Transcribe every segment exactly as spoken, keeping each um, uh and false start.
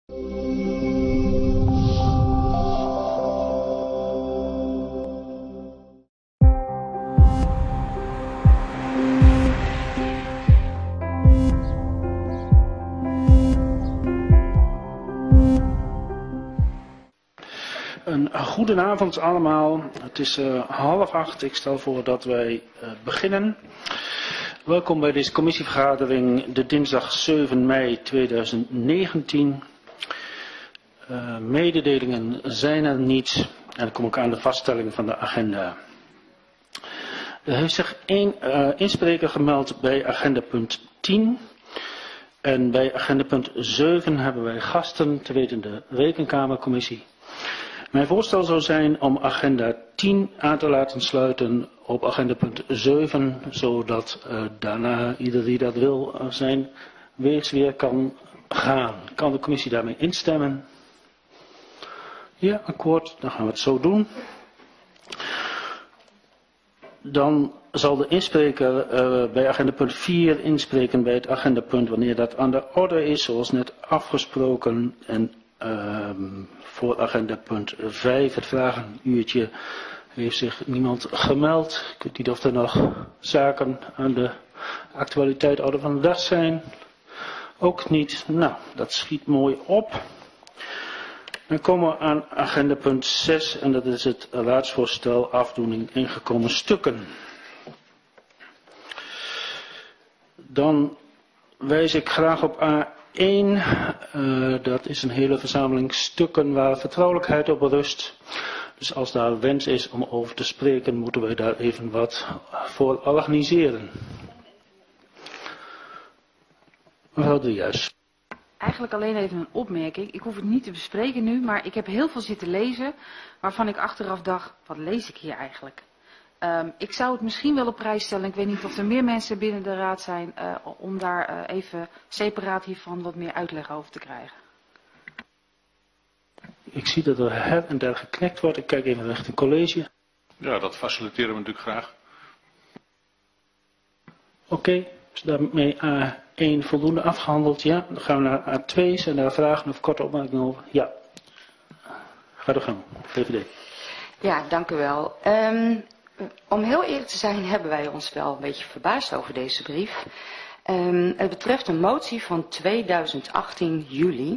Een goedenavond allemaal. Het is uh, half acht. Ik stel voor dat wij uh, beginnen. Welkom bij deze commissievergadering de dinsdag zeven mei tweeduizend negentien. Uh, mededelingen zijn er niet. En dan kom ik aan de vaststelling van de agenda. Er heeft zich één uh, inspreker gemeld bij agenda punt tien. En bij agenda punt zeven hebben wij gasten, te weten de Rekenkamercommissie. Mijn voorstel zou zijn om agenda tien aan te laten sluiten op agenda punt zeven, zodat uh, daarna ieder die dat wil uh, zijn weegs weer kan gaan. Kan de commissie daarmee instemmen? Ja, akkoord, dan gaan we het zo doen. Dan zal de inspreker uh, bij agenda punt vier inspreken bij het agendapunt wanneer dat aan de orde is, zoals net afgesproken. En uh, voor agenda punt vijf, het vragenuurtje, heeft zich niemand gemeld. Ik weet niet of er nog zaken aan de actualiteit orde van de dag zijn. Ook niet. Nou, dat schiet mooi op. Dan komen we aan agenda punt zes en dat is het raadsvoorstel afdoening ingekomen stukken. Dan wijs ik graag op A één. Uh, dat is een hele verzameling stukken waar vertrouwelijkheid op rust. Dus als daar wens is om over te spreken, moeten wij daar even wat voor organiseren. Mevrouw Driehuis. Eigenlijk alleen even een opmerking. Ik hoef het niet te bespreken nu, maar ik heb heel veel zitten lezen waarvan ik achteraf dacht, wat lees ik hier eigenlijk? Um, ik zou het misschien wel op prijs stellen, ik weet niet of er meer mensen binnen de raad zijn, uh, om daar uh, even separaat hiervan wat meer uitleg over te krijgen. Ik zie dat er her en der geknikt wordt. Ik kijk even richting college. Ja, dat faciliteren we natuurlijk graag. Oké, okay, is daarmee A één voldoende afgehandeld? Ja, dan gaan we naar A twee. Zijn daar vragen of korte opmerkingen over? Ja. Ga door gang, V V D. Ja, dank u wel. Um, om heel eerlijk te zijn hebben wij ons wel een beetje verbaasd over deze brief. Um, het betreft een motie van tweeduizend achttien juli.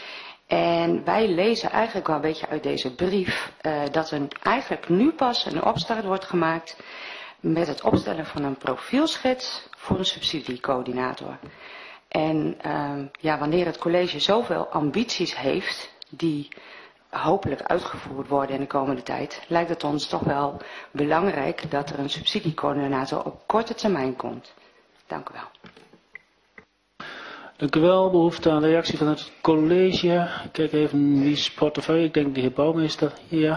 En wij lezen eigenlijk wel een beetje uit deze brief uh, dat er eigenlijk nu pas een opstart wordt gemaakt met het opstellen van een profielschets voor een subsidiecoördinator. En uh, ja, wanneer het college zoveel ambities heeft die hopelijk uitgevoerd worden in de komende tijd, lijkt het ons toch wel belangrijk dat er een subsidiecoördinator op korte termijn komt. Dank u wel. Dank u wel. Behoefte aan reactie van het college. Ik kijk even wie is portefeuille. Ik denk de heer Bouwmeester. Ja.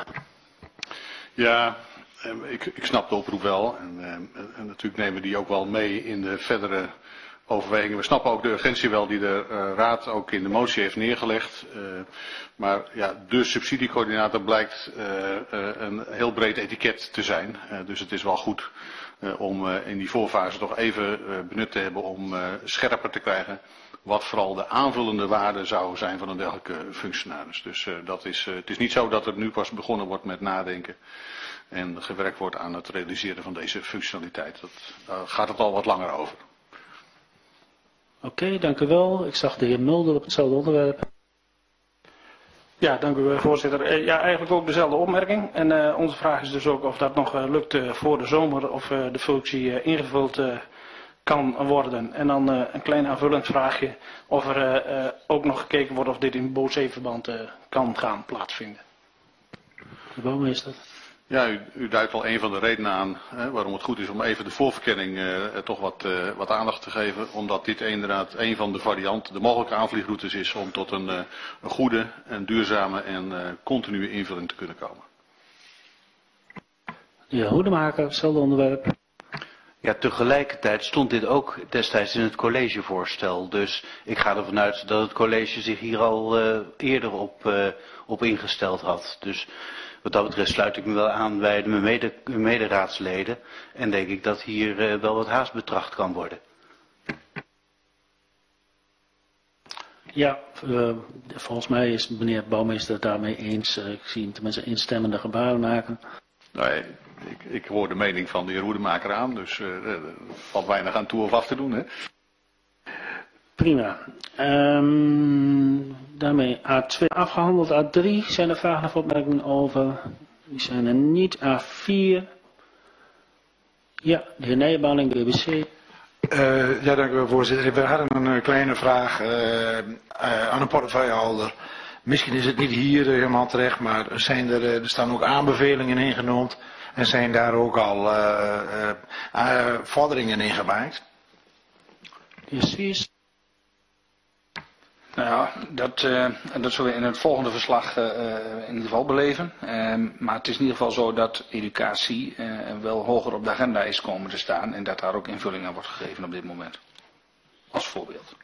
Ja, ik, ik snap de oproep wel. En, en natuurlijk nemen we die ook wel mee in de verdere overwegingen. We snappen ook de urgentie wel die de uh, raad ook in de motie heeft neergelegd. Uh, maar ja, de subsidiecoördinator blijkt uh, uh, een heel breed etiket te zijn. Uh, dus het is wel goed uh, om uh, in die voorfase toch even uh, benut te hebben om uh, scherper te krijgen wat vooral de aanvullende waarde zou zijn van een dergelijke functionaris. Dus uh, dat is, uh, het is niet zo dat er nu pas begonnen wordt met nadenken en gewerkt wordt aan het realiseren van deze functionaliteit. Dat, daar gaat het al wat langer over. Oké, okay, dank u wel. Ik zag de heer Mulder op hetzelfde onderwerp. Ja, dank u voorzitter. Ja, eigenlijk ook dezelfde opmerking. En uh, onze vraag is dus ook of dat nog uh, lukt uh, voor de zomer of uh, de functie uh, ingevuld uh, kan worden. En dan uh, een klein aanvullend vraagje of er uh, uh, ook nog gekeken wordt of dit in Bootzeeverband uh, kan gaan plaatsvinden. De bouwmeester. Ja, u, u duidt al een van de redenen aan hè, waarom het goed is om even de voorverkenning uh, toch wat, uh, wat aandacht te geven. Omdat dit inderdaad een van de varianten, de mogelijke aanvliegroutes is om tot een, uh, een goede en duurzame en uh, continue invulling te kunnen komen. Ja, Hoedemaker, hetzelfde onderwerp. Ja, tegelijkertijd stond dit ook destijds in het collegevoorstel. Dus ik ga ervan uit dat het college zich hier al uh, eerder op, uh, op ingesteld had. Dus wat dat betreft sluit ik me wel aan bij de mede, mederaadsleden. En denk ik dat hier uh, wel wat haast betracht kan worden. Ja, uh, volgens mij is meneer Bouwmeester het daarmee eens. Uh, ik zie hem tenminste instemmende gebaren maken. Nee, ik, ik hoor de mening van de heer Hoedemaker aan, dus uh, er valt weinig aan toe of af te doen. Hè? Prima. Um, daarmee A twee afgehandeld. A drie, zijn er vragen of opmerkingen over? Die zijn er niet. A vier. Ja, de heer Nijenbaling, B B C. Uh, ja, dank u wel, voorzitter. We hadden een uh, kleine vraag uh, uh, aan de portefeuillehouder. Misschien is het niet hier uh, helemaal terecht, maar zijn er, uh, er staan ook aanbevelingen ingenoemd en zijn daar ook al uh, uh, uh, vorderingen in gemaakt? De heer Swiers. Nou ja, dat, uh, dat zullen we in het volgende verslag uh, in ieder geval beleven. Uh, maar het is in ieder geval zo dat educatie uh, wel hoger op de agenda is komen te staan. En dat daar ook invulling aan wordt gegeven op dit moment. Als voorbeeld.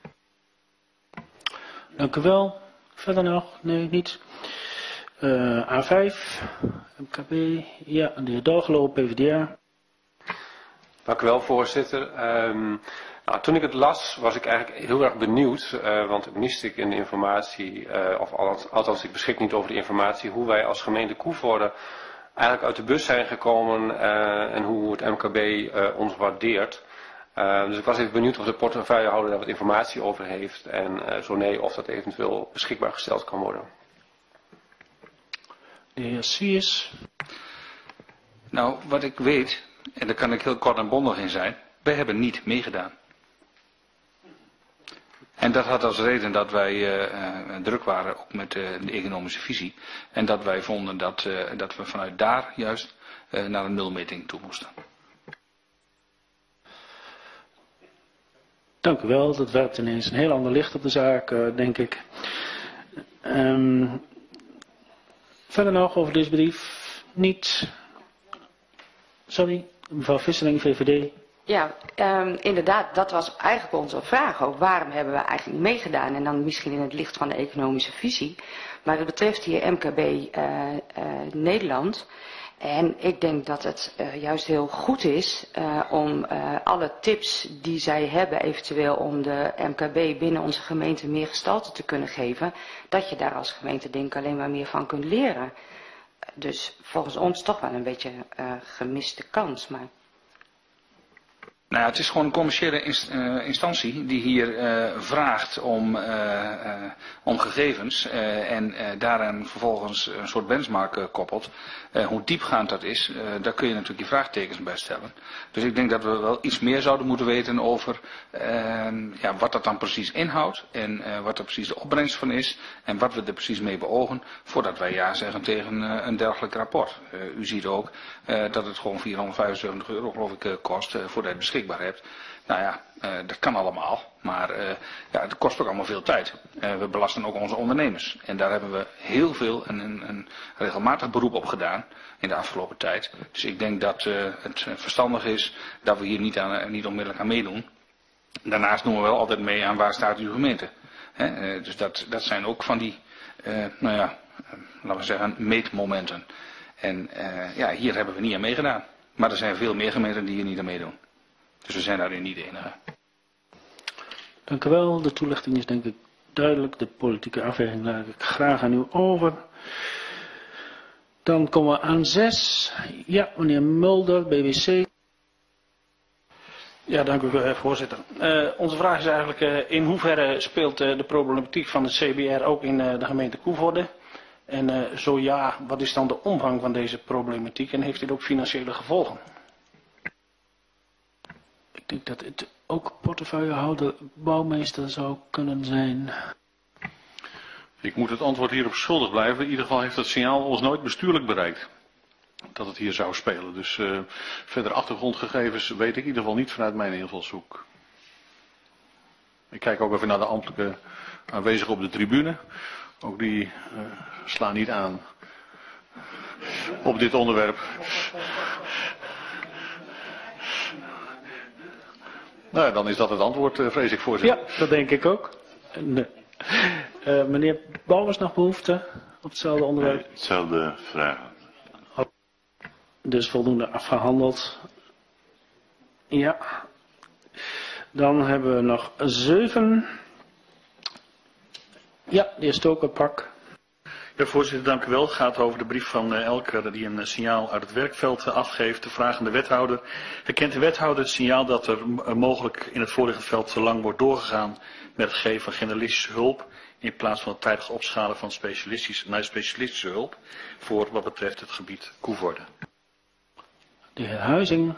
Dank u wel. Verder nog? Nee, niet. Uh, A vijf, M K B. Ja, de heer Dorgelo, P V D A. Dank u wel, voorzitter. Um, Nou, toen ik het las, was ik eigenlijk heel erg benieuwd, uh, want miste ik in de informatie, uh, of althans, althans ik beschik niet over de informatie, hoe wij als gemeente Koevoorde eigenlijk uit de bus zijn gekomen uh, en hoe het M K B uh, ons waardeert. Uh, dus ik was even benieuwd of de portefeuillehouder daar wat informatie over heeft en uh, zo nee, of dat eventueel beschikbaar gesteld kan worden. De heer Swiers. Nou, wat ik weet, en daar kan ik heel kort en bondig in zijn, wij hebben niet meegedaan. En dat had als reden dat wij uh, uh, druk waren, ook met uh, de economische visie. En dat wij vonden dat, uh, dat we vanuit daar juist uh, naar een nulmeting toe moesten. Dank u wel, dat werpt ineens een heel ander licht op de zaak, uh, denk ik. Um, verder nog over deze brief? Niet. Sorry, mevrouw Visseling, V V D. Ja, um, inderdaad, dat was eigenlijk onze vraag ook. Waarom hebben we eigenlijk niet meegedaan? En dan misschien in het licht van de economische visie. Maar het betreft hier M K B uh, uh, Nederland. En ik denk dat het uh, juist heel goed is uh, om uh, alle tips die zij hebben eventueel om de M K B binnen onze gemeente meer gestalte te kunnen geven. Dat je daar als gemeente denk ik alleen maar meer van kunt leren. Dus volgens ons toch wel een beetje uh, gemiste kans. Maar... Nou ja, het is gewoon een commerciële inst uh, instantie die hier uh, vraagt om, uh, uh, om gegevens uh, en uh, daaraan vervolgens een soort benchmark uh, koppelt. Uh, hoe diepgaand dat is, uh, daar kun je natuurlijk je vraagtekens bij stellen. Dus ik denk dat we wel iets meer zouden moeten weten over uh, ja, wat dat dan precies inhoudt en uh, wat er precies de opbrengst van is en wat we er precies mee beogen voordat wij ja zeggen tegen uh, een dergelijk rapport. Uh, u ziet ook uh, dat het gewoon vierhonderdvijfenzeventig euro geloof ik uh, kost uh, voordat je het beschikbaar hebt. Nou ja, uh, dat kan allemaal, maar uh, ja, het kost ook allemaal veel tijd. Uh, we belasten ook onze ondernemers en daar hebben we heel veel en een, een regelmatig beroep op gedaan in de afgelopen tijd. Dus ik denk dat uh, het verstandig is dat we hier niet, aan, uh, niet onmiddellijk aan meedoen. Daarnaast doen we wel altijd mee aan waar staat uw gemeente. Hè? Uh, dus dat, dat zijn ook van die, uh, nou ja, uh, laten we zeggen, meetmomenten. En uh, ja, hier hebben we niet aan meegedaan. Maar er zijn veel meer gemeenten die hier niet aan meedoen. Dus we zijn daarin niet de enige. Dank u wel. De toelichting is denk ik duidelijk. De politieke afweging laat ik graag aan u over. Dan komen we aan zes. Ja, meneer Mulder, B B C. Ja, dank u voorzitter. Uh, onze vraag is eigenlijk uh, in hoeverre speelt uh, de problematiek van het C B R ook in uh, de gemeente Koevoorde? En uh, zo ja, wat is dan de omvang van deze problematiek en heeft dit ook financiële gevolgen? Ik denk dat het ook portefeuillehouder Bouwmeester zou kunnen zijn. Ik moet het antwoord hierop schuldig blijven. In ieder geval heeft het signaal ons nooit bestuurlijk bereikt. Dat het hier zou spelen. Dus uh, verder achtergrondgegevens weet ik in ieder geval niet vanuit mijn invalshoek. Ik kijk ook even naar de ambtelijke aanwezigen op de tribune. Ook die uh, slaan niet aan op dit onderwerp. Nou ja, dan is dat het antwoord, uh, vrees ik, voorzitter. Ja, dat denk ik ook. Nee. Uh, meneer Bouwers nog behoefte op hetzelfde onderwerp? Nee, hetzelfde vraag. Dus voldoende afgehandeld. Ja. Dan hebben we nog zeven. Ja, de heer Stoker, Pak. Ja, voorzitter, dank u wel. Het gaat over de brief van uh, Elker die een uh, signaal uit het werkveld uh, afgeeft. De vraag aan de wethouder. Herkent de wethouder het signaal dat er uh, mogelijk in het voorliggende veld te lang wordt doorgegaan met het geven van generalistische hulp in plaats van het tijdig opschalen van specialistische, naar specialistische hulp voor wat betreft het gebied Koevoorde? De heer Huizing.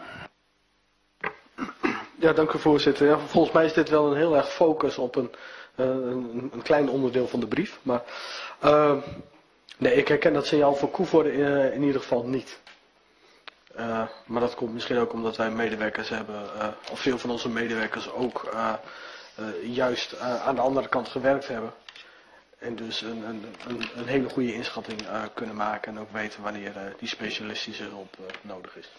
Ja, dank u voorzitter. Ja, volgens mij is dit wel een heel erg focus op een, uh, een, een klein onderdeel van de brief. Maar uh, nee, ik herken dat signaal voor Koevoorde in, in ieder geval niet. Uh, maar dat komt misschien ook omdat wij medewerkers hebben, uh, of veel van onze medewerkers ook uh, uh, juist uh, aan de andere kant gewerkt hebben. En dus een, een, een, een hele goede inschatting uh, kunnen maken en ook weten wanneer uh, die specialistische hulp uh, nodig is.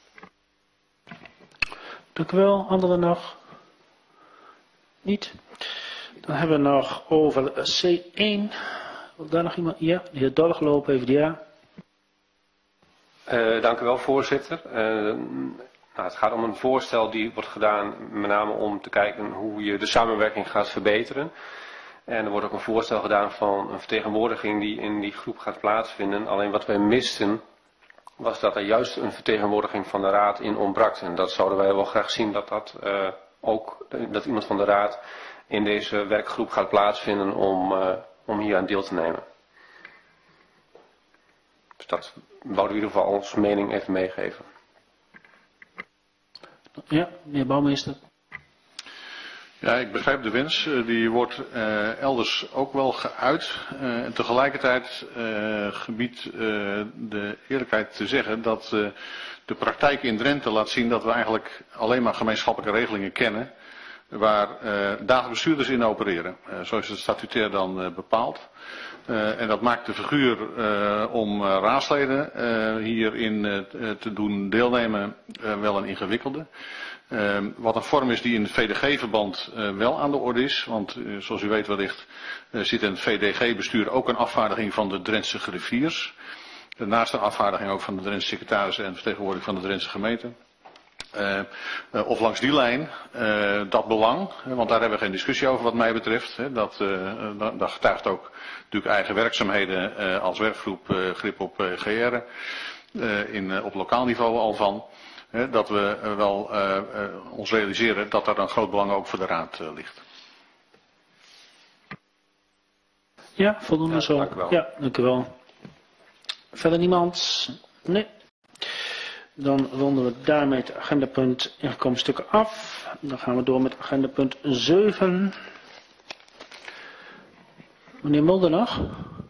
Dank u wel. Anderen nog? Niet? Dan hebben we nog over C één. Wil daar nog iemand? Ja, de heer Dorgelo, P v d A. Uh, dank u wel, voorzitter. Uh, nou, het gaat om een voorstel die wordt gedaan met name om te kijken hoe je de samenwerking gaat verbeteren. En er wordt ook een voorstel gedaan van een vertegenwoordiging die in die groep gaat plaatsvinden. Alleen wat wij misten was dat er juist een vertegenwoordiging van de raad in ontbrak. En dat zouden wij wel graag zien dat dat uh, ook, dat iemand van de raad in deze werkgroep gaat plaatsvinden om, uh, om hier aan deel te nemen. Dus dat wouden we in ieder geval als mening even meegeven. Ja, meneer Bouwmeester. Ja, ik begrijp de wens. Die wordt uh, elders ook wel geuit. Uh, en tegelijkertijd uh, gebiedt uh, de eerlijkheid te zeggen dat uh, de praktijk in Drenthe laat zien dat we eigenlijk alleen maar gemeenschappelijke regelingen kennen waar uh, dagelijks bestuurders in opereren. Uh, zo is het statutair dan uh, bepaald. Uh, en dat maakt de figuur uh, om uh, raadsleden uh, hierin uh, te doen deelnemen uh, wel een ingewikkelde. Uh, wat een vorm is die in het V D G-verband uh, wel aan de orde is. Want uh, zoals u weet wellicht uh, zit in het V D G-bestuur ook een afvaardiging van de Drentse griffiers. Daarnaast een afvaardiging ook van de Drentse secretarissen en vertegenwoordiging van de Drentse gemeente. Uh, uh, of langs die lijn, uh, dat belang, uh, want daar hebben we geen discussie over wat mij betreft. Hè, dat, uh, dat, dat getuigt ook natuurlijk eigen werkzaamheden uh, als werkgroep uh, grip op uh, G R uh, in, uh, op lokaal niveau al van. Hè, dat we uh, wel uh, uh, ons realiseren dat daar een groot belang ook voor de raad uh, ligt. Ja, voldoende ja, zo. Dank u wel. Ja, dank u wel. Verder niemand? Nee. Dan ronden we daarmee het agendapunt ingekomen stukken af. Dan gaan we door met agendapunt zeven. Meneer Mulder nog?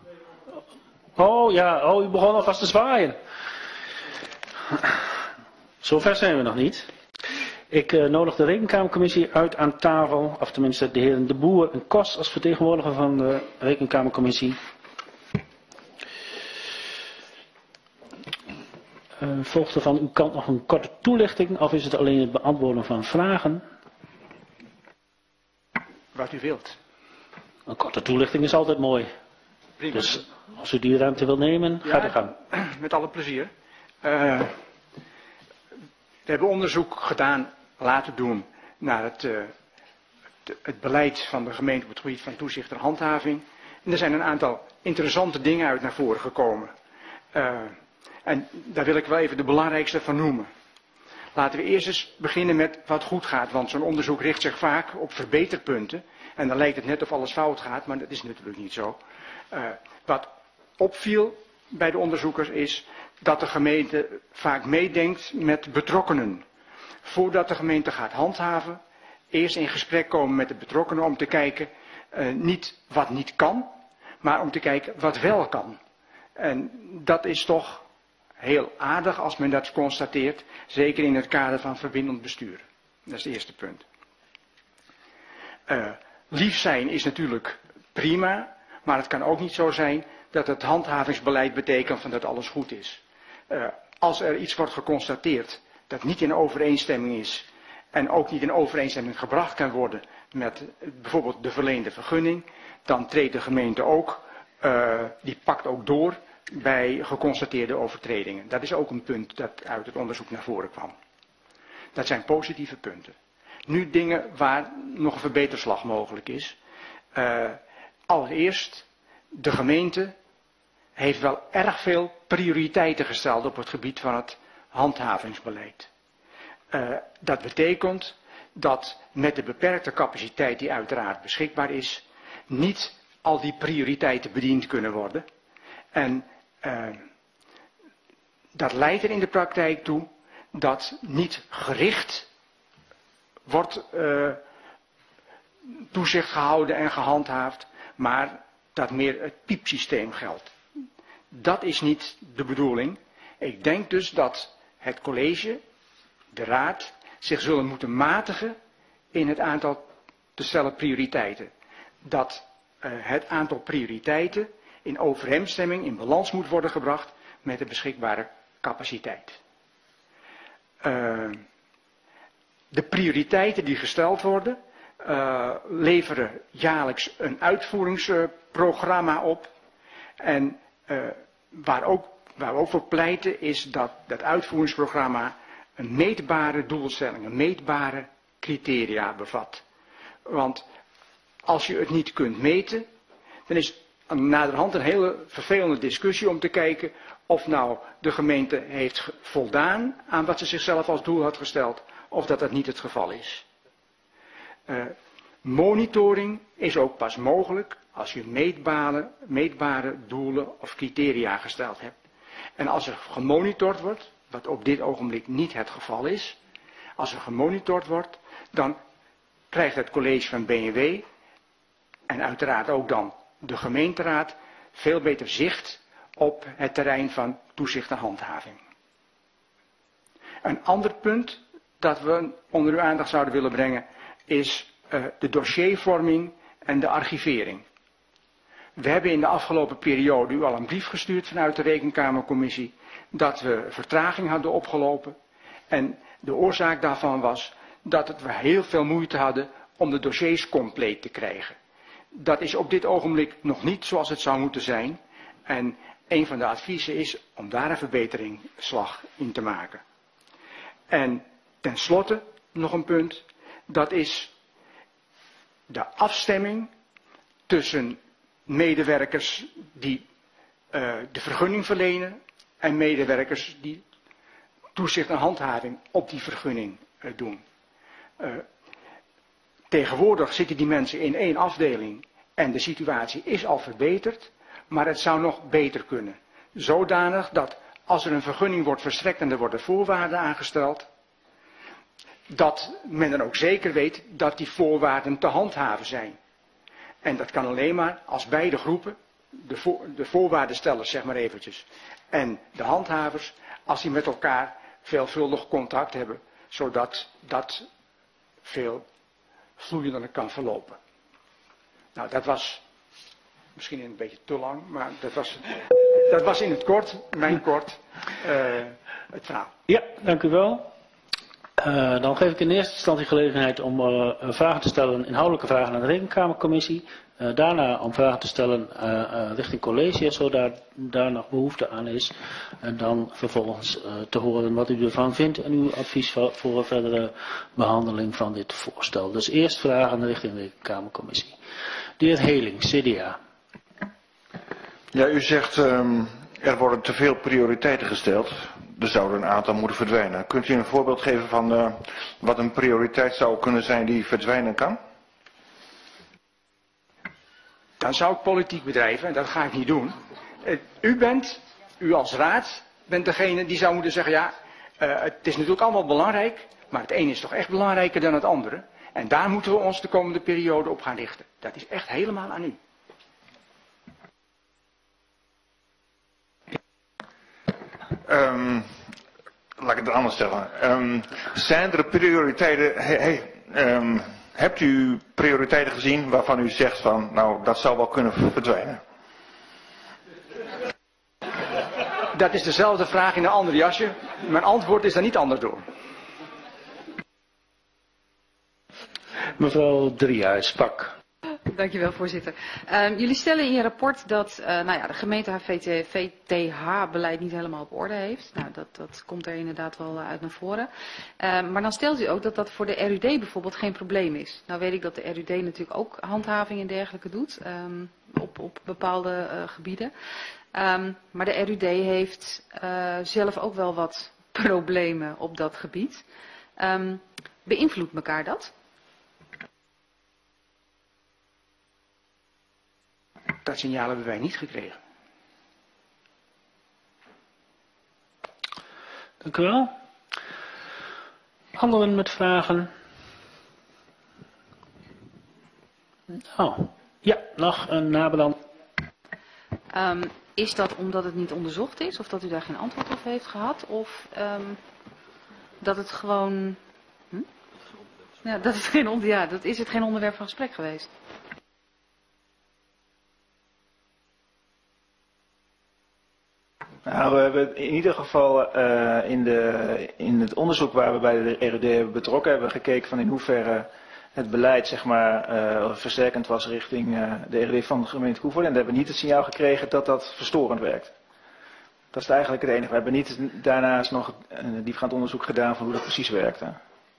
Oh ja, oh, u begon alvast te zwaaien. Zover zijn we nog niet. Ik uh, nodig de Rekenkamercommissie uit aan tafel. Of tenminste de heren De Boer en Kos als vertegenwoordiger van de Rekenkamercommissie. Uh, volgt er van uw kant nog een korte toelichting of is het alleen het beantwoorden van vragen? Wat u wilt. Een korte toelichting is altijd mooi. Prima. Dus als u die ruimte wil nemen, ja, ga er gang. Met alle plezier. Uh, we hebben onderzoek gedaan, laten doen, naar het, uh, het, het beleid van de gemeente op het gebied van toezicht en handhaving. En er zijn een aantal interessante dingen uit naar voren gekomen. Uh, En daar wil ik wel even de belangrijkste van noemen. Laten we eerst eens beginnen met wat goed gaat. Want zo'n onderzoek richt zich vaak op verbeterpunten. En dan lijkt het net of alles fout gaat, maar dat is natuurlijk niet zo. Uh, wat opviel bij de onderzoekers is dat de gemeente vaak meedenkt met betrokkenen. Voordat de gemeente gaat handhaven, eerst in gesprek komen met de betrokkenen om te kijken, uh, niet wat niet kan, maar om te kijken wat wel kan. En dat is toch heel aardig als men dat constateert, zeker in het kader van verbindend bestuur. Dat is het eerste punt. Uh, lief zijn is natuurlijk prima, maar het kan ook niet zo zijn dat het handhavingsbeleid betekent van dat alles goed is. Uh, als er iets wordt geconstateerd dat niet in overeenstemming is en ook niet in overeenstemming gebracht kan worden met bijvoorbeeld de verleende vergunning, dan treedt de gemeente ook, uh, die pakt ook door bij geconstateerde overtredingen. Dat is ook een punt dat uit het onderzoek naar voren kwam. Dat zijn positieve punten. Nu dingen waar nog een verbeterslag mogelijk is. Uh, Allereerst, de gemeente heeft wel erg veel prioriteiten gesteld op het gebied van het handhavingsbeleid. Uh, dat betekent dat met de beperkte capaciteit die uiteraard beschikbaar is, niet al die prioriteiten bediend kunnen worden. En uh, dat leidt er in de praktijk toe dat niet gericht wordt uh, toezicht gehouden en gehandhaafd, maar dat meer het piepsysteem geldt. Dat is niet de bedoeling. Ik denk dus dat het college, de raad, zich zullen moeten matigen in het aantal te stellen prioriteiten. Dat uh, het aantal prioriteiten in overeenstemming, in balans moet worden gebracht met de beschikbare capaciteit. Uh, de prioriteiten die gesteld worden, uh, leveren jaarlijks een uitvoeringsprogramma op. En uh, waar, ook, waar we ook voor pleiten is dat dat uitvoeringsprogramma een meetbare doelstelling, een meetbare criteria bevat. Want als je het niet kunt meten, dan is het naderhand een hele vervelende discussie om te kijken of nou de gemeente heeft voldaan aan wat ze zichzelf als doel had gesteld, of dat dat niet het geval is. Uh, monitoring is ook pas mogelijk als je meetbare, meetbare doelen of criteria gesteld hebt. En als er gemonitord wordt, wat op dit ogenblik niet het geval is, als er gemonitord wordt, dan krijgt het college van B N W en uiteraard ook dan de gemeenteraad veel beter zicht op het terrein van toezicht en handhaving. Een ander punt dat we onder uw aandacht zouden willen brengen is uh, de dossiervorming en de archivering. We hebben in de afgelopen periode u al een brief gestuurd vanuit de Rekenkamercommissie dat we vertraging hadden opgelopen. En de oorzaak daarvan was dat we heel veel moeite hadden om de dossiers compleet te krijgen. Dat is op dit ogenblik nog niet zoals het zou moeten zijn. En een van de adviezen is om daar een verbeteringsslag in te maken. En tenslotte nog een punt. Dat is de afstemming tussen medewerkers die uh, de vergunning verlenen en medewerkers die toezicht en handhaving op die vergunning uh, doen. Uh, tegenwoordig zitten die mensen in één afdeling en de situatie is al verbeterd, maar het zou nog beter kunnen. Zodanig dat als er een vergunning wordt verstrekt en er worden voorwaarden aangesteld, dat men dan ook zeker weet dat die voorwaarden te handhaven zijn. En dat kan alleen maar als beide groepen, de, voor, de voorwaardenstellers zeg maar eventjes, en de handhavers, als die met elkaar veelvuldig contact hebben, zodat dat veel vloeiender kan verlopen. Nou, dat was misschien een beetje te lang, maar dat was, dat was in het kort, mijn kort, uh, het verhaal. Ja, dank u wel. Uh, dan geef ik in eerste instantie gelegenheid om uh, vragen te stellen, inhoudelijke vragen aan de Rekenkamercommissie. Uh, daarna om vragen te stellen uh, uh, richting college, zo daar, daar nog behoefte aan is. En dan vervolgens uh, te horen wat u ervan vindt en uw advies voor, voor een verdere behandeling van dit voorstel. Dus eerst vragen richting de Rekenkamercommissie. De heer Heling, C D A. Ja, u zegt um, er worden te veel prioriteiten gesteld. Er zouden een aantal moeten verdwijnen. Kunt u een voorbeeld geven van uh, wat een prioriteit zou kunnen zijn die verdwijnen kan? Dan zou ik politiek bedrijven en dat ga ik niet doen. Uh, u bent, u als raad, bent degene die zou moeten zeggen, ja, uh, het is natuurlijk allemaal belangrijk, maar het een is toch echt belangrijker dan het andere. En daar moeten we ons de komende periode op gaan richten. Dat is echt helemaal aan u. Um, laat ik het anders stellen. Um, zijn er prioriteiten, hey, hey, um, hebt u prioriteiten gezien waarvan u zegt van, nou dat zou wel kunnen verdwijnen? Dat is dezelfde vraag in een ander jasje. Mijn antwoord is daar niet anders door. Mevrouw Driehuis, Pak. Dankjewel, voorzitter. Um, jullie stellen in je rapport dat uh, nou ja, de gemeente haar V T H-beleid niet helemaal op orde heeft. Nou, dat, dat komt er inderdaad wel uh, uit naar voren. Um, maar dan stelt u ook dat dat voor de R U D bijvoorbeeld geen probleem is. Nou weet ik dat de R U D natuurlijk ook handhaving en dergelijke doet um, op, op bepaalde uh, gebieden. Um, maar de R U D heeft uh, zelf ook wel wat problemen op dat gebied. Um, beïnvloedt elkaar dat? Dat signaal hebben wij niet gekregen. Dank u wel. Anderen met vragen? Oh, ja, nog een nabeland. Um, is dat omdat het niet onderzocht is? Of dat u daar geen antwoord op heeft gehad? Of um, dat het gewoon... Hm? Ja, dat is, geen onder... ja, dat is het geen onderwerp van gesprek geweest. Nou, we hebben in ieder geval uh, in, de, in het onderzoek waar we bij de R U D hebben betrokken, hebben we gekeken van in hoeverre het beleid zeg maar, uh, versterkend was richting uh, de R U D van de gemeente Koevoorde. En we hebben niet het signaal gekregen dat dat verstorend werkt. Dat is eigenlijk het enige. We hebben niet daarnaast nog een diepgaand onderzoek gedaan van hoe dat precies werkte.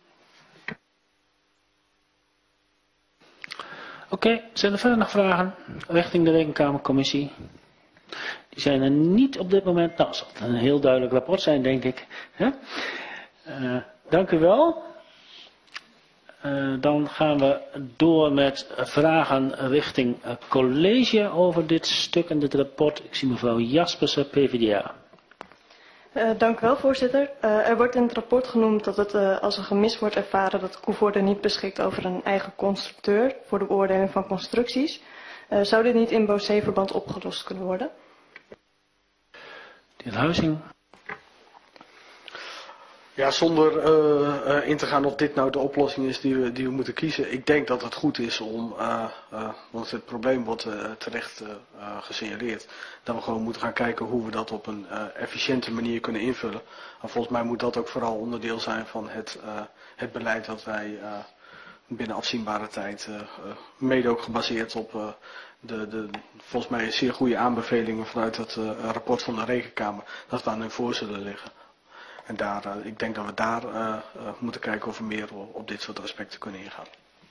Oké, okay, zijn er verder nog vragen richting de Rekenkamercommissie? Die zijn er niet op dit moment. Nou, zal het een heel duidelijk rapport zijn, denk ik. Hè? Uh, dank u wel. Uh, dan gaan we door met vragen richting uh, college over dit stuk en dit rapport. Ik zie mevrouw Jaspersen, P V D A. Uh, dank u wel, voorzitter. Uh, er wordt in het rapport genoemd dat het uh, als een gemis wordt ervaren dat Koevoorde niet beschikt over een eigen constructeur voor de beoordeling van constructies. Uh, zou dit niet in B O C-verband opgelost kunnen worden? De heer Huizing. Ja, zonder uh, uh, in te gaan of dit nou de oplossing is die we, die we moeten kiezen. Ik denk dat het goed is om, uh, uh, want het probleem wordt uh, terecht uh, uh, gesignaleerd, dat we gewoon moeten gaan kijken hoe we dat op een uh, efficiënte manier kunnen invullen. En volgens mij moet dat ook vooral onderdeel zijn van het, uh, het beleid dat wij uh, binnen afzienbare tijd, uh, uh, mede ook gebaseerd op uh, de, de volgens mij zeer goede aanbevelingen vanuit het uh, rapport van de Rekenkamer, dat we aan hun voor zullen liggen. En daar, uh, ik denk dat we daar uh, uh, moeten kijken of we meer op dit soort aspecten kunnen ingaan.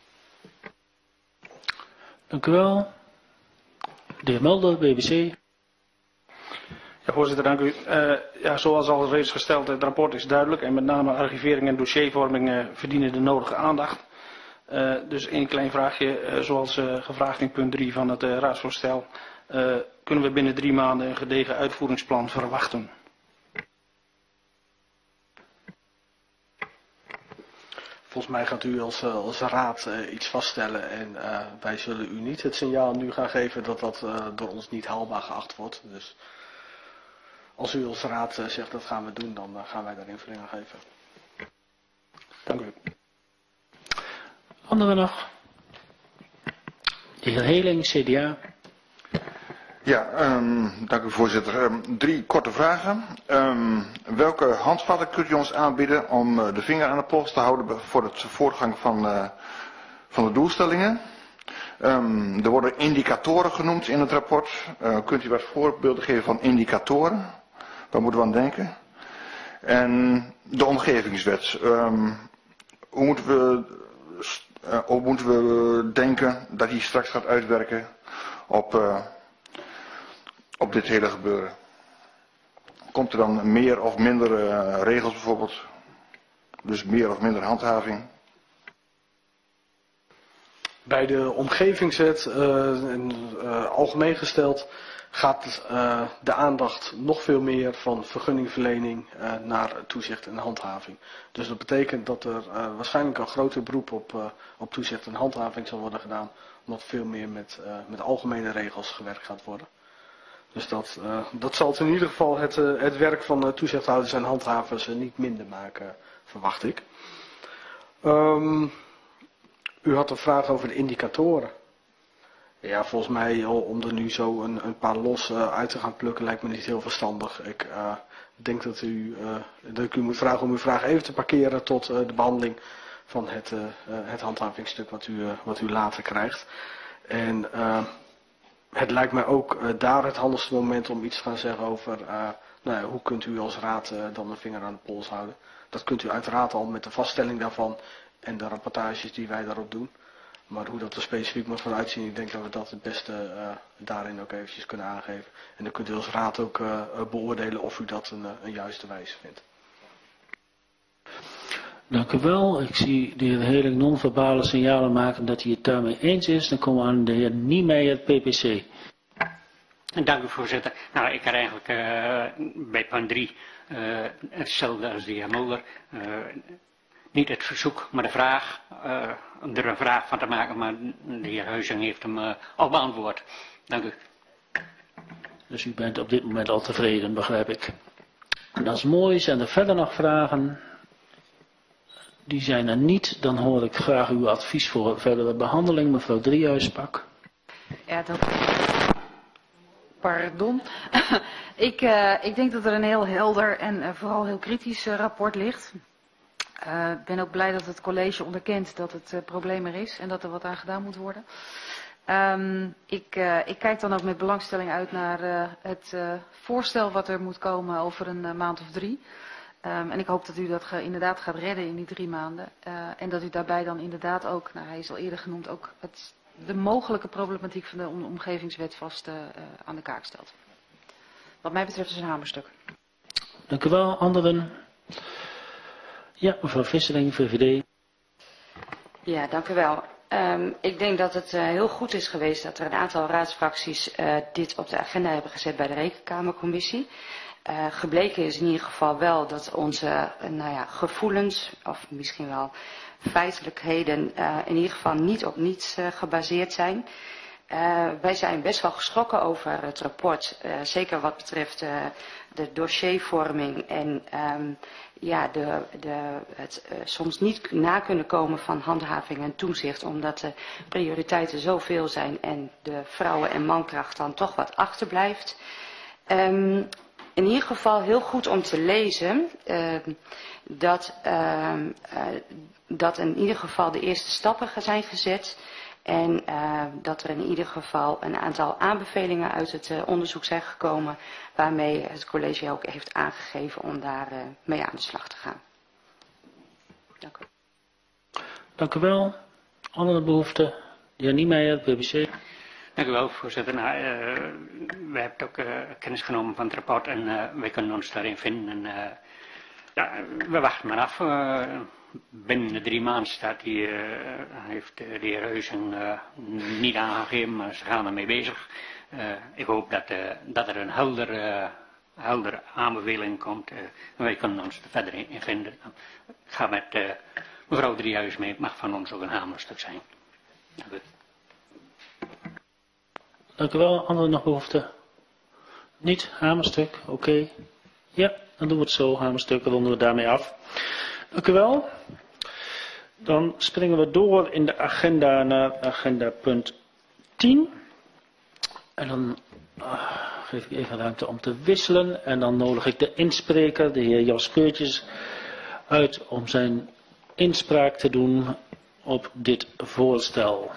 Dank u wel. De heer Mulder, B B C. Ja, voorzitter, dank u. Uh, ja, zoals al reeds gesteld, het rapport is duidelijk en met name archivering en dossiervorming uh, verdienen de nodige aandacht. Uh, dus één klein vraagje, uh, zoals uh, gevraagd in punt drie van het uh, raadsvoorstel. Uh, kunnen we binnen drie maanden een gedegen uitvoeringsplan verwachten? Volgens mij gaat u als, als raad uh, iets vaststellen en uh, wij zullen u niet het signaal nu gaan geven dat dat uh, door ons niet haalbaar geacht wordt. Dus als u als raad uh, zegt dat gaan we doen, dan uh, gaan wij daar invulling aan geven. Dank u. Anderen nog? De heer Heling, C D A. Ja, um, dank u voorzitter. Um, drie korte vragen. Um, welke handvatten kunt u ons aanbieden om uh, de vinger aan de pols te houden voor het voortgang van, uh, van de doelstellingen? Um, er worden indicatoren genoemd in het rapport. Uh, kunt u wat voorbeelden geven van indicatoren? Waar moeten we aan denken? En de omgevingswet. Um, hoe moeten we, uh, hoe moeten we denken dat die straks gaat uitwerken op... Uh, op dit hele gebeuren? Komt er dan meer of minder uh, regels bijvoorbeeld? Dus meer of minder handhaving? Bij de omgevingswet, uh, en, uh, algemeen gesteld, gaat uh, de aandacht nog veel meer van vergunningverlening uh, naar toezicht en handhaving. Dus dat betekent dat er uh, waarschijnlijk een groter beroep op, uh, op toezicht en handhaving zal worden gedaan, omdat veel meer met, uh, met algemene regels gewerkt gaat worden. Dus dat, uh, dat zal in ieder geval het, uh, het werk van uh, toezichthouders en handhavers uh, niet minder maken, verwacht ik. Um, u had een vraag over de indicatoren. Ja, volgens mij om er nu zo een, een paar los uh, uit te gaan plukken lijkt me niet heel verstandig. Ik uh, denk dat, u, uh, dat ik u moet vragen om uw vraag even te parkeren tot uh, de behandeling van het, uh, het handhavingsstuk wat u, uh, wat u later krijgt. En uh, het lijkt mij ook uh, daar het handigste moment om iets te gaan zeggen over uh, nou ja, hoe kunt u als raad uh, dan een vinger aan de pols houden. Dat kunt u uiteraard al met de vaststelling daarvan en de rapportages die wij daarop doen. Maar hoe dat er specifiek moet gaan uitzien, ik denk dat we dat het beste uh, daarin ook eventjes kunnen aangeven. En dan kunt u als raad ook uh, beoordelen of u dat een, een juiste wijze vindt. Dank u wel. Ik zie de heer Heerlijk non-verbale signalen maken dat hij het daarmee eens is. Dan komen we aan de heer Niemeyer, P P C. Dank u voorzitter. Nou, ik had eigenlijk uh, bij punt drie uh, hetzelfde als de heer Mulder. Uh, niet het verzoek, maar de vraag. Uh, om er een vraag van te maken, maar de heer Huizing heeft hem uh, al beantwoord. Dank u. Dus u bent op dit moment al tevreden, begrijp ik. Dat is mooi. Zijn er verder nog vragen? Die zijn er niet. Dan hoor ik graag uw advies voor verdere behandeling. Mevrouw Driehuispak. Ja, dat... Pardon. ik, uh, ik denk dat er een heel helder en uh, vooral heel kritisch uh, rapport ligt. Ik uh, ben ook blij dat het college onderkent dat het uh, probleem er is en dat er wat aan gedaan moet worden. Um, ik, uh, ik kijk dan ook met belangstelling uit naar uh, het uh, voorstel wat er moet komen over een uh, maand of drie. Um, en ik hoop dat u dat ge, inderdaad gaat redden in die drie maanden. Uh, en dat u daarbij dan inderdaad ook, nou hij is al eerder genoemd, ook het, de mogelijke problematiek van de om, omgevingswet vast uh, uh, aan de kaak stelt. Wat mij betreft is een hamerstuk. Dank u wel. Anderen? Ja, mevrouw Visseling, V V D. Ja, dank u wel. Um, ik denk dat het uh, heel goed is geweest dat er een aantal raadsfracties uh, dit op de agenda hebben gezet bij de Rekenkamercommissie. Uh, gebleken is in ieder geval wel dat onze uh, nou ja, gevoelens, of misschien wel feitelijkheden, uh, in ieder geval niet op niets uh, gebaseerd zijn. Uh, wij zijn best wel geschrokken over het rapport, uh, zeker wat betreft uh, de dossiervorming en um, ja, de, de, het uh, soms niet na kunnen komen van handhaving en toezicht, omdat de prioriteiten zoveel zijn en de vrouwen- en mankracht dan toch wat achterblijft. Um, in ieder geval heel goed om te lezen uh, dat, uh, uh, dat in ieder geval de eerste stappen zijn gezet. En uh, dat er in ieder geval een aantal aanbevelingen uit het uh, onderzoek zijn gekomen, waarmee het college ook heeft aangegeven om daar uh, mee aan de slag te gaan. Dank u. Dank u wel. Andere behoeften? De heer Niemeyer, B B C. Dank u wel, voorzitter. Nou, uh, we hebben ook uh, kennis genomen van het rapport en uh, wij kunnen ons daarin vinden. En, uh, ja, we wachten maar af. Uh, Binnen de drie maanden staat die, uh, heeft de heer Huizing uh, niet aangegeven, maar ze gaan ermee bezig. Uh, ik hoop dat, uh, dat er een helder, uh, helder aanbeveling komt. Uh, en wij kunnen ons er verder in, in vinden. Ik ga met uh, mevrouw Driehuis mee. Het mag van ons ook een hamerstuk zijn. Dank u. Dank u wel. Anderen nog behoefte? Niet? Hamerstuk? Oké. Okay. Ja, dan doen we het zo. Hamerstuk, dan ronden we daarmee af. Dank u wel. Dan springen we door in de agenda naar agenda punt tien. En dan uh, geef ik even ruimte om te wisselen. En dan nodig ik de inspreker, de heer Jos Keurtjes, uit om zijn inspraak te doen op dit voorstel.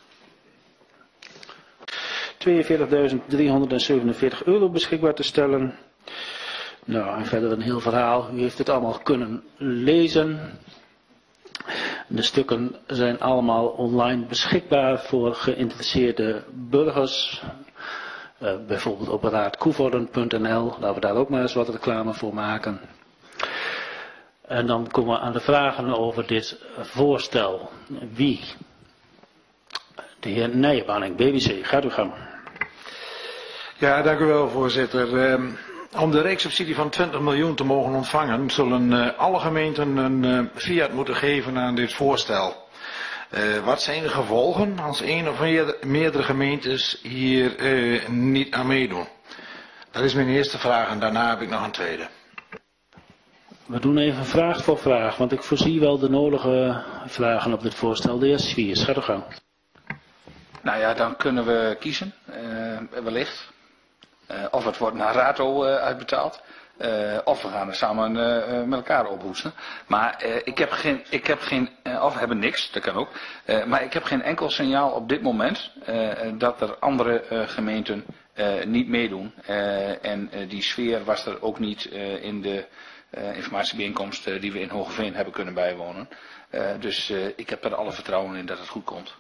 tweeënveertigduizend driehonderdzevenenveertig euro beschikbaar te stellen. Nou, en verder een heel verhaal. U heeft het allemaal kunnen lezen. De stukken zijn allemaal online beschikbaar voor geïnteresseerde burgers. Uh, bijvoorbeeld op raad koevorden punt n l. Laten we daar ook maar eens wat reclame voor maken. En dan komen we aan de vragen over dit voorstel. Wie? De heer Nijenbanning, B B C. Gaat u gang. Ja, dank u wel, voorzitter. Um... Om de reekssubsidie van twintig miljoen te mogen ontvangen, zullen uh, alle gemeenten een uh, fiat moeten geven aan dit voorstel. Uh, wat zijn de gevolgen als één of meerdere gemeentes hier uh, niet aan meedoen? Dat is mijn eerste vraag en daarna heb ik nog een tweede. We doen even vraag voor vraag, want ik voorzie wel de nodige vragen op dit voorstel. De heer Sviers, ga er gang. Nou ja, dan kunnen we kiezen, uh, wellicht. Uh, of het wordt naar rato uh, uitbetaald. Uh, of we gaan er samen uh, met elkaar ophoesten. Maar uh, ik heb geen, ik heb geen uh, of we hebben niks, dat kan ook. Uh, maar ik heb geen enkel signaal op dit moment uh, dat er andere uh, gemeenten uh, niet meedoen. Uh, en uh, die sfeer was er ook niet uh, in de uh, informatiebijeenkomst uh, die we in Hoogeveen hebben kunnen bijwonen. Uh, dus uh, ik heb er alle vertrouwen in dat het goed komt.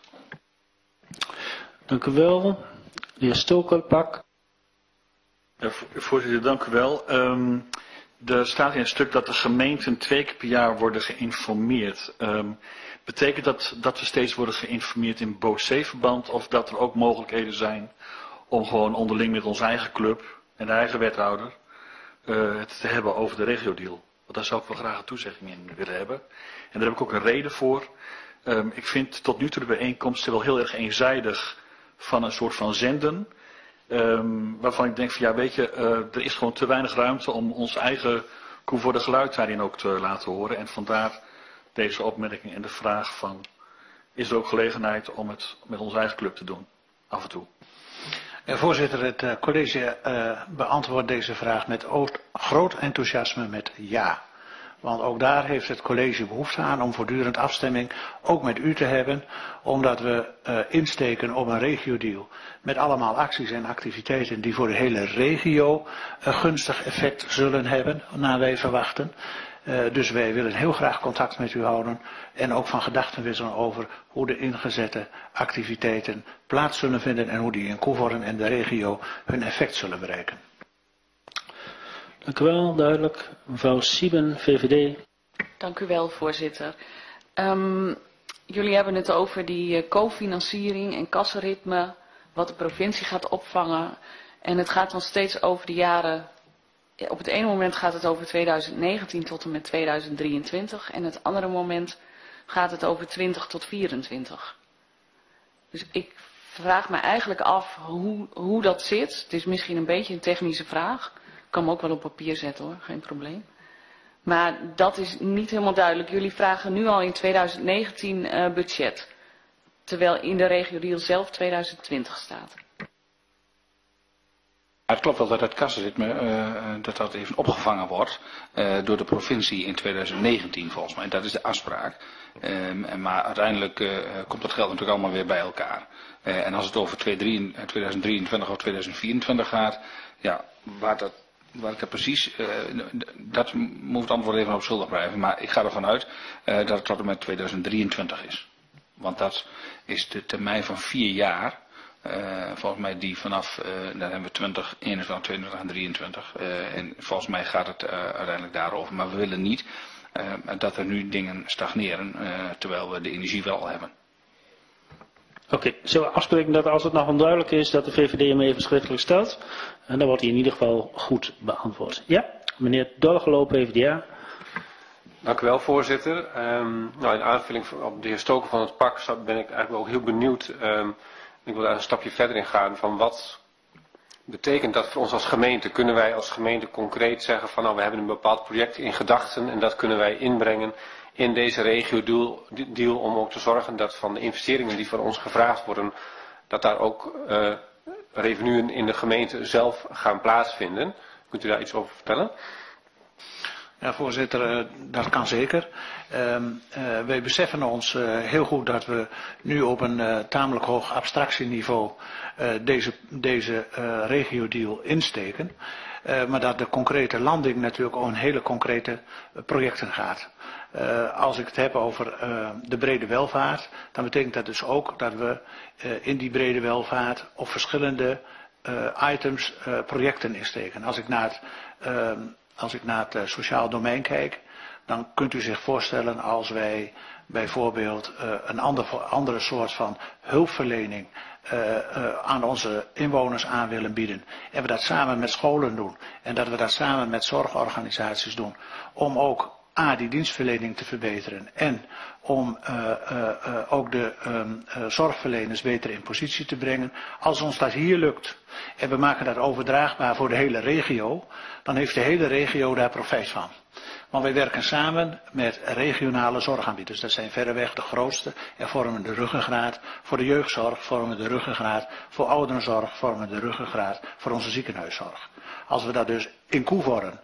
Dank u wel. De heer Stokelpak. Ja, voorzitter, dank u wel. Um, er staat in een stuk dat de gemeenten twee keer per jaar worden geïnformeerd. Um, betekent dat dat we steeds worden geïnformeerd in B O C-verband of dat er ook mogelijkheden zijn om gewoon onderling met onze eigen club en de eigen wethouder uh, het te hebben over de regiodeal? Want daar zou ik wel graag een toezegging in willen hebben. En daar heb ik ook een reden voor. Um, ik vind tot nu toe de bijeenkomsten wel heel erg eenzijdig van een soort van zenden. Um, waarvan ik denk van ja weet je, uh, er is gewoon te weinig ruimte om ons eigen Koevoorde geluid daarin ook te laten horen. En vandaar deze opmerking en de vraag van, is er ook gelegenheid om het met onze eigen club te doen? Af en toe. Uh, voorzitter, het uh, college uh, beantwoordt deze vraag met groot enthousiasme met ja. Want ook daar heeft het college behoefte aan om voortdurend afstemming ook met u te hebben. Omdat we uh, insteken op een regiodeal met allemaal acties en activiteiten die voor de hele regio een gunstig effect zullen hebben, naar wij verwachten. Uh, dus wij willen heel graag contact met u houden en ook van gedachten wisselen over hoe de ingezette activiteiten plaats zullen vinden en hoe die in Koevoorde en de regio hun effect zullen bereiken. Dank u wel, duidelijk. Mevrouw Sieben, V V D. Dank u wel, voorzitter. Um, jullie hebben het over die uh, cofinanciering en kassenritme, wat de provincie gaat opvangen. En het gaat dan steeds over de jaren, op het ene moment gaat het over tweeduizend negentien tot en met tweeduizend drieëntwintig. En het andere moment gaat het over twintig tot vierentwintig. Dus ik vraag me eigenlijk af hoe, hoe dat zit. Het is misschien een beetje een technische vraag. Ik kan hem ook wel op papier zetten hoor, geen probleem. Maar dat is niet helemaal duidelijk. Jullie vragen nu al in tweeduizend negentien uh, budget. Terwijl in de regiodeal zelf tweeduizend twintig staat. Het klopt wel dat het kassenritme uh, dat dat even opgevangen wordt uh, door de provincie in tweeduizend negentien volgens mij. Dat is de afspraak. Um, en maar uiteindelijk uh, komt dat geld natuurlijk allemaal weer bij elkaar. Uh, en als het over tweeduizend drieëntwintig of tweeduizend vierentwintig gaat, ja, waar dat Waar ik dat precies, uh, dat moet het antwoord even op schuldig blijven. Maar ik ga ervan uit uh, dat het tot en met tweeduizend drieëntwintig is. Want dat is de termijn van vier jaar. Uh, volgens mij die vanaf, uh, dan hebben we twintig, eenentwintig, tweeëntwintig en drieëntwintig. Uh, en volgens mij gaat het uh, uiteindelijk daarover. Maar we willen niet uh, dat er nu dingen stagneren, uh, terwijl we de energie wel hebben. Oké, okay, zullen we afspreken dat als het nog onduidelijk is, dat de V V D hem even schriftelijk stelt? En dan wordt hij in ieder geval goed beantwoord. Ja, meneer Dorgeloop, P v d A. Dank u wel, voorzitter. Um, nou, in aanvulling op de heer Stoker van het P A C ben ik eigenlijk wel heel benieuwd. Um, ik wil daar een stapje verder in gaan van wat betekent dat voor ons als gemeente. Kunnen wij als gemeente concreet zeggen van nou, we hebben een bepaald project in gedachten en dat kunnen wij inbrengen in deze regio deal om ook te zorgen dat van de investeringen die van ons gevraagd worden, dat daar ook uh, revenuen in de gemeente zelf gaan plaatsvinden. Kunt u daar iets over vertellen? Ja, voorzitter, dat kan zeker. Uh, uh, wij beseffen ons uh, heel goed dat we nu op een uh, tamelijk hoog abstractieniveau uh, deze, deze uh, regio-deal insteken. Uh, maar dat de concrete landing natuurlijk om hele concrete uh, projecten gaat. Uh, als ik het heb over uh, de brede welvaart, dan betekent dat dus ook dat we uh, in die brede welvaart op verschillende uh, items uh, projecten insteken. Als ik naar het, uh, als ik naar het uh, sociaal domein kijk, dan kunt u zich voorstellen als wij bijvoorbeeld uh, een ander, andere soort van hulpverlening Uh, uh, aan onze inwoners aan willen bieden. En we dat samen met scholen doen. En dat we dat samen met zorgorganisaties doen. Om ook A, die dienstverlening te verbeteren. En om uh, uh, uh, ook de um, uh, zorgverleners beter in positie te brengen. Als ons dat hier lukt. En we maken dat overdraagbaar voor de hele regio. Dan heeft de hele regio daar profijt van. Want wij werken samen met regionale zorgaanbieders. Dat zijn verreweg de grootste en vormen de ruggengraat. Voor de jeugdzorg vormen de ruggengraat. Voor ouderenzorg vormen de ruggengraat. Voor onze ziekenhuiszorg. Als we dat dus in Koevoorde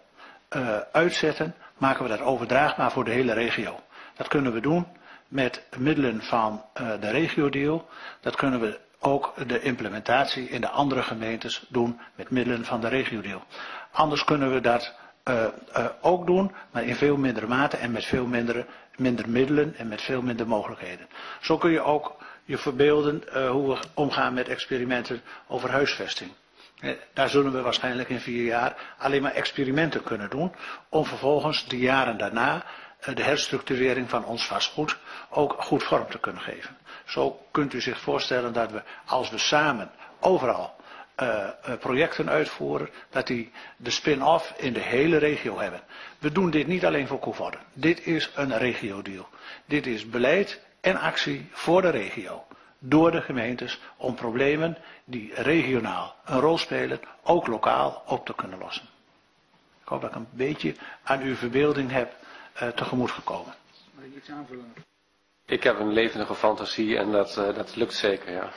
uh, uitzetten, maken we dat overdraagbaar voor de hele regio. Dat kunnen we doen met middelen van uh, de regio-deal. Dat kunnen we ook de implementatie in de andere gemeentes doen met middelen van de regio-deal. Anders kunnen we dat uh, uh, ook doen, maar in veel mindere mate en met veel minder, minder middelen en met veel minder mogelijkheden. Zo kun je ook je verbeelden uh, hoe we omgaan met experimenten over huisvesting. Eh, daar zullen we waarschijnlijk in vier jaar alleen maar experimenten kunnen doen, om vervolgens de jaren daarna uh, de herstructurering van ons vastgoed ook goed vorm te kunnen geven. Zo kunt u zich voorstellen dat we, als we samen overal uh, uh, projecten uitvoeren, dat die de spin-off in de hele regio hebben. We doen dit niet alleen voor Koevoorde. Dit is een regio-deal. Dit is beleid en actie voor de regio. Door de gemeentes om problemen die regionaal een rol spelen, ook lokaal op te kunnen lossen. Ik hoop dat ik een beetje aan uw verbeelding heb uh, tegemoet gekomen. Mag ik iets aanvullen? Ik heb een levendige fantasie en dat, uh, dat lukt zeker, ja.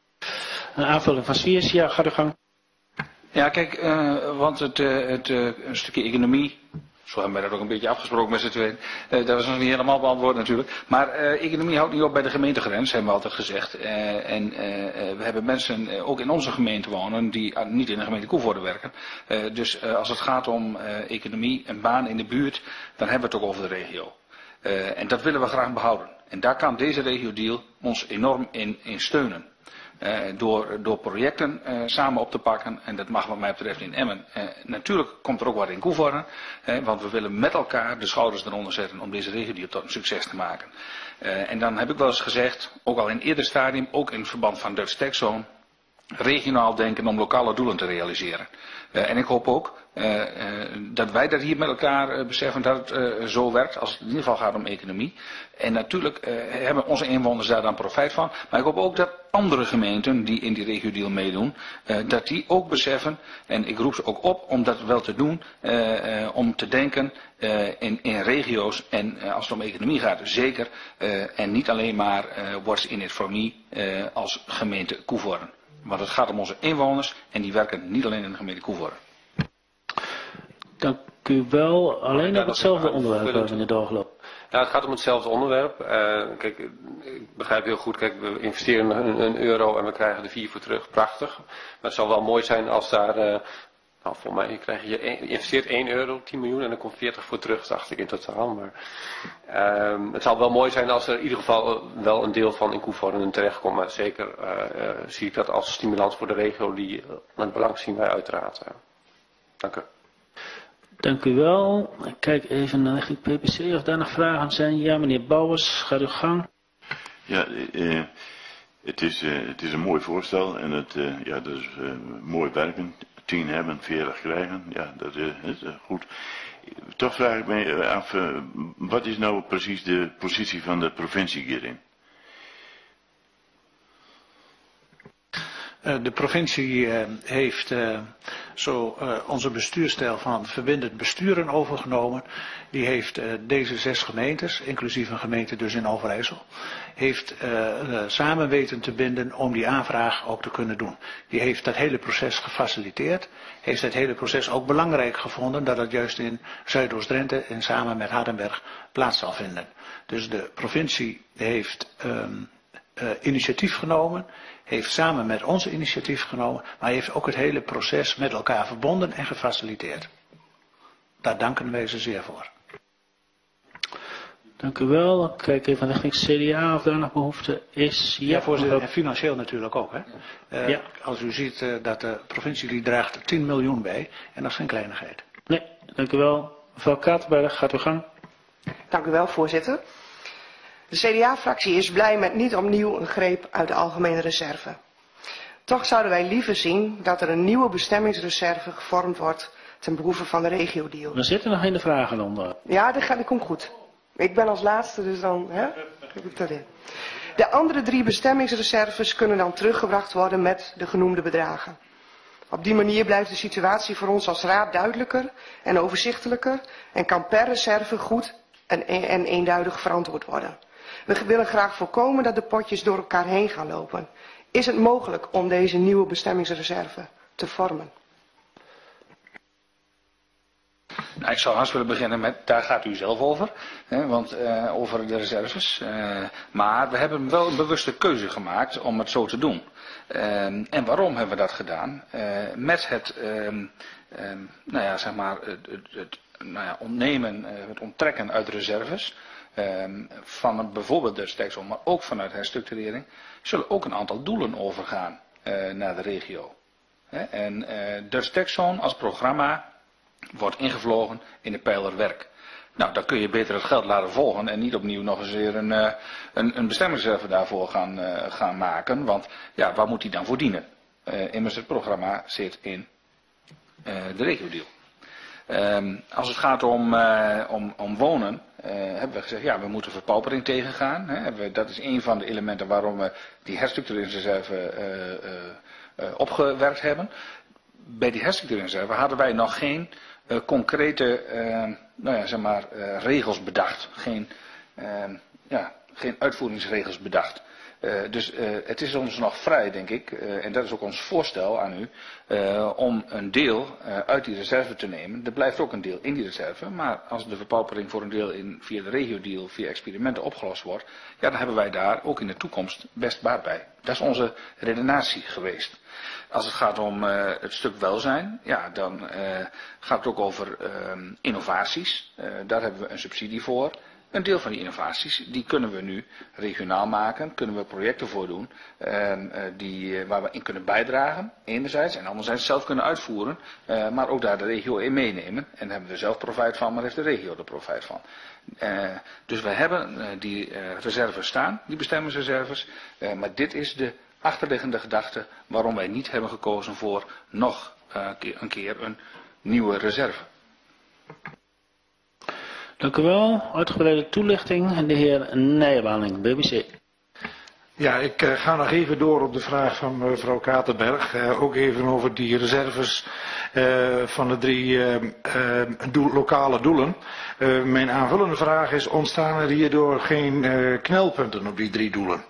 Een aanvulling van Swiers, ja, ga de gang. Ja, kijk, uh, want het, uh, het uh, een stukje economie, zo hebben wij dat ook een beetje afgesproken met z'n tweeën. Uh, dat was nog niet helemaal beantwoord natuurlijk. Maar uh, economie houdt niet op bij de gemeentegrens, hebben we altijd gezegd. Uh, en uh, uh, we hebben mensen uh, ook in onze gemeente wonen die uh, niet in de gemeente Koevoorde werken. Uh, dus uh, als het gaat om uh, economie en baan in de buurt, dan hebben we het ook over de regio. Uh, en dat willen we graag behouden. En daar kan deze regio-deal ons enorm in, in steunen. Uh, door, door projecten uh, samen op te pakken. En dat mag wat mij betreft in Emmen. Uh, natuurlijk komt er ook wat in Koevoorde. Uh, want we willen met elkaar de schouders eronder zetten om deze regio tot een succes te maken. Uh, en dan heb ik wel eens gezegd, ook al in een eerder stadium, ook in verband van Dutch Tech Zone, regionaal denken om lokale doelen te realiseren. Uh, en ik hoop ook uh, uh, dat wij dat hier met elkaar uh, beseffen dat het uh, zo werkt, als het in ieder geval gaat om economie. En natuurlijk uh, hebben onze inwoners daar dan profijt van. Maar ik hoop ook dat andere gemeenten die in die regio-deal meedoen, uh, dat die ook beseffen, en ik roep ze ook op om dat wel te doen, uh, uh, om te denken uh, in, in regio's en uh, als het om economie gaat, zeker. Uh, en niet alleen maar uh, what's in it for me uh, als gemeente Koevoorde. Want het gaat om onze inwoners en die werken niet alleen in de gemeente Koevoorde. Dank u wel. Alleen op hetzelfde onderwerp, meneer Doorgelop. Ja, het gaat om hetzelfde onderwerp. Uh, kijk, ik begrijp heel goed, kijk, we investeren een, een euro en we krijgen er vier voor terug. Prachtig. Maar het zou wel mooi zijn als daar, uh, nou volgens mij krijg je, je investeert één euro, tien miljoen en dan komt veertig voor terug, dacht ik in totaal. Maar uh, het zou wel mooi zijn als er in ieder geval wel een deel van in Koevoorde terechtkomt. Maar zeker uh, uh, zie ik dat als stimulans voor de regio, die uh, het belang zien wij uiteraard. Uh. Dank u. Dank u wel. Ik kijk even naar de P P C of daar nog vragen zijn. Ja, meneer Bouwers, gaat uw gang. Ja, uh, het, is, uh, het is een mooi voorstel en het, uh, ja, dat is uh, mooi werken. tien hebben, veertig krijgen. Ja, dat uh, is uh, goed. Toch vraag ik me af, uh, wat is nou precies de positie van de provincie hierin? Uh, de provincie uh, heeft uh, zo uh, onze bestuurstijl van verbindend besturen overgenomen. Die heeft uh, deze zes gemeentes, inclusief een gemeente dus in Overijssel, heeft uh, uh, samen weten te binden om die aanvraag ook te kunnen doen. Die heeft dat hele proces gefaciliteerd, heeft het hele proces ook belangrijk gevonden dat het juist in Zuidoost-Drenthe en samen met Hardenberg plaats zal vinden. Dus de provincie heeft um, uh, initiatief genomen, heeft samen met ons initiatief genomen, maar heeft ook het hele proces met elkaar verbonden en gefaciliteerd. Daar danken wij ze zeer voor. Dank u wel. Kijk even richting C D A of daar nog behoefte is. Ja, ja voorzitter. En financieel natuurlijk ook. Hè? Uh, ja. Als u ziet uh, dat de provincie die draagt tien miljoen bij en dat is geen kleinigheid. Nee, dank u wel. Mevrouw Katerberg, gaat uw gang. Dank u wel, voorzitter. De C D A-fractie is blij met niet opnieuw een greep uit de algemene reserve. Toch zouden wij liever zien dat er een nieuwe bestemmingsreserve gevormd wordt ten behoeve van de regio-deal. We zitten nog in de vragen onder. Ja, dat, gaat, dat komt goed. Ik ben als laatste, dus dan hè, heb ik dat in. De andere drie bestemmingsreserves kunnen dan teruggebracht worden met de genoemde bedragen. Op die manier blijft de situatie voor ons als raad duidelijker en overzichtelijker en kan per reserve goed en, en eenduidig verantwoord worden. We willen graag voorkomen dat de potjes door elkaar heen gaan lopen. Is het mogelijk om deze nieuwe bestemmingsreserve te vormen? Nou, ik zou haast willen beginnen met, daar gaat u zelf over, hè, want uh, over de reserves. Uh, maar we hebben wel een bewuste keuze gemaakt om het zo te doen. Uh, en waarom hebben we dat gedaan? Uh, met het, uh, uh, nou ja, zeg maar, het, het, het nou ja, ontnemen, uh, het onttrekken uit reserves. Uh, van bijvoorbeeld de Texon, maar ook vanuit herstructurering, zullen ook een aantal doelen overgaan uh, naar de regio. Hè? En uh, de Texon als programma wordt ingevlogen in de pijler werk. Nou, dan kun je beter het geld laten volgen en niet opnieuw nog eens weer een, uh, een, een bestemmingsreserve daarvoor gaan, uh, gaan maken. Want ja, waar moet die dan voor dienen? Uh, immers het programma zit in uh, de regio-deal. Um, als het gaat om, uh, om, om wonen, uh, hebben we gezegd, ja, we moeten verpaupering tegengaan. Hè. We, dat is een van de elementen waarom we die herstructureringsreserve uh, uh, uh, opgewerkt hebben. Bij die herstructureringsreserve hadden wij nog geen uh, concrete uh, nou ja, zeg maar, uh, regels bedacht. Geen, uh, ja, geen uitvoeringsregels bedacht. Uh, dus uh, het is ons nog vrij, denk ik, uh, en dat is ook ons voorstel aan u, uh, om een deel uh, uit die reserve te nemen. Er blijft ook een deel in die reserve, maar als de verpaupering voor een deel in, via de regio-deal, via experimenten opgelost wordt, ja, dan hebben wij daar ook in de toekomst best baat bij. Dat is onze redenatie geweest. Als het gaat om uh, het stuk welzijn, ja, dan uh, gaat het ook over uh, innovaties. Uh, daar hebben we een subsidie voor. Een deel van die innovaties, die kunnen we nu regionaal maken, kunnen we projecten voor doen, uh, die, uh, waar we in kunnen bijdragen, enerzijds, en anderzijds zelf kunnen uitvoeren, uh, maar ook daar de regio in meenemen. En daar hebben we zelf profijt van, maar heeft de regio er profijt van. Uh, dus we hebben uh, die uh, reserves staan, die bestemmingsreserves, uh, maar dit is de achterliggende gedachte waarom wij niet hebben gekozen voor nog uh, een keer een nieuwe reserve. Dank u wel. Uitgebreide toelichting. De heer Nijwaling, B B C. Ja, ik uh, ga nog even door op de vraag van mevrouw Katerberg. Uh, ook even over die reserves uh, van de drie uh, uh, doel, lokale doelen. Uh, mijn aanvullende vraag is, ontstaan er hierdoor geen uh, knelpunten op die drie doelen?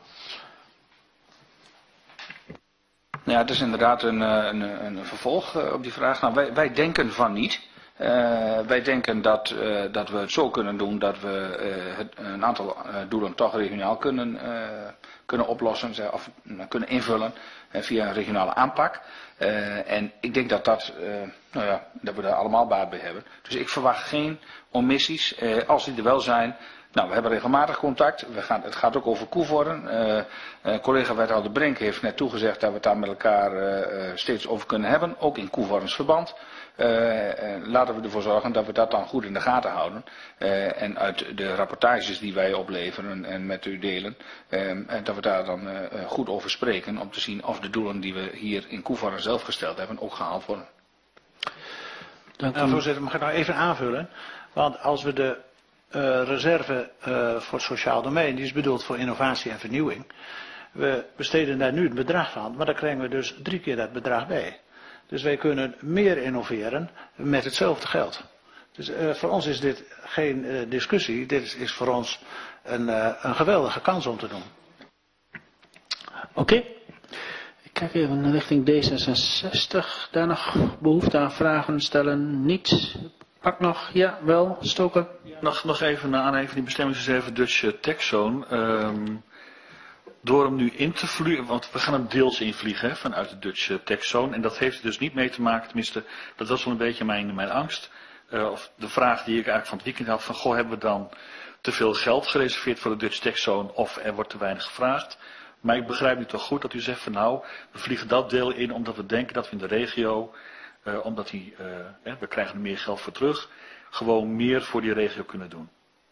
Ja, het is inderdaad een, een, een vervolg uh, op die vraag. Nou, wij, wij denken van niet. Uh, wij denken dat, uh, dat we het zo kunnen doen dat we uh, het, een aantal uh, doelen toch regionaal kunnen, uh, kunnen oplossen zeg, of uh, kunnen invullen uh, via een regionale aanpak. Uh, en ik denk dat, dat, uh, nou ja, dat we daar allemaal baat bij hebben. Dus ik verwacht geen omissies. Uh, als die er wel zijn, nou, we hebben regelmatig contact. We gaan, het gaat ook over Koevoorden. Uh, uh, collega wethouder Brink heeft net toegezegd dat we het daar met elkaar uh, steeds over kunnen hebben. Ook in Koevordens verband. Uh, uh, laten we ervoor zorgen dat we dat dan goed in de gaten houden. Uh, en uit de rapportages die wij opleveren en met u delen, uh, dat we daar dan uh, goed over spreken. Om te zien of de doelen die we hier in Koevorden zelf gesteld hebben ook gehaald worden. Dank u. Nou, voorzitter, mag ik nou even aanvullen? Want als we de uh, reserve uh, voor het sociaal domein, die is bedoeld voor innovatie en vernieuwing. We besteden daar nu het bedrag van, maar dan krijgen we dus drie keer dat bedrag bij. Dus wij kunnen meer innoveren met hetzelfde geld. Dus uh, voor ons is dit geen uh, discussie. Dit is, is voor ons een, uh, een geweldige kans om te doen. Oké. Okay. Ik kijk even richting D zesenzestig. Daar nog behoefte aan vragen stellen? Niet. Pak nog? Ja, wel. Stoker? Nog, nog even naar aanleiding van die bestemmingsreserve Dutch Texon. Um, Door hem nu in te vliegen, want we gaan hem deels invliegen hè, vanuit de Dutch Texon. En dat heeft er dus niet mee te maken, tenminste, dat was wel een beetje mijn, mijn angst. Uh, of de vraag die ik eigenlijk van het weekend had, van goh, hebben we dan te veel geld gereserveerd voor de Dutch Texon of er wordt te weinig gevraagd. Maar ik begrijp nu toch goed dat u zegt van nou, we vliegen dat deel in omdat we denken dat we in de regio, uh, omdat die, uh, hè, we krijgen er meer geld voor terug, gewoon meer voor die regio kunnen doen.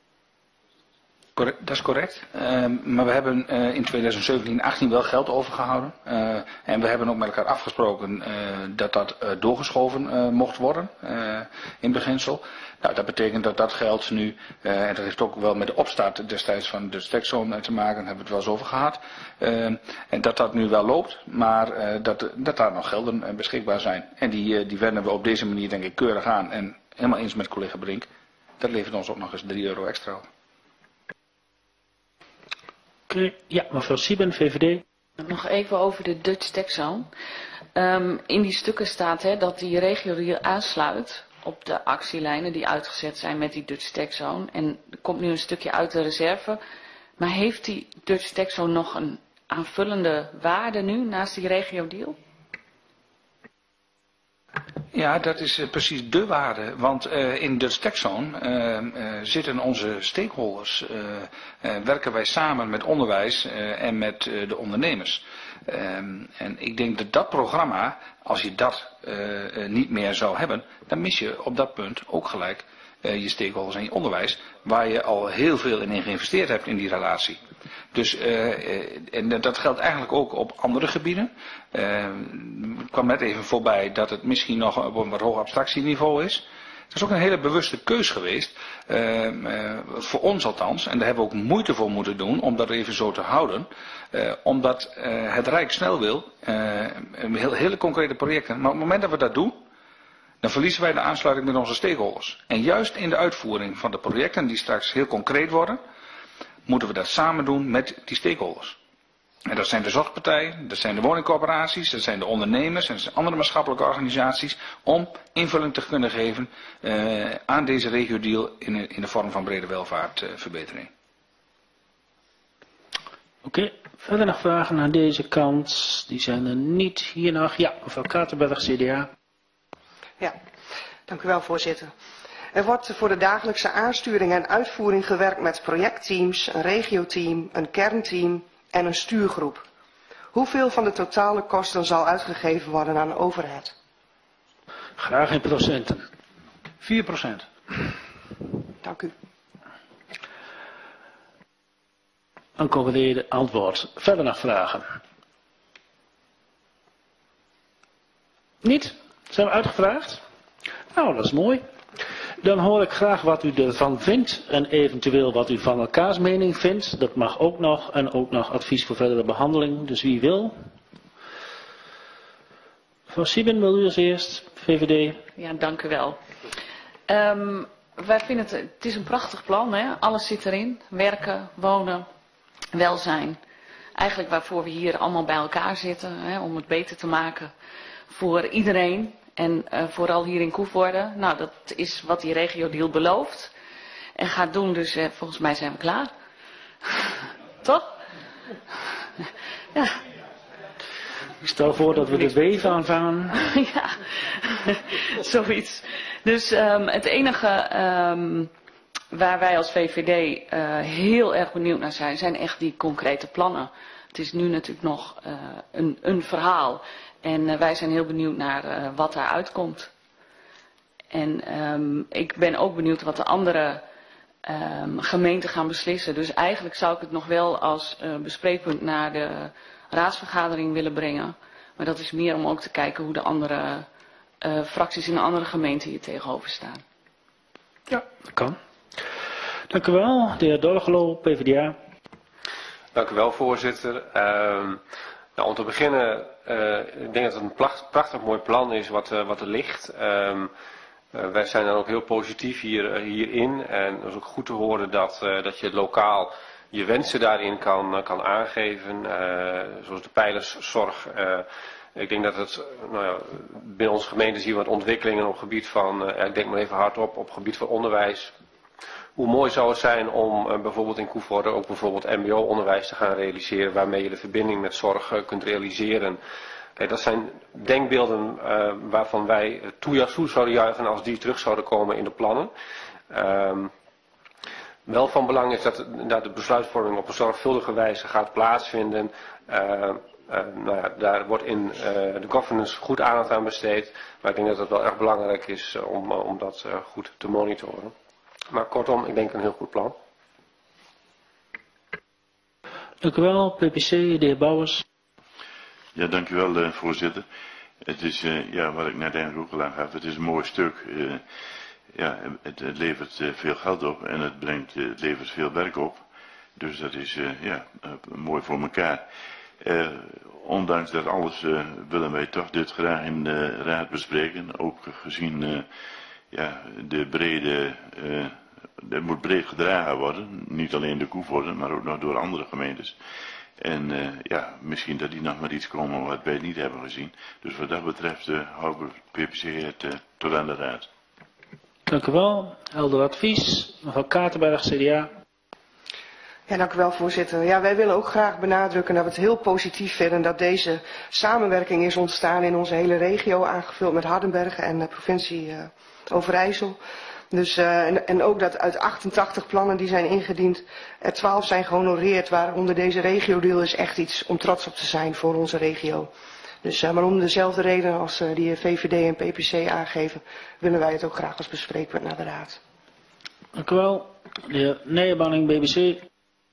Dat is correct. Uh, maar we hebben uh, in tweeduizend zeventien achttien wel geld overgehouden. Uh, en we hebben ook met elkaar afgesproken uh, dat dat uh, doorgeschoven uh, mocht worden uh, in beginsel. Nou, dat betekent dat dat geld nu, uh, en dat heeft ook wel met de opstart destijds van de Texon te maken, hebben we het wel eens over gehad. Uh, en dat dat nu wel loopt, maar uh, dat, dat daar nog gelden uh, beschikbaar zijn. En die, uh, die wenden we op deze manier denk ik keurig aan. En helemaal eens met collega Brink, dat levert ons ook nog eens drie euro extra op. Ja, mevrouw Sieben, V V D. Nog even over de Dutch Texon. Um, in die stukken staat hè, dat die regio die aansluit op de actielijnen die uitgezet zijn met die Dutch Tech Zone. En er komt nu een stukje uit de reserve. Maar heeft die Dutch Tech Zone nog een aanvullende waarde nu naast die regio deal? Ja, dat is uh, precies de waarde. Want uh, in Dutch Tech Zone uh, uh, zitten onze stakeholders. Uh, uh, werken wij samen met onderwijs uh, en met uh, de ondernemers. Um, en ik denk dat dat programma, als je dat uh, uh, niet meer zou hebben, dan mis je op dat punt ook gelijk uh, je stakeholders en je onderwijs, waar je al heel veel in geïnvesteerd hebt in die relatie. Dus uh, uh, en dat geldt eigenlijk ook op andere gebieden. Uh, het kwam net even voorbij dat het misschien nog op een wat hoog abstractieniveau is. Het is ook een hele bewuste keus geweest, uh, uh, voor ons althans, en daar hebben we ook moeite voor moeten doen om dat even zo te houden, uh, omdat uh, het Rijk snel wil, uh, heel, hele concrete projecten, maar op het moment dat we dat doen, dan verliezen wij de aansluiting met onze stakeholders. En juist in de uitvoering van de projecten die straks heel concreet worden, moeten we dat samen doen met die stakeholders. En dat zijn de zorgpartijen, dat zijn de woningcorporaties, dat zijn de ondernemers en dat zijn andere maatschappelijke organisaties om invulling te kunnen geven uh, aan deze regio-deal in, in de vorm van brede welvaartverbetering. Uh, Oké, okay. Verder nog vragen aan deze kant? Die zijn er niet. Hier nog. Ja, mevrouw Katerberg, C D A. Ja, dank u wel, voorzitter. Er wordt voor de dagelijkse aansturing en uitvoering gewerkt met projectteams, een regioteam, een kernteam en een stuurgroep. Hoeveel van de totale kosten zal uitgegeven worden aan de overheid? Graag in procenten. vier procent. Dank u. Een concreet antwoord. Verder nog vragen? Niet? Zijn we uitgevraagd? Nou, dat is mooi. Dan hoor ik graag wat u ervan vindt en eventueel wat u van elkaars mening vindt. Dat mag ook nog en ook nog advies voor verdere behandeling. Dus wie wil? Mevrouw Sieben, wil u als eerst? V V D. Ja, dank u wel. Um, wij vinden het, het is een prachtig plan, hè? Alles zit erin. Werken, wonen, welzijn. Eigenlijk waarvoor we hier allemaal bij elkaar zitten, hè? Om het beter te maken voor iedereen. En uh, vooral hier in Koevoorde, nou dat is wat die regio-deal belooft en gaat doen, dus uh, volgens mij zijn we klaar. Toch? Ja. Ik stel voor dat we de weef aanvangen. Ja, zoiets. Dus um, het enige um, waar wij als V V D uh, heel erg benieuwd naar zijn, zijn echt die concrete plannen. Het is nu natuurlijk nog uh, een, een verhaal. En uh, wij zijn heel benieuwd naar uh, wat daar uitkomt. En um, ik ben ook benieuwd wat de andere um, gemeenten gaan beslissen. Dus eigenlijk zou ik het nog wel als uh, bespreekpunt naar de raadsvergadering willen brengen. Maar dat is meer om ook te kijken hoe de andere uh, fracties in de andere gemeenten hier tegenover staan. Ja, dat kan. Dank u wel. De heer Dorgelo, P V D A. Dank u wel, voorzitter. Uh, nou, om te beginnen, uh, ik denk dat het een prachtig, prachtig mooi plan is wat, uh, wat er ligt. Um, uh, wij zijn dan ook heel positief hier, uh, hierin. En het is ook goed te horen dat, uh, dat je lokaal je wensen daarin kan, uh, kan aangeven. Uh, zoals de pijlerszorg. Uh, ik denk dat het, nou ja, binnen onze gemeente zien we wat ontwikkelingen op het gebied van, uh, ik denk maar even hardop, op het gebied van onderwijs. Hoe mooi zou het zijn om uh, bijvoorbeeld in Koevoorde ook bijvoorbeeld M B O-onderwijs te gaan realiseren, waarmee je de verbinding met zorg uh, kunt realiseren. Kijk, dat zijn denkbeelden uh, waarvan wij toe, toe zouden juichen als die terug zouden komen in de plannen. Um, wel van belang is dat, dat de besluitvorming op een zorgvuldige wijze gaat plaatsvinden. Uh, uh, nou ja, daar wordt in uh, de governance goed aandacht aan besteed, maar ik denk dat het wel erg belangrijk is uh, om, uh, om dat uh, goed te monitoren. Maar kortom, ik denk een heel goed plan. Dank u wel, P P C, de heer Bouwers. Ja, dank u wel, uh, voorzitter. Het is, uh, ja, wat ik net eigenlijk ook al aangaf, het is een mooi stuk. Uh, ja, het, het levert uh, veel geld op en het brengt, uh, het levert veel werk op. Dus dat is, uh, ja, uh, mooi voor elkaar. Uh, ondanks dat alles uh, willen wij toch dit graag in de raad bespreken. Ook gezien uh, ja, de brede, uh, er moet breed gedragen worden. Niet alleen de Koevoorde, maar ook nog door andere gemeentes. En uh, ja, misschien dat die nog maar iets komen wat wij niet hebben gezien. Dus wat dat betreft uh, houden we P P C het uh, tot aan de raad. Dank u wel. Helder advies. Mevrouw Katerberg, C D A. Ja, dank u wel, voorzitter. Ja, wij willen ook graag benadrukken dat we het heel positief vinden dat deze samenwerking is ontstaan in onze hele regio, aangevuld met Hardenberg en de provincie uh, Overijssel. Dus, uh, en, en ook dat uit achtentachtig plannen die zijn ingediend, er twaalf zijn gehonoreerd, waaronder deze regiodeel is echt iets om trots op te zijn voor onze regio. Dus, uh, maar om dezelfde reden als uh, die V V D en P P C aangeven, willen wij het ook graag als bespreekpunt naar de Raad. Dank u wel. De heer Nijenbanning, B B C.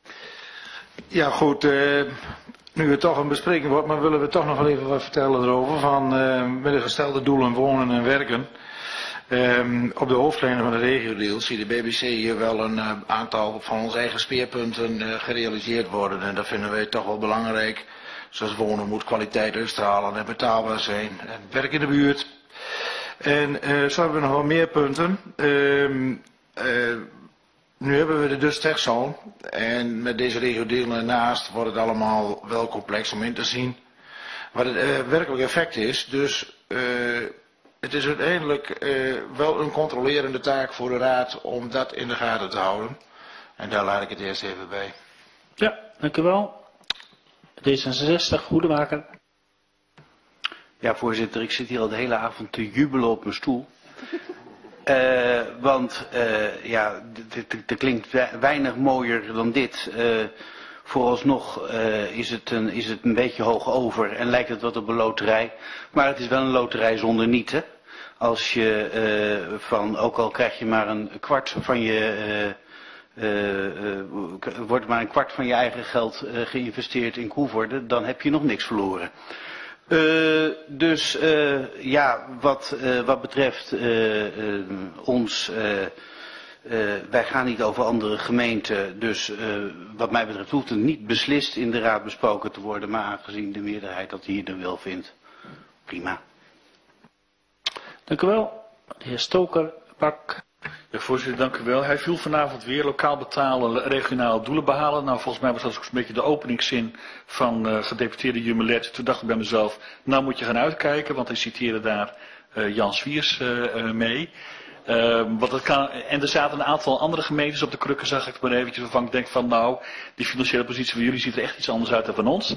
Ja, goed. Uh, nu het toch een bespreking wordt, maar willen we toch nog wel even wat vertellen erover. Van uh, met de gestelde doelen wonen en werken. Um, op de hoofdlijnen van de regiodeel ziet de B B C hier wel een uh, aantal van onze eigen speerpunten uh, gerealiseerd worden. En dat vinden wij toch wel belangrijk. Zoals wonen moet kwaliteit uitstralen en betaalbaar zijn. En werk in de buurt. En uh, zo hebben we nog wel meer punten. Um, uh, nu hebben we de Dutch Tech Zone. En met deze regiodeel ernaast wordt het allemaal wel complex om in te zien wat het uh, werkelijk effect is. Dus uh, het is uiteindelijk uh, wel een controlerende taak voor de Raad om dat in de gaten te houden. En daar laat ik het eerst even bij. Ja, dank u wel. D zesenzestig, Goedemaker. Ja, voorzitter, ik zit hier al de hele avond te jubelen op mijn stoel. Uh, want uh, ja, het klinkt weinig mooier dan dit. Uh, vooralsnog uh, is, het een, is het een beetje hoog over en lijkt het wat op een loterij. Maar het is wel een loterij zonder nieten. Als je uh, van, ook al krijg je maar een kwart van je... Uh, Uh, uh, wordt maar een kwart van je eigen geld uh, geïnvesteerd in Koevoorde, dan heb je nog niks verloren. Uh, dus uh, ja, wat, uh, wat betreft uh, uh, ons, uh, uh, wij gaan niet over andere gemeenten, dus uh, wat mij betreft hoeft het niet beslist in de Raad besproken te worden, maar aangezien de meerderheid dat hier er wel vindt, prima. Dank u wel. De heer Stoker, Pak. Ja, voorzitter, dank u wel. Hij viel vanavond weer lokaal betalen, regionale doelen behalen. Nou, volgens mij was dat ook een beetje de openingszin van uh, gedeputeerde Jumelet. Toen dacht ik bij mezelf, nou moet je gaan uitkijken, want hij citeerde daar uh, Jan Swiers uh, uh, mee. Uh, wat het kan, en er zaten een aantal andere gemeentes op de krukken, zag ik maar eventjes, waarvan ik denk van nou, die financiële positie van jullie ziet er echt iets anders uit dan van ons.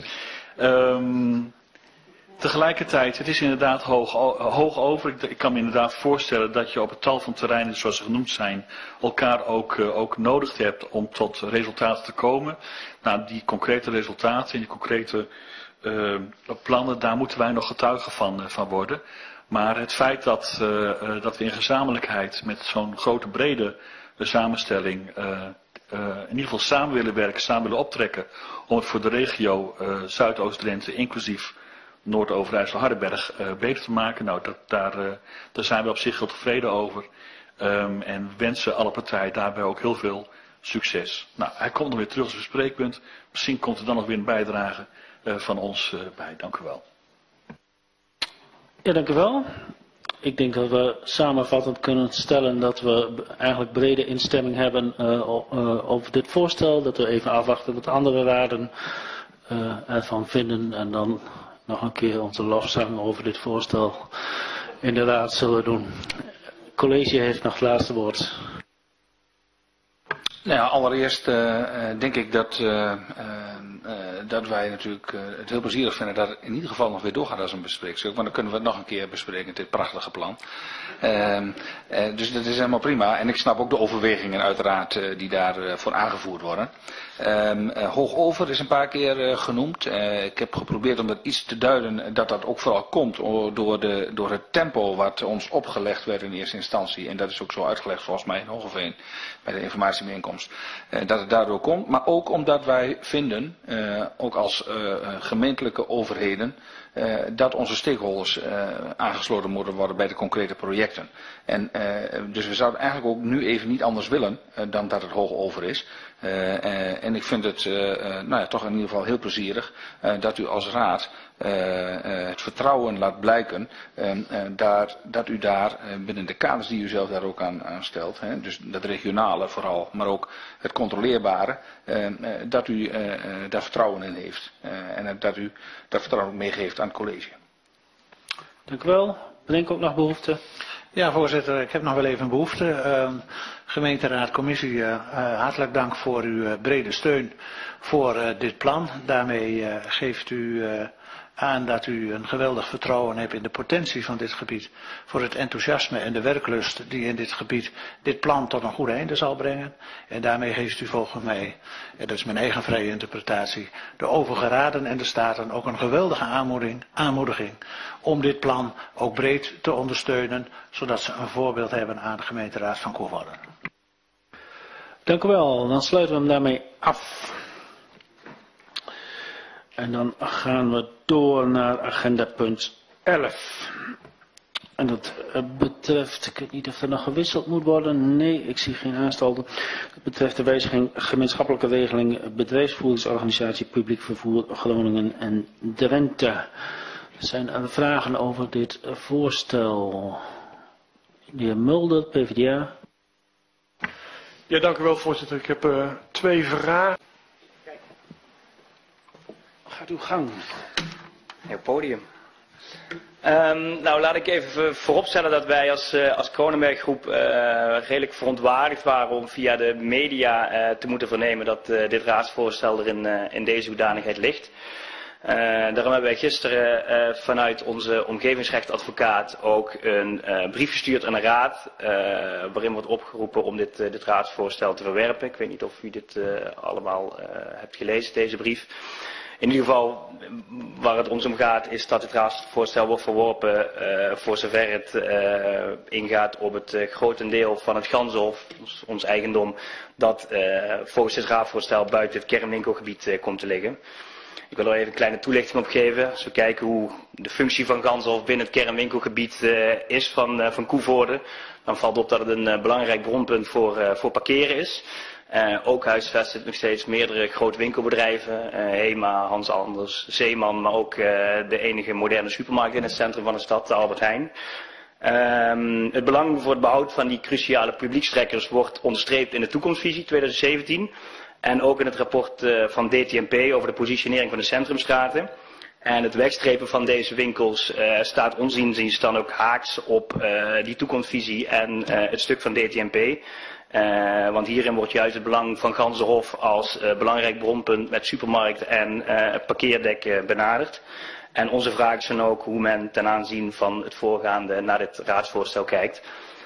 Um, Tegelijkertijd, het is inderdaad hoog, hoog over. Ik, ik kan me inderdaad voorstellen dat je op het tal van terreinen, zoals ze genoemd zijn, elkaar ook, uh, ook nodig hebt om tot resultaten te komen. Nou, die concrete resultaten en die concrete uh, plannen, daar moeten wij nog getuigen van, uh, van worden. Maar het feit dat, uh, uh, dat we in gezamenlijkheid met zo'n grote brede uh, samenstelling uh, uh, in ieder geval samen willen werken, samen willen optrekken om het voor de regio uh, Zuidoost-Drenthe inclusief Noord-Overijssel-Hardenberg uh, beter te maken. Nou, dat, daar, uh, daar zijn we op zich heel tevreden over. Um, en wensen alle partijen daarbij ook heel veel succes. Nou, hij komt nog weer terug als bespreekpunt. Misschien komt er dan nog weer een bijdrage uh, van ons uh, bij. Dank u wel. Ja, dank u wel. Ik denk dat we samenvattend kunnen stellen dat we eigenlijk brede instemming hebben uh, uh, over dit voorstel. Dat we even afwachten wat andere raden uh, ervan vinden en dan nog een keer onze lofzang over dit voorstel in de Raad zullen doen. Het college heeft nog het laatste woord. Nou ja, allereerst uh, denk ik dat, uh, uh, uh, dat wij natuurlijk uh, het heel plezierig vinden dat het in ieder geval nog weer doorgaat als een bespreekstuk. Want dan kunnen we het nog een keer bespreken, dit prachtige plan. Uh, uh, dus dat is helemaal prima. En ik snap ook de overwegingen uiteraard uh, die daarvoor uh, voor aangevoerd worden. Um, uh, Hoogover is een paar keer uh, genoemd. Uh, ik heb geprobeerd om dat iets te duiden dat dat ook vooral komt door, de, door het tempo wat ons opgelegd werd in eerste instantie. En dat is ook zo uitgelegd volgens mij in Hogeveen bij de informatiebijeenkomst. Uh, dat het daardoor komt. Maar ook omdat wij vinden, uh, ook als uh, gemeentelijke overheden, Uh, dat onze stakeholders uh, aangesloten moeten worden bij de concrete projecten. En, uh, dus we zouden eigenlijk ook nu even niet anders willen uh, dan dat het hoog over is. Uh, uh, en ik vind het uh, uh, nou ja, toch in ieder geval heel plezierig uh, dat u als raad uh, uh, het vertrouwen laat blijken uh, uh, daar, dat u daar uh, binnen de kaders die u zelf daar ook aan, aan stelt, hè, dus dat regionale vooral, maar ook het controleerbare, uh, uh, dat u uh, uh, daar vertrouwen in heeft uh, en uh, dat u dat vertrouwen meegeeft aan het college. Dank u wel. Bedenk ook nog behoefte. Ja, voorzitter, ik heb nog wel even een behoefte. Uh, gemeenteraad, commissie, uh, uh, hartelijk dank voor uw uh, brede steun voor uh, dit plan. Daarmee uh, geeft u uh, aan dat u een geweldig vertrouwen hebt in de potentie van dit gebied. Voor het enthousiasme en de werklust die in dit gebied dit plan tot een goed einde zal brengen. En daarmee geeft u volgens mij, en dat is mijn eigen vrije interpretatie, de overige raden en de staten ook een geweldige aanmoediging, aanmoediging om dit plan ook breed te ondersteunen, zodat ze een voorbeeld hebben aan de gemeenteraad van Koevoorde. Dank u wel. Dan sluiten we hem daarmee af. En dan gaan we door naar agenda punt elf. En dat betreft, ik weet niet of er nog gewisseld moet worden. Nee, ik zie geen aanstalten. Dat betreft de wijziging gemeenschappelijke regeling bedrijfsvoeringsorganisatie publiek vervoer Groningen en Drenthe. Zijn er vragen over dit voorstel? De heer Mulder, P v d A. Ja, dank u wel, voorzitter. Ik heb uh, twee vragen. Gaat uw gang. Ja, podium. Um, nou, laat ik even vooropstellen dat wij als, uh, als Kronenberg-groep uh, redelijk verontwaardigd waren om via de media uh, te moeten vernemen dat uh, dit raadsvoorstel er in, uh, in deze hoedanigheid ligt. Uh, daarom hebben wij gisteren uh, vanuit onze omgevingsrechtadvocaat ook een uh, brief gestuurd aan de raad, uh, waarin wordt opgeroepen om dit, uh, dit raadsvoorstel te verwerpen. Ik weet niet of u dit uh, allemaal uh, hebt gelezen, deze brief. In ieder geval, waar het ons om gaat, is dat het raadsvoorstel wordt verworpen uh, voor zover het uh, ingaat op het uh, grotendeel van het Ganzenhof, ons, ons eigendom, dat uh, volgens het raadsvoorstel buiten het kernwinkelgebied uh, komt te liggen. Ik wil er even een kleine toelichting op geven. Als we kijken hoe de functie van Ganzenhof binnen het kernwinkelgebied uh, is van, uh, van Koevoorde, dan valt op dat het een uh, belangrijk bronpunt voor, uh, voor parkeren is. Uh, ook huisvesten nog steeds meerdere grote winkelbedrijven, uh, Hema, Hans Anders, Zeeman, maar ook uh, de enige moderne supermarkt in het centrum van de stad, de Albert Heijn. Uh, het belang voor het behoud van die cruciale publiekstrekkers wordt onderstreept in de toekomstvisie twintig zeventien en ook in het rapport uh, van D T M P over de positionering van de centrumstraten. En het wegstrepen van deze winkels uh, staat ons inziens dan ook haaks op uh, die toekomstvisie en uh, het stuk van D T M P. Uh, want hierin wordt juist het belang van Ganzenhof als uh, belangrijk bronpunt met supermarkt en uh, parkeerdek uh, benaderd. En onze vraag is dan ook hoe men ten aanzien van het voorgaande naar dit raadsvoorstel kijkt.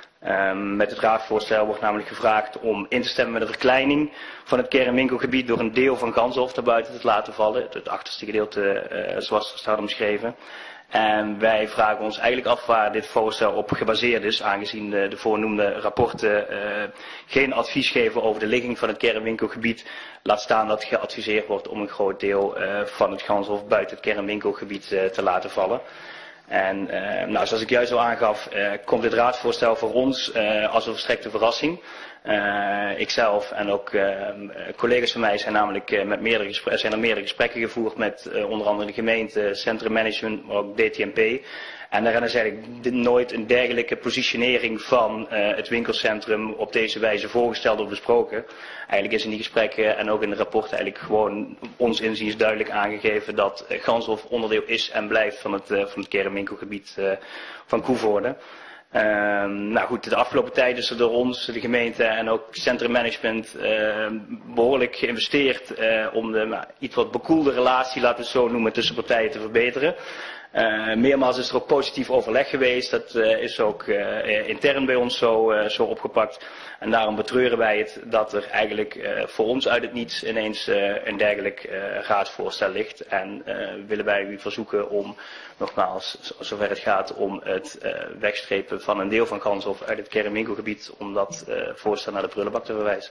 Um, met het raadsvoorstel wordt namelijk gevraagd om in te stemmen met een verkleining van het kernwinkelgebied door een deel van Ganzenhof naar buiten te laten vallen. Het, het achterste gedeelte uh, zoals er staat omschreven. En wij vragen ons eigenlijk af waar dit voorstel op gebaseerd is, aangezien de, de voornoemde rapporten uh, geen advies geven over de ligging van het kernwinkelgebied. Laat staan dat geadviseerd wordt om een groot deel uh, van het Ganzenhof buiten het kernwinkelgebied uh, te laten vallen. En uh, nou, zoals ik juist al aangaf, uh, komt dit raadsvoorstel voor ons uh, als een verstrekte verrassing. Uh, ikzelf en ook uh, collega's van mij zijn namelijk uh, met meerdere gesprekken, zijn er meerdere gesprekken gevoerd met uh, onder andere de gemeente, centrummanagement, maar ook D T M P. En daarin is eigenlijk nooit een dergelijke positionering van uh, het winkelcentrum op deze wijze voorgesteld of besproken. Eigenlijk is in die gesprekken en ook in de rapporten eigenlijk gewoon ons inziens duidelijk aangegeven dat uh, Ganzenhof onderdeel is en blijft van het, uh, van het kernwinkelgebied uh, van Koevoorde. Uh, nou goed, de afgelopen tijd is er door ons, de gemeente en ook centrummanagement uh, behoorlijk geïnvesteerd uh, om de nou, iets wat bekoelde relatie, laten we het zo noemen, tussen partijen te verbeteren. Uh, meermaals is er ook positief overleg geweest, dat uh, is ook uh, intern bij ons zo, uh, zo opgepakt. En daarom betreuren wij het dat er eigenlijk uh, voor ons uit het niets ineens uh, een dergelijk uh, raadsvoorstel ligt. En uh, willen wij u verzoeken om, nogmaals, zover het gaat, om het uh, wegstrepen van een deel van Ganzenhof uit het kernwinkelgebied, om dat uh, voorstel naar de prullenbak te verwijzen.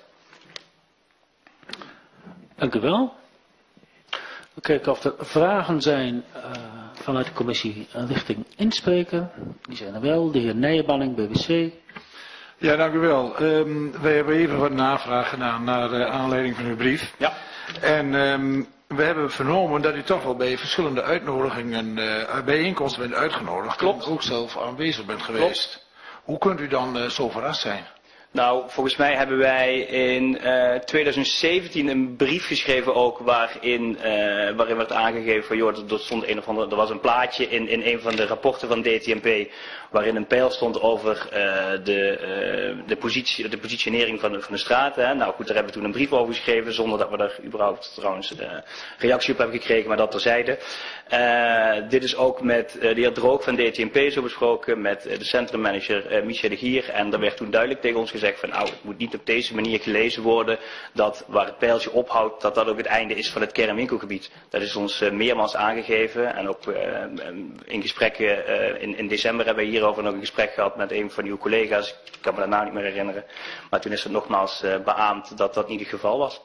Dank u wel. We kijken of er vragen zijn uh, vanuit de commissie richting inspreken. Die zijn er wel. De heer Nijenbanning, B W C. Ja, dank u wel. Um, wij hebben even wat navraag gedaan naar uh, aanleiding van uw brief. Ja. En um, we hebben vernomen dat u toch wel bij verschillende uitnodigingen, uh, bijeenkomsten bent uitgenodigd. Klopt. En ook zelf aanwezig bent geweest. Klopt. Hoe kunt u dan uh, zo verrast zijn? Nou, volgens mij hebben wij in uh, twintig zeventien een brief geschreven ook waarin, uh, waarin werd aangegeven van joh, er, stond een of andere, er was een plaatje in, in een van de rapporten van D T M P waarin een pijl stond over uh, de, uh, de, positie, de positionering van de, van de straat. Hè. Nou goed, daar hebben we toen een brief over geschreven zonder dat we daar überhaupt trouwens uh, reactie op hebben gekregen, maar dat terzijde. Uh, dit is ook met uh, de heer Droog van D T M P zo besproken, met uh, de centrummanager uh, Michel de Gier en er werd toen duidelijk tegen ons gezegd van nou, het moet niet op deze manier gelezen worden dat waar het pijltje ophoudt, dat dat ook het einde is van het kernwinkelgebied. Dat is ons uh, meermaals aangegeven en ook uh, in gesprekken, uh, in, in december hebben we hierover nog een gesprek gehad met een van uw collega's, ik kan me dat nou niet meer herinneren, maar toen is het nogmaals uh, beaamd dat dat niet het geval was.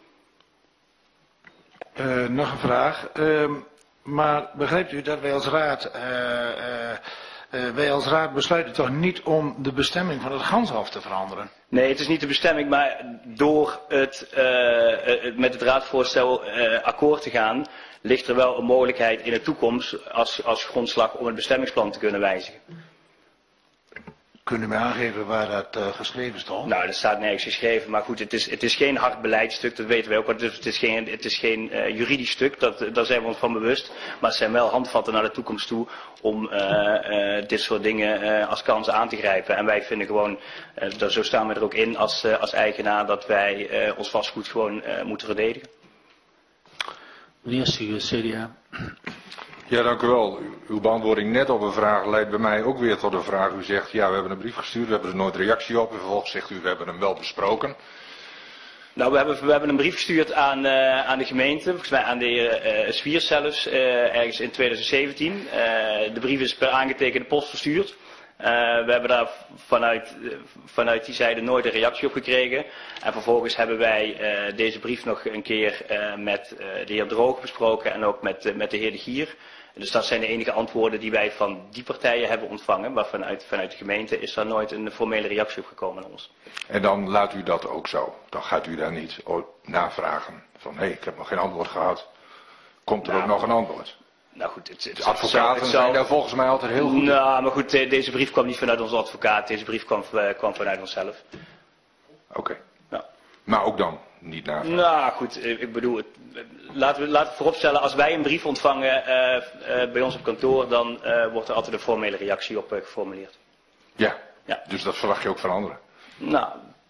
Uh, nog een vraag, uh, maar begrijpt u dat wij als raad uh, uh, Uh, wij als raad besluiten toch niet om de bestemming van het Ganshof te veranderen? Nee, het is niet de bestemming, maar door het, uh, uh, met het raadsvoorstel uh, akkoord te gaan, ligt er wel een mogelijkheid in de toekomst als, als grondslag om het bestemmingsplan te kunnen wijzigen. Kunnen u mij aangeven waar dat uh, geschreven stond? Nou, dat staat nergens geschreven, maar goed, het is, het is geen hard beleidstuk, dat weten wij ook. Dus het is geen, het is geen uh, juridisch stuk, dat, daar zijn we ons van bewust. Maar het zijn wel handvatten naar de toekomst toe om uh, uh, dit soort dingen uh, als kans aan te grijpen. En wij vinden gewoon, uh, daar, zo staan we er ook in als, uh, als eigenaar, dat wij uh, ons vastgoed gewoon uh, moeten verdedigen. Meneer Stuur, C D A. Ja, dank u wel. Uw beantwoording net op een vraag leidt bij mij ook weer tot een vraag. U zegt, ja, we hebben een brief gestuurd, we hebben er nooit reactie op. En vervolgens zegt u, we hebben hem wel besproken. Nou, we hebben, we hebben een brief gestuurd aan, uh, aan de gemeente, volgens mij aan de heer uh, Swier zelfs, uh, ergens in twintig zeventien. Uh, de brief is per aangetekende post verstuurd. Uh, we hebben daar vanuit, uh, vanuit die zijde nooit een reactie op gekregen. En vervolgens hebben wij uh, deze brief nog een keer uh, met uh, de heer Droog besproken en ook met, uh, met de heer de Gier. Dus dat zijn de enige antwoorden die wij van die partijen hebben ontvangen. Maar vanuit, vanuit de gemeente is daar nooit een formele reactie op gekomen aan ons. En dan laat u dat ook zo. Dan gaat u daar niet navragen van, hé, hey, ik heb nog geen antwoord gehad. Komt er nou, ook nog een antwoord? Nou goed, het, het, de advocaten het zijn daar volgens mij altijd heel goed. Nou, maar goed, deze brief kwam niet vanuit onze advocaat. Deze brief kwam, kwam vanuit onszelf. Oké. Okay. Ja. Maar ook dan niet navragen? Nou goed, ik bedoel, het, laten we laten we vooropstellen, als wij een brief ontvangen uh, uh, bij ons op kantoor, dan uh, wordt er altijd een formele reactie op uh, geformuleerd. Ja. Ja, dus dat verwacht je ook van anderen? Nou.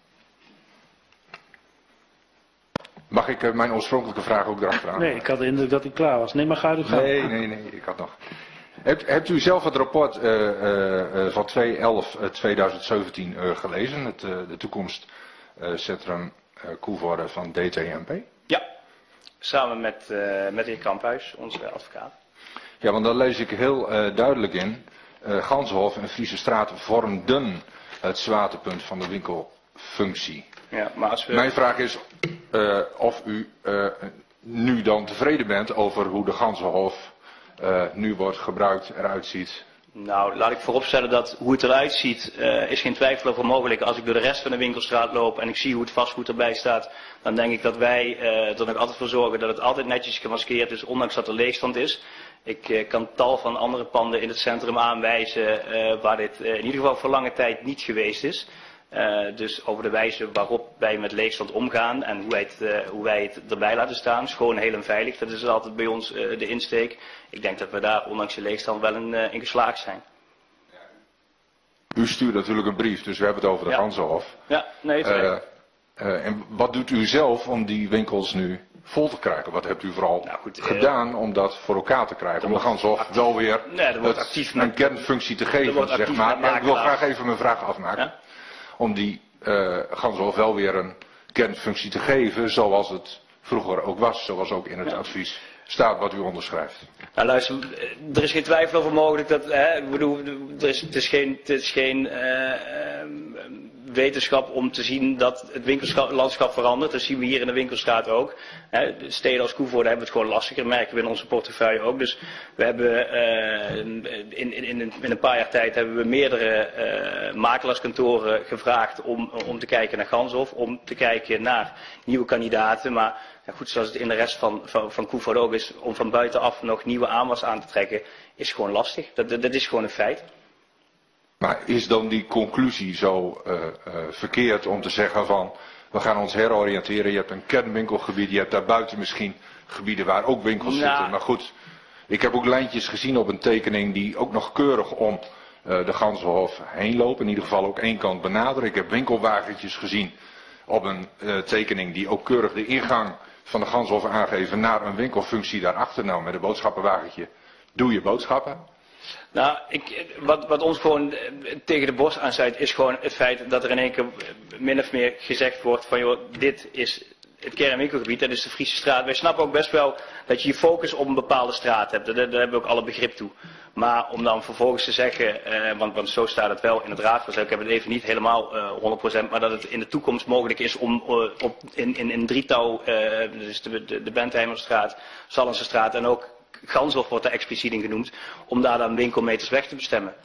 Mag ik uh, mijn oorspronkelijke vraag ook eraan vragen? Nee, ik had de indruk dat hij klaar was. Nee, maar ga u gaan. Nee, nee, nee, ik had nog. Hebt, hebt u zelf het rapport uh, uh, van twee elf tweeduizend zeventien uh, gelezen? Het, uh, de toekomstcentrum uh, Koevoorde van D T M P? Ja, samen met, uh, met de heer Kamphuis, onze advocaat. Ja, want daar lees ik heel uh, duidelijk in. Uh, Ganshof en Friese Straat vormden het zwaartepunt van de winkelfunctie. Ja, maar als we... Mijn vraag is uh, of u uh, nu dan tevreden bent over hoe de Ganshof uh, nu wordt gebruikt, eruit ziet. Nou, laat ik vooropstellen dat hoe het eruit ziet, uh, is geen twijfel over mogelijk. Als ik door de rest van de winkelstraat loop en ik zie hoe het vastgoed erbij staat, dan denk ik dat wij uh, er nog altijd voor zorgen dat het altijd netjes gemaskeerd is, ondanks dat er leegstand is. Ik uh, kan tal van andere panden in het centrum aanwijzen uh, waar dit uh, in ieder geval voor lange tijd niet geweest is. Uh, dus over de wijze waarop wij met leegstand omgaan en hoe wij, het, uh, hoe wij het erbij laten staan. Schoon, heel en veilig, dat is altijd bij ons uh, de insteek. Ik denk dat we daar ondanks de leegstand wel in, uh, in geslaagd zijn. U stuurt natuurlijk een brief, dus we hebben het over de ja. Ganshof. Ja, nee, terecht. Uh, uh, en wat doet u zelf om die winkels nu vol te krijgen? Wat hebt u vooral nou goed, gedaan uh, om dat voor elkaar te krijgen? Om de Ganshof actief, wel weer nee, het, actief een kernfunctie te geven, zeg maar. Maar ik wil graag even mijn vraag afmaken. Ja? Om die uh, Ganshof wel weer een kernfunctie te geven, zoals het vroeger ook was. Zoals ook in het ja. advies staat wat u onderschrijft. Nou luister, er is geen twijfel over mogelijk dat, hè, ik bedoel, er is, het is geen, het is geen uh, uh, wetenschap om te zien dat het winkellandschap verandert. Dat zien we hier in de winkelstraat ook. Hè, de steden als Koevoorde hebben het gewoon lastiger, merken we in onze portefeuille ook. Dus we hebben uh, in, in, in, in een paar jaar tijd hebben we meerdere uh, makelaarskantoren gevraagd om, om te kijken naar Ganshof, om te kijken naar nieuwe kandidaten. Maar ja, goed, zoals het in de rest van, van, van Koevoorde ook is, om van buitenaf nog nieuwe aanwas aan te trekken, is gewoon lastig. Dat, dat, dat is gewoon een feit. Maar is dan die conclusie zo uh, uh, verkeerd om te zeggen van we gaan ons heroriënteren. Je hebt een kernwinkelgebied, je hebt daarbuiten misschien gebieden waar ook winkels nou. zitten. Maar goed, ik heb ook lijntjes gezien op een tekening die ook nog keurig om uh, de Ganzenhof heen lopen. In ieder geval ook één kant benaderen. Ik heb winkelwagentjes gezien op een uh, tekening die ook keurig de ingang van de Ganzenhof aangeven naar een winkelfunctie daarachter. Nou, met een boodschappenwagentje doe je boodschappen. Nou, ik, wat, wat ons gewoon tegen de borst aanstuit is gewoon het feit dat er in één keer min of meer gezegd wordt van joh, dit is het kernwinkelgebied, dat is de Friese straat. Wij snappen ook best wel dat je je focus op een bepaalde straat hebt, daar, daar hebben we ook alle begrip toe. Maar om dan vervolgens te zeggen, eh, want, want zo staat het wel in het raadvoorstel, ik heb het even niet helemaal uh, honderd procent, maar dat het in de toekomst mogelijk is om uh, op, in, in, in drietal, uh, dus de, de, de Bentheimerstraat, Sallensestraat en ook Ganzenhof wordt daar expliciet in genoemd, om daar dan winkelmeters weg te bestemmen.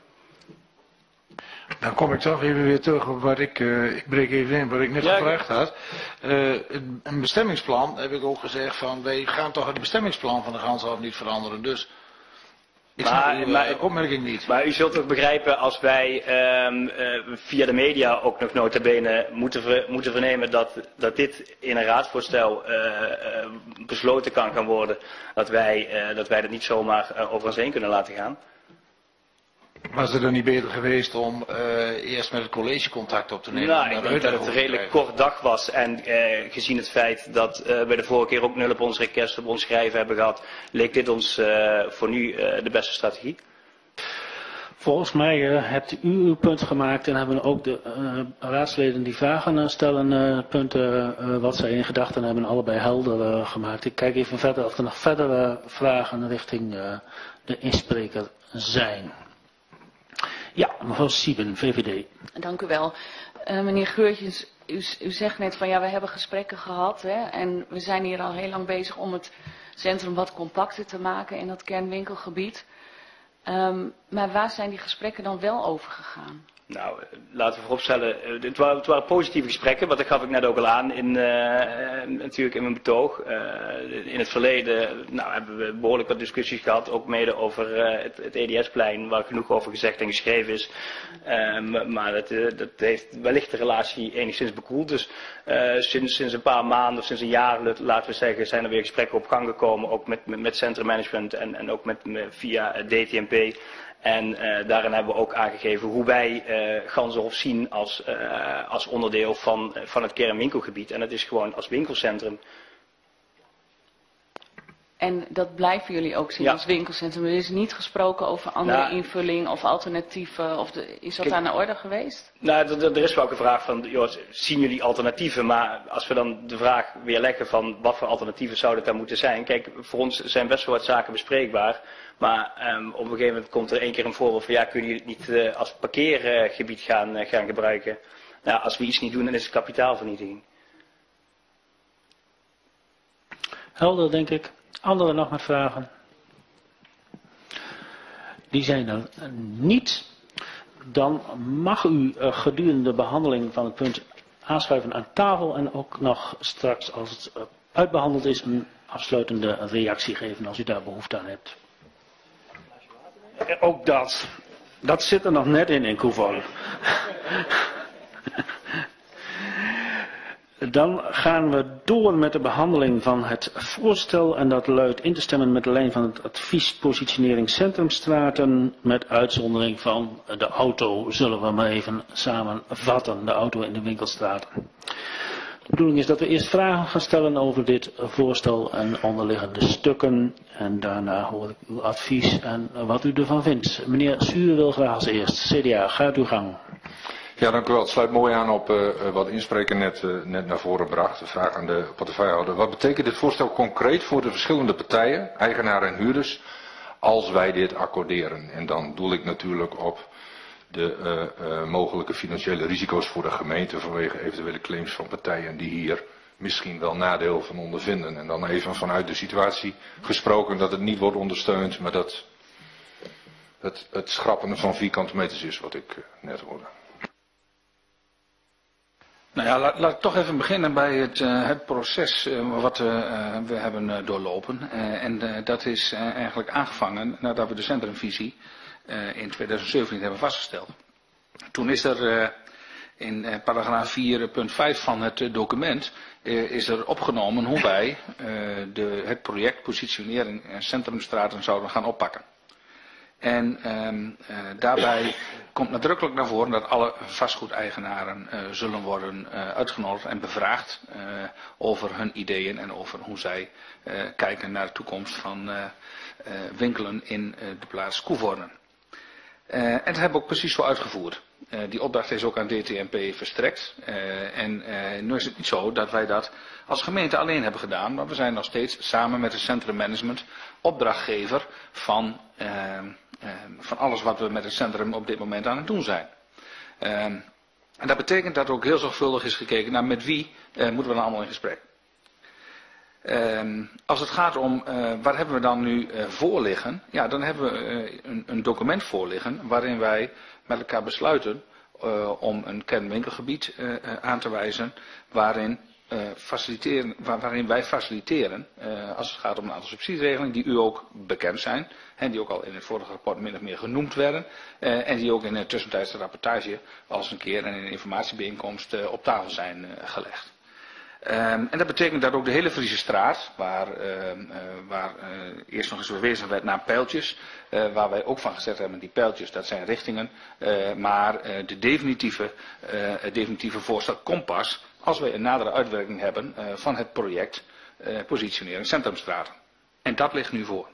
Dan kom ik toch even weer terug op wat ik, uh, ik breek even in, wat ik net ja, gevraagd had. Uh, een bestemmingsplan, heb ik ook gezegd van, wij gaan toch het bestemmingsplan van de Ganzenhof niet veranderen, dus ik snap uw maar, opmerking niet. Maar u zult toch begrijpen als wij um, uh, via de media ook nog nota bene moeten, ver, moeten vernemen dat, dat dit in een raadsvoorstel uh, uh, besloten kan gaan worden, dat wij, uh, dat, wij dat niet zomaar uh, over ons heen kunnen laten gaan. Was het dan niet beter geweest om uh, eerst met het college contact op te nemen? Nou, ik denk dat het een redelijk kort dag was en uh, gezien het feit dat uh, wij de vorige keer ook nul op ons request op ons schrijven hebben gehad, leek dit ons uh, voor nu uh, de beste strategie. Volgens mij uh, hebt u uw punt gemaakt en hebben ook de uh, raadsleden die vragen uh, stellen uh, punten uh, wat zij in gedachten hebben allebei helder uh, gemaakt. Ik kijk even verder of er nog verdere vragen richting uh, de inspreker zijn. Ja, mevrouw Sieben, V V D. Dank u wel. Uh, meneer Geurtjens, u, u zegt net van ja, we hebben gesprekken gehad hè, en we zijn hier al heel lang bezig om het centrum wat compacter te maken in dat kernwinkelgebied. Um, maar waar zijn die gesprekken dan wel over gegaan? Nou, laten we vooropstellen, het waren, het waren positieve gesprekken, wat dat gaf ik net ook al aan, in, uh, natuurlijk in mijn betoog. Uh, in het verleden nou, hebben we behoorlijk wat discussies gehad, ook mede over uh, het, het E D S-plein, waar genoeg over gezegd en geschreven is. Uh, maar dat, uh, dat heeft wellicht de relatie enigszins bekoeld. Dus uh, sinds, sinds een paar maanden of sinds een jaar, laten we zeggen, zijn er weer gesprekken op gang gekomen, ook met, met, met centrummanagement en, en ook met, met, via D T M P. En uh, daarin hebben we ook aangegeven hoe wij uh, Ganzenhof zien als, uh, als onderdeel van, uh, van het kernwinkelgebied. En dat is gewoon als winkelcentrum. En dat blijven jullie ook zien ja. als winkelcentrum? Er is niet gesproken over andere nou, invulling of alternatieven? Of de, is dat kijk, aan de orde geweest? Nou, er is wel ook een vraag van, joh, zien jullie alternatieven? Maar als we dan de vraag weer leggen van wat voor alternatieven zouden het dan moeten zijn? Kijk, voor ons zijn best wel wat zaken bespreekbaar. Maar um, op een gegeven moment komt er één keer een voorbeeld van ja, kun je het niet uh, als parkeergebied gaan, uh, gaan gebruiken? Nou, als we iets niet doen, dan is het kapitaalvernietiging. Helder, denk ik. Anderen nog met vragen? Die zijn er niet. Dan mag u uh, gedurende de behandeling van het punt aanschuiven aan tafel en ook nog straks als het uh, uitbehandeld is een afsluitende reactie geven als u daar behoefte aan hebt. Ook dat. Dat zit er nog net in in Koevoorde. Dan gaan we door met de behandeling van het voorstel en dat luidt in te stemmen met de lijn van het advies positionering centrumstraten met uitzondering van de auto, zullen we maar even samenvatten, de auto in de winkelstraten. De bedoeling is dat we eerst vragen gaan stellen over dit voorstel en onderliggende stukken en daarna hoor ik uw advies en wat u ervan vindt. Meneer Suur wil graag als eerst. C D A, gaat uw gang. Ja, dank u wel. Het sluit mooi aan op uh, wat de inspreker net, uh, net naar voren bracht. De vraag aan de portefeuillehouder. Wat betekent dit voorstel concreet voor de verschillende partijen, eigenaren en huurders, als wij dit accorderen? En dan doel ik natuurlijk op de uh, uh, mogelijke financiële risico's voor de gemeente vanwege eventuele claims van partijen die hier misschien wel nadeel van ondervinden. En dan even vanuit de situatie gesproken dat het niet wordt ondersteund, maar dat het, het schrappen van vierkante meters is wat ik uh, net hoorde. Nou ja, laat, laat ik toch even beginnen bij het, uh, het proces uh, wat uh, we hebben uh, doorlopen. Uh, en uh, dat is uh, eigenlijk aangevangen nadat we de centrumvisie uh, in tweeduizend zeventien hebben vastgesteld. Toen is er uh, in uh, paragraaf vier punt vijf van het uh, document uh, is er opgenomen hoe wij uh, de, het project positionering en centrumstraten zouden gaan oppakken. En um, uh, daarbij komt nadrukkelijk naar voren dat alle vastgoedeigenaren uh, zullen worden uh, uitgenodigd en bevraagd uh, over hun ideeën en over hoe zij uh, kijken naar de toekomst van uh, uh, winkelen in uh, de plaats Coevorden. Uh, en dat hebben we ook precies zo uitgevoerd. Uh, die opdracht is ook aan D T N P verstrekt. Uh, en uh, nu is het niet zo dat wij dat als gemeente alleen hebben gedaan, maar we zijn nog steeds samen met het centrummanagement opdrachtgever van, uh, uh, van alles wat we met het centrum op dit moment aan het doen zijn. Uh, en dat betekent dat er ook heel zorgvuldig is gekeken naar met wie uh, moeten we dan allemaal in gesprek. Uh, als het gaat om uh, waar hebben we dan nu uh, voor liggen, ja, dan hebben we uh, een, een document voor liggen waarin wij met elkaar besluiten uh, om een kernwinkelgebied uh, uh, aan te wijzen waarin, uh, faciliteren, waar, waarin wij faciliteren uh, als het gaat om een aantal subsidieregelingen die u ook bekend zijn en die ook al in het vorige rapport min of meer genoemd werden uh, en die ook in de tussentijdse rapportage als een keer in een informatiebijeenkomst uh, op tafel zijn uh, gelegd. Um, en dat betekent dat ook de hele Friese straat, waar, uh, uh, waar uh, eerst nog eens verwezen werd naar pijltjes, uh, waar wij ook van gezet hebben, die pijltjes, dat zijn richtingen, uh, maar uh, de definitieve, uh, het definitieve voorstel komt pas als wij een nadere uitwerking hebben uh, van het project uh, positionering centrumstraten. En dat ligt nu voor.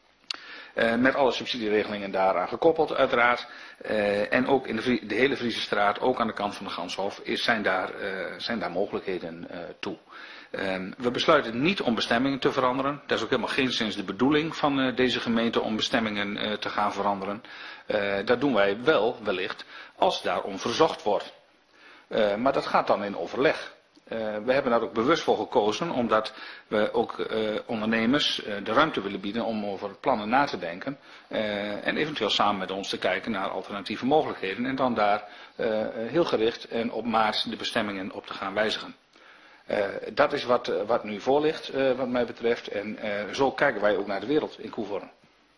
Uh, met alle subsidieregelingen daaraan gekoppeld uiteraard. Uh, en ook in de, de hele Friese straat, ook aan de kant van de Ganshof, is, zijn, daar, uh, zijn daar mogelijkheden uh, toe. Uh, we besluiten niet om bestemmingen te veranderen. Dat is ook helemaal geenszins de bedoeling van uh, deze gemeente om bestemmingen uh, te gaan veranderen. Uh, dat doen wij wel wellicht als daarom verzocht wordt. Uh, maar dat gaat dan in overleg. Uh, we hebben daar ook bewust voor gekozen, omdat we ook uh, ondernemers uh, de ruimte willen bieden om over plannen na te denken. Uh, en eventueel samen met ons te kijken naar alternatieve mogelijkheden. En dan daar uh, heel gericht en op maat de bestemmingen op te gaan wijzigen. Uh, dat is wat, uh, wat nu voor ligt, uh, wat mij betreft. En uh, zo kijken wij ook naar de wereld in Coevorden.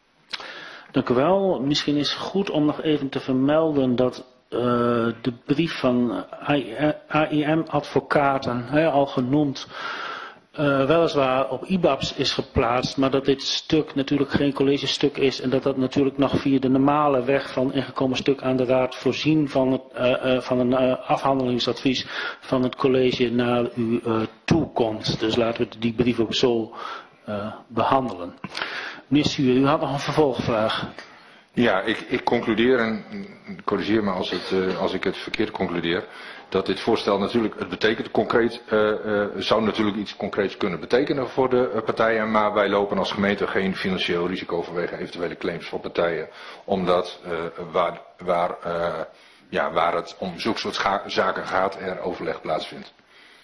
Dank u wel. Misschien is het goed om nog even te vermelden dat Uh, de brief van A I M-advocaten, al genoemd, uh, weliswaar op I B A B S is geplaatst, maar dat dit stuk natuurlijk geen collegestuk is en dat dat natuurlijk nog via de normale weg van ingekomen stuk aan de raad voorzien van, het, uh, uh, van een uh, afhandelingsadvies van het college naar u uh, toe komt. Dus laten we die brief ook zo uh, behandelen. Meneer Stuur, u had nog een vervolgvraag. Ja, ik, ik concludeer, en corrigeer me als, het, uh, als ik het verkeerd concludeer, dat dit voorstel natuurlijk, het betekent concreet, uh, uh, zou natuurlijk iets concreets kunnen betekenen voor de uh, partijen, maar wij lopen als gemeente geen financieel risico vanwege eventuele claims voor partijen, omdat uh, waar, waar, uh, ja, waar het om zulke soort zaken gaat er overleg plaatsvindt.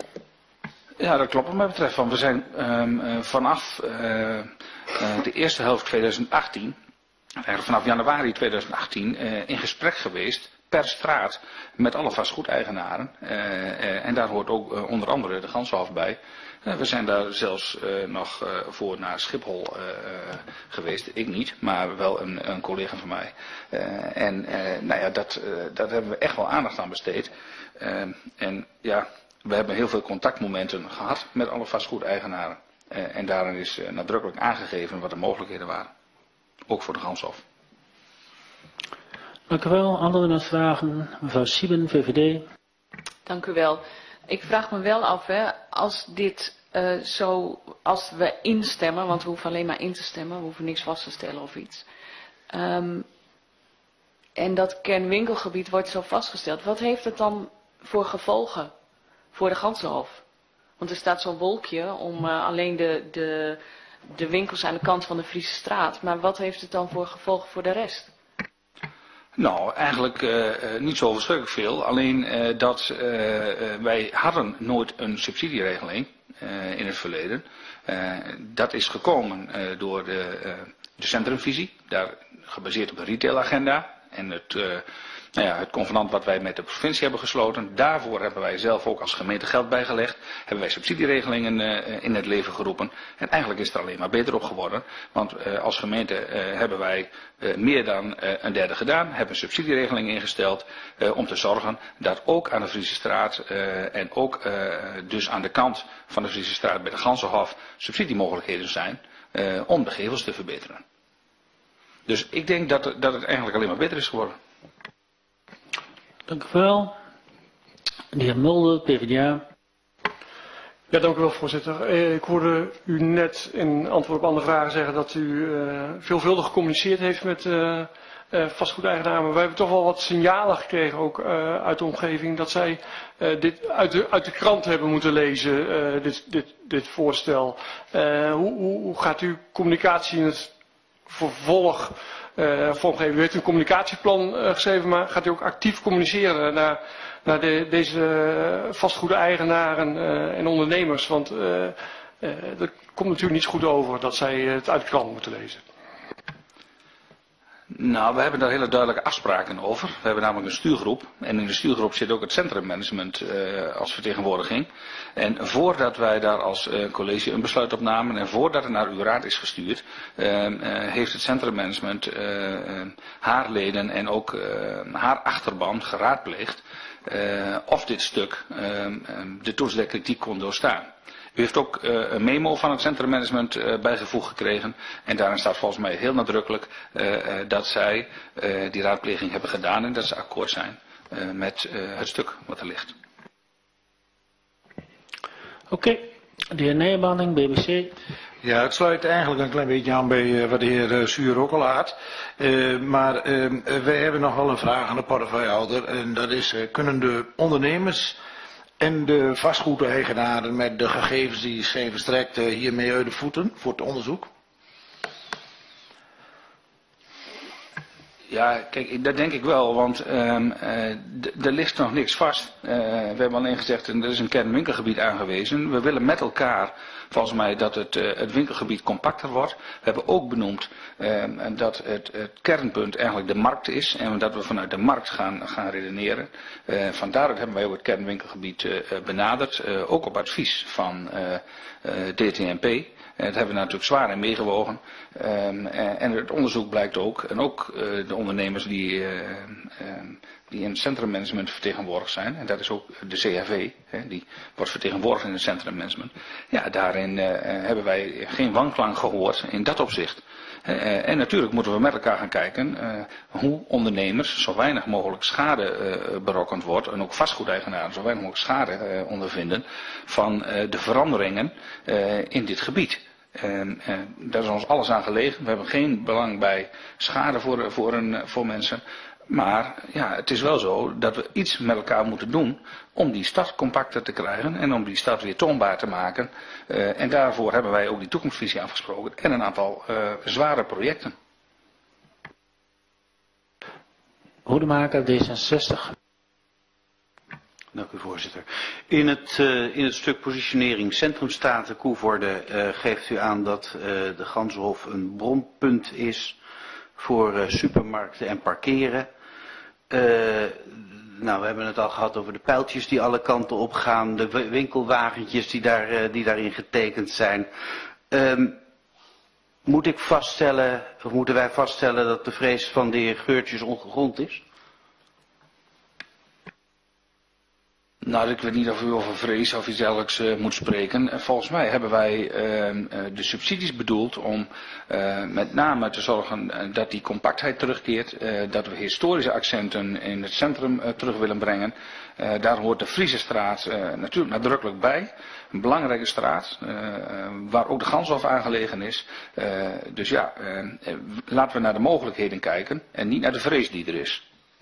Ja, dat klopt wat mij betreft, want we zijn um, uh, vanaf uh, uh, de eerste helft tweeduizend achttien... vanaf januari tweeduizend achttien uh, in gesprek geweest per straat met alle vastgoedeigenaren. Uh, uh, en daar hoort ook uh, onder andere de Ganshof bij. Uh, we zijn daar zelfs uh, nog uh, voor naar Schiphol uh, uh, geweest. Ik niet, maar wel een, een collega van mij. Uh, en uh, nou ja, dat, uh, daar hebben we echt wel aandacht aan besteed. Uh, en ja, we hebben heel veel contactmomenten gehad met alle vastgoedeigenaren. Uh, en daarin is uh, nadrukkelijk aangegeven wat de mogelijkheden waren. Ook voor de Ganshof. Dank u wel. Andere vragen? Mevrouw Sieben, V V D. Dank u wel. Ik vraag me wel af, hè, als dit uh, zo, als we instemmen, want we hoeven alleen maar in te stemmen, we hoeven niks vast te stellen of iets. Um, en dat kernwinkelgebied wordt zo vastgesteld. Wat heeft het dan voor gevolgen voor de Ganshof? Want er staat zo'n wolkje om uh, alleen de... de de winkels aan de kant van de Friese straat. Maar wat heeft het dan voor gevolgen voor de rest? Nou, eigenlijk uh, niet zo verschrikkelijk veel. Alleen uh, dat uh, wij hadden nooit een subsidieregeling uh, in het verleden. Uh, dat is gekomen uh, door de, uh, de centrumvisie. Daar gebaseerd op de retailagenda. En het, uh, Nou ja, het convenant wat wij met de provincie hebben gesloten, daarvoor hebben wij zelf ook als gemeente geld bijgelegd. Hebben wij subsidieregelingen uh, in het leven geroepen. En eigenlijk is het er alleen maar beter op geworden. Want uh, als gemeente uh, hebben wij uh, meer dan uh, een derde gedaan. Hebben een subsidieregeling ingesteld uh, om te zorgen dat ook aan de Friesestraat uh, en ook uh, dus aan de kant van de Friesestraat bij de Gansenhof subsidiemogelijkheden zijn uh, om de gevels te verbeteren. Dus ik denk dat, dat het eigenlijk alleen maar beter is geworden. Dank u wel. De heer Mulder, P v d A. Ja, dank u wel, voorzitter. Ik hoorde u net in antwoord op andere vragen zeggen dat u uh, veelvuldig gecommuniceerd heeft met uh, uh, vastgoedeigenaren. Maar wij hebben toch wel wat signalen gekregen, ook uh, uit de omgeving, dat zij uh, dit uit de, uit de krant hebben moeten lezen, uh, dit, dit, dit voorstel. Uh, hoe, hoe, hoe gaat uw communicatie in het vervolg uh, vormgeven? U heeft een communicatieplan uh, geschreven, maar gaat u ook actief communiceren naar, naar de, deze vastgoedeigenaren uh, en ondernemers? Want uh, uh, er komt natuurlijk niet goed over dat zij het uit de krant moeten lezen. Nou, we hebben daar hele duidelijke afspraken over. We hebben namelijk een stuurgroep. En in de stuurgroep zit ook het centrummanagement uh, als vertegenwoordiging. En voordat wij daar als uh, college een besluit op namen en voordat het naar uw raad is gestuurd, uh, uh, heeft het centrummanagement uh, uh, haar leden en ook uh, haar achterban geraadpleegd uh, of dit stuk uh, uh, de toets der kritiek kon doorstaan. U heeft ook uh, een memo van het centrummanagement uh, bijgevoegd gekregen. En daarin staat volgens mij heel nadrukkelijk uh, uh, dat zij uh, die raadpleging hebben gedaan en dat ze akkoord zijn uh, met uh, het stuk wat er ligt. Oké, okay. De heer Nijbanning, B B C. Ja, het sluit eigenlijk een klein beetje aan bij uh, wat de heer uh, Suur ook al had. Uh, maar uh, wij hebben nog wel een vraag aan de portefeuillehouder. En dat is, uh, kunnen de ondernemers en de vastgoedeigenaren met de gegevens die zijn verstrekt uh, hiermee uit de voeten voor het onderzoek? Ja, kijk, dat denk ik wel, want um, uh, er ligt nog niks vast. Uh, we hebben alleen gezegd, er is een kernwinkelgebied aangewezen. We willen met elkaar, volgens mij, dat het, uh, het winkelgebied compacter wordt. We hebben ook benoemd uh, dat het, het kernpunt eigenlijk de markt is en dat we vanuit de markt gaan, gaan redeneren. Uh, vandaar hebben wij ook het kernwinkelgebied uh, benaderd, uh, ook op advies van uh, uh, D T N P. Dat hebben we natuurlijk zwaar in meegewogen. Um, en het onderzoek blijkt ook, en ook uh, de ondernemers die, uh, uh, die in het centrummanagement vertegenwoordigd zijn, en dat is ook de C H V, hè, die wordt vertegenwoordigd in het centrummanagement. Ja, daarin uh, hebben wij geen wanklank gehoord in dat opzicht. Uh, en natuurlijk moeten we met elkaar gaan kijken uh, hoe ondernemers zo weinig mogelijk schade uh, berokkend wordt en ook vastgoedeigenaren zo weinig mogelijk schade uh, ondervinden van uh, de veranderingen uh, in dit gebied. En, uh, daar is ons alles aan gelegen. We hebben geen belang bij schade voor, voor, een, voor mensen. Maar ja, het is wel zo dat we iets met elkaar moeten doen om die stad compacter te krijgen en om die stad weer toonbaar te maken. Uh, en daarvoor hebben wij ook die toekomstvisie afgesproken en een aantal uh, zware projecten. Hoedemaker D zesenzestig. Dank u, voorzitter. In het, uh, in het stuk positionering Centrumstaten Koevoorde uh, geeft u aan dat uh, de Gansenhof een bronpunt is voor uh, supermarkten en parkeren. Uh, nou, we hebben het al gehad over de pijltjes die alle kanten op gaan, de winkelwagentjes die, daar, uh, die daarin getekend zijn. Um, moet ik vaststellen, of moeten wij vaststellen dat de vrees van de heer Geurtjes ongegrond is? Nou, ik weet niet of u over vrees of iets dergelijks uh, moet spreken. Volgens mij hebben wij uh, uh, de subsidies bedoeld om uh, met name te zorgen uh, dat die compactheid terugkeert. Uh, dat we historische accenten in het centrum uh, terug willen brengen. Uh, daar hoort de Friesestraat uh, natuurlijk nadrukkelijk bij. Een belangrijke straat, uh, waar ook de Gansenhof aangelegen is. Uh, dus ja, uh, laten we naar de mogelijkheden kijken en niet naar de vrees die er is.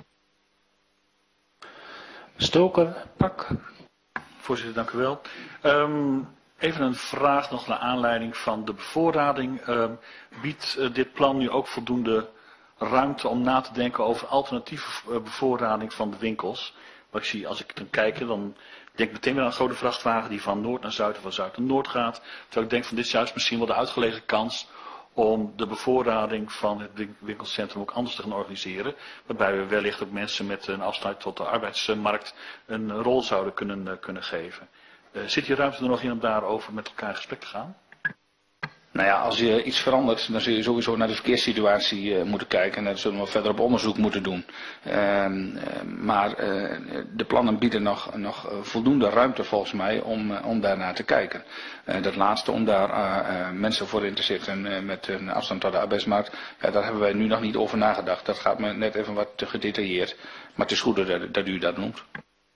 Stoker, Pak. Voorzitter, dank u wel. Um, even een vraag nog naar aanleiding van de bevoorrading. Um, biedt uh, dit plan nu ook voldoende ruimte om na te denken over alternatieve uh, bevoorrading van de winkels? Wat ik zie, als ik dan kijk, dan denk ik meteen weer aan een grote vrachtwagen die van noord naar zuid of van zuid naar noord gaat. Terwijl ik denk van dit is juist misschien wel de uitgelegen kans om de bevoorrading van het winkelcentrum ook anders te gaan organiseren. Waarbij we wellicht ook mensen met een afstand tot de arbeidsmarkt een rol zouden kunnen, uh, kunnen geven. Uh, zit hier ruimte er nog in om daarover met elkaar in gesprek te gaan? Nou ja, als je iets verandert, dan zul je sowieso naar de verkeerssituatie uh, moeten kijken. En daar zullen we verder op onderzoek moeten doen. Uh, uh, maar uh, de plannen bieden nog, nog voldoende ruimte volgens mij om, uh, om daarnaar te kijken. Uh, dat laatste, om daar uh, uh, mensen voor in te zitten uh, met een afstand tot de arbeidsmarkt. Ja, daar hebben wij nu nog niet over nagedacht. Dat gaat me net even wat te gedetailleerd. Maar het is goed dat, dat u dat noemt.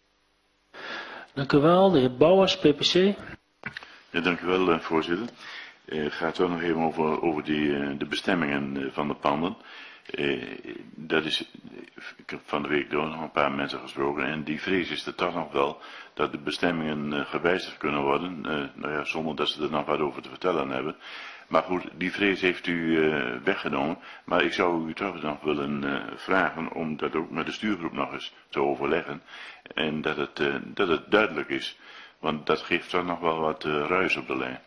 Dank u wel, de heer Bouwers, P P C. Ja, dank u wel, uh, voorzitter. Het uh, gaat wel nog even over, over die, uh, de bestemmingen uh, van de panden. Uh, dat is, ik heb van de week door nog een paar mensen gesproken en die vrees is er toch nog wel dat de bestemmingen uh, gewijzigd kunnen worden. Uh, nou ja, zonder dat ze er nog wat over te vertellen hebben. Maar goed, die vrees heeft u uh, weggenomen. Maar ik zou u toch nog willen uh, vragen om dat ook met de stuurgroep nog eens te overleggen. En dat het, uh, dat het duidelijk is. Want dat geeft toch nog wel wat uh, ruis op de lijn.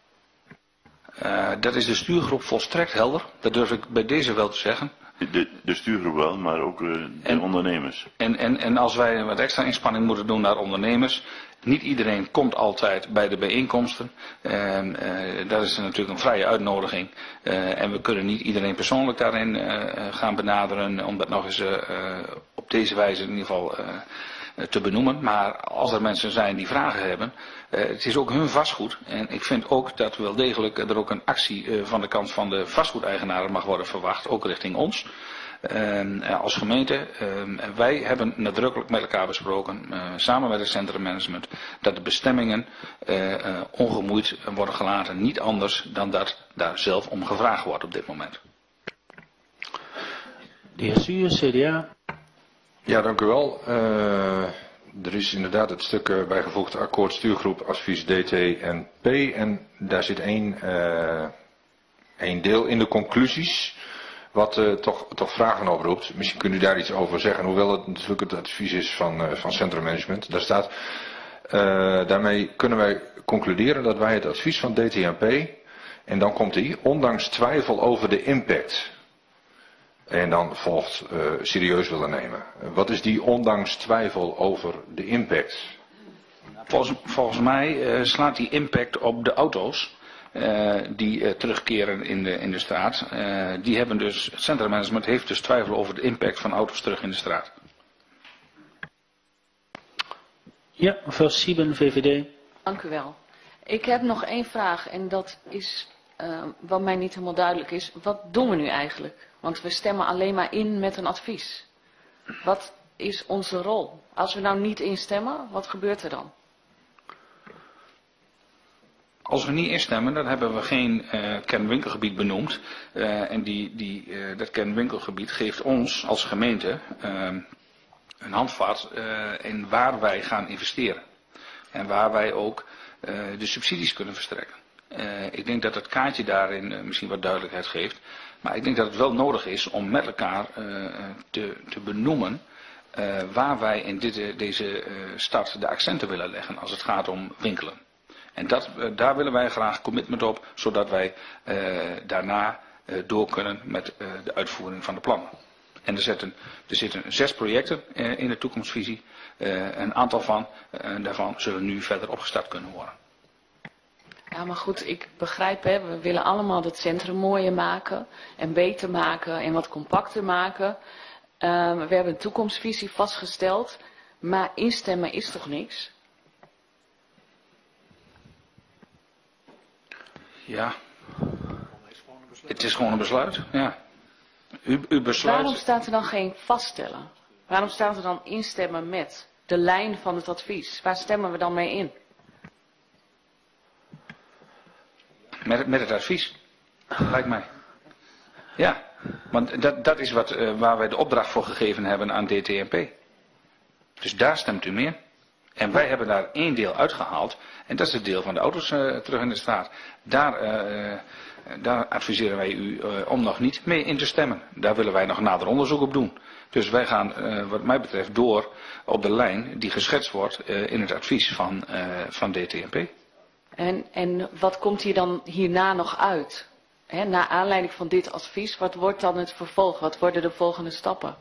Uh, dat is de stuurgroep volstrekt helder. Dat durf ik bij deze wel te zeggen. De, de stuurgroep wel, maar ook uh, de en, ondernemers. En, en, en als wij wat extra inspanning moeten doen naar ondernemers. Niet iedereen komt altijd bij de bijeenkomsten. Uh, uh, dat is natuurlijk een vrije uitnodiging. Uh, en we kunnen niet iedereen persoonlijk daarin uh, gaan benaderen. Om dat nog eens uh, op deze wijze in ieder geval uh, te benoemen. Maar als er mensen zijn die vragen hebben. Uh, het is ook hun vastgoed. En ik vind ook dat wel degelijk er ook een actie uh, van de kant van de vastgoedeigenaren mag worden verwacht. Ook richting ons. Uh, als gemeente, uh, wij hebben nadrukkelijk met elkaar besproken, uh, samen met het centrummanagement, dat de bestemmingen uh, uh, ongemoeid worden gelaten. Niet anders dan dat daar zelf om gevraagd wordt op dit moment. De heer Suur, C D A. Ja, dank u wel. Uh, er is inderdaad het stuk uh, bijgevoegd akkoord stuurgroep advies D T en P. En daar zit één, uh, één deel in de conclusies. Wat uh, toch, toch vragen oproept. Misschien kunt u daar iets over zeggen. Hoewel het natuurlijk het advies is van, uh, van centrummanagement. Daar staat, uh, daarmee kunnen wij concluderen dat wij het advies van D T en P. En dan komt die, ondanks twijfel over de impact. En dan volgt uh, serieus willen nemen. Wat is die ondanks twijfel over de impact? Volgens, volgens mij uh, slaat die impact op de auto's. Uh, die uh, terugkeren in de, in de straat. Uh, die hebben dus, het centrummanagement heeft dus twijfel over de impact van auto's terug in de straat. Ja, mevrouw Sieben, V V D. Dank u wel. Ik heb nog één vraag en dat is, uh, wat mij niet helemaal duidelijk is. Wat doen we nu eigenlijk? Want we stemmen alleen maar in met een advies. Wat is onze rol? Als we nou niet instemmen, wat gebeurt er dan? Als we niet instemmen, dan hebben we geen uh, kernwinkelgebied benoemd. Uh, en die, die, uh, dat kernwinkelgebied geeft ons als gemeente uh, een handvat uh, in waar wij gaan investeren. En waar wij ook uh, de subsidies kunnen verstrekken. Uh, ik denk dat het kaartje daarin uh, misschien wat duidelijkheid geeft. Maar ik denk dat het wel nodig is om met elkaar uh, te, te benoemen uh, waar wij in dit, deze uh, stad de accenten willen leggen als het gaat om winkelen. En dat, uh, daar willen wij graag commitment op, zodat wij uh, daarna uh, door kunnen met uh, de uitvoering van de plannen. En er zitten, er zitten zes projecten uh, in de toekomstvisie. Uh, een aantal van, uh, daarvan zullen nu verder opgestart kunnen worden. Ja, maar goed, ik begrijp, hè, we willen allemaal het centrum mooier maken en beter maken en wat compacter maken. Uh, we hebben een toekomstvisie vastgesteld, maar instemmen is toch niks? Ja, het is gewoon een besluit, ja. U, u besluit... Waarom staat er dan geen vaststellen? Waarom staat er dan instemmen met de lijn van het advies? Waar stemmen we dan mee in? Met, met het advies, lijkt mij. Ja, want dat, dat is wat, uh, waar wij de opdracht voor gegeven hebben aan D T en P. Dus daar stemt u mee. En wij hebben daar één deel uitgehaald. En dat is het deel van de auto's uh, terug in de straat. Daar, uh, daar adviseren wij u uh, om nog niet mee in te stemmen. Daar willen wij nog nader onderzoek op doen. Dus wij gaan uh, wat mij betreft door op de lijn die geschetst wordt uh, in het advies van, uh, van D T en P. En, en wat komt hier dan hierna nog uit? hè, naar aanleiding van dit advies, wat wordt dan het vervolg? Wat worden de volgende stappen?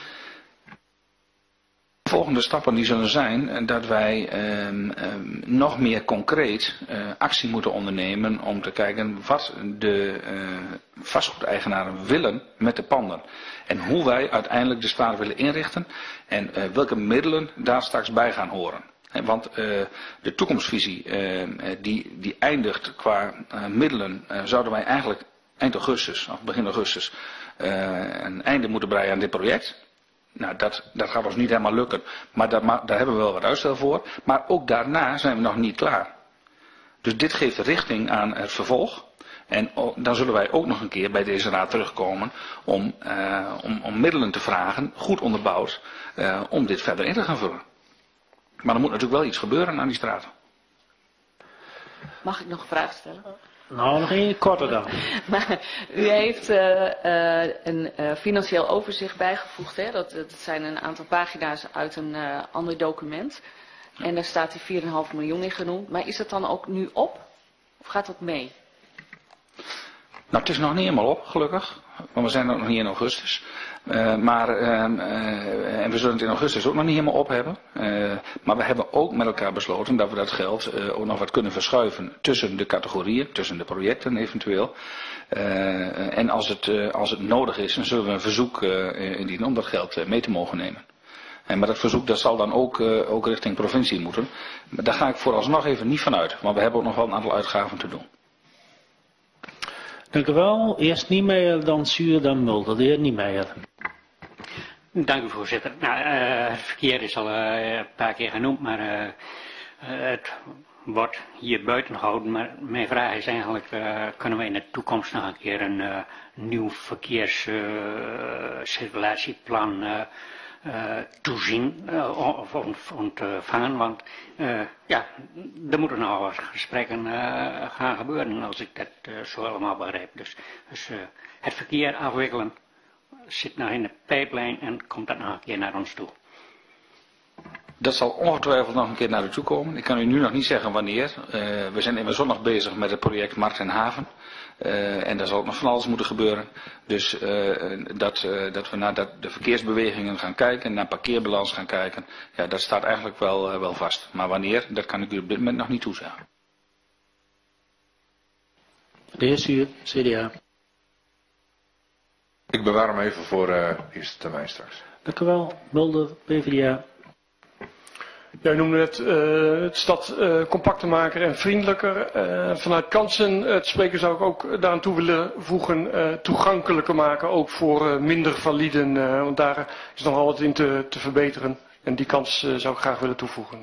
De volgende stappen die zullen zijn dat wij um, um, nog meer concreet uh, actie moeten ondernemen om te kijken wat de uh, vastgoedeigenaren willen met de panden. En hoe wij uiteindelijk de straat willen inrichten en uh, welke middelen daar straks bij gaan horen. Want uh, de toekomstvisie uh, die, die eindigt qua uh, middelen uh, zouden wij eigenlijk eind augustus of begin augustus uh, een einde moeten breien aan dit project. Nou, dat, dat gaat ons niet helemaal lukken, maar daar, daar hebben we wel wat uitstel voor. Maar ook daarna zijn we nog niet klaar. Dus dit geeft richting aan het vervolg. En dan zullen wij ook nog een keer bij deze raad terugkomen om, uh, om, om middelen te vragen, goed onderbouwd, uh, om dit verder in te gaan vullen. Maar er moet natuurlijk wel iets gebeuren aan die straten. Mag ik nog een vraag stellen? Nou, nog één korter dan. Maar u heeft uh, uh, een uh, financieel overzicht bijgevoegd. Hè? Dat, dat zijn een aantal pagina's uit een uh, ander document. En daar staat die vier komma vijf miljoen in genoemd. Maar is dat dan ook nu op? Of gaat dat mee? Nou, het is nog niet helemaal op, gelukkig. Want we zijn nog niet in augustus. Uh, maar, uh, uh, en we zullen het in augustus ook nog niet helemaal op hebben. Uh, maar we hebben ook met elkaar besloten dat we dat geld uh, ook nog wat kunnen verschuiven tussen de categorieën, tussen de projecten eventueel. Uh, en als het, uh, als het nodig is, dan zullen we een verzoek uh, indienen om dat geld uh, mee te mogen nemen. En maar dat verzoek dat zal dan ook, uh, ook richting provincie moeten. Maar daar ga ik vooralsnog even niet van uit, want we hebben ook nog wel een aantal uitgaven te doen. Dank u wel. Eerst Niemeyer, dan Zuur, dan Mulder. De heer Niemeyer. Dank u, voorzitter. Nou, uh, het verkeer is al uh, een paar keer genoemd, maar uh, uh, het wordt hier buiten gehouden. Maar mijn vraag is eigenlijk, uh, kunnen we in de toekomst nog een keer een uh, nieuw verkeerscirculatieplan uh, uh, toezien uh, of ontvangen? Want uh, ja, er moeten nog wat gesprekken uh, gaan gebeuren als ik dat uh, zo allemaal begrijp. Dus, dus uh, het verkeer afwikkelen zit nog in de pijplijn en komt dat nog een keer naar ons toe. Dat zal ongetwijfeld nog een keer naar u toe komen. Ik kan u nu nog niet zeggen wanneer. Uh, we zijn immers nog bezig met het project Markt en Haven. Uh, en daar zal ook nog van alles moeten gebeuren. Dus uh, dat, uh, dat we naar dat, de verkeersbewegingen gaan kijken, naar parkeerbalans gaan kijken. Ja, dat staat eigenlijk wel, uh, wel vast. Maar wanneer, dat kan ik u op dit moment nog niet toezeggen. De heer Zuur, C D A. Ik bewaar hem even voor uh, eerste termijn straks. Dank u wel. Mulder, P v d A. Ja, u noemde het, uh, het stad uh, compacter maken en vriendelijker. Uh, vanuit kansen uh, te spreken zou ik ook daaraan toe willen voegen, uh, toegankelijker maken, ook voor uh, minder validen. Uh, want daar is nogal wat in te, te verbeteren. En die kans uh, zou ik graag willen toevoegen.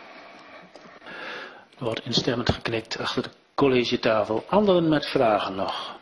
Er wordt instemmend geknikt achter de collegetafel. Anderen met vragen nog?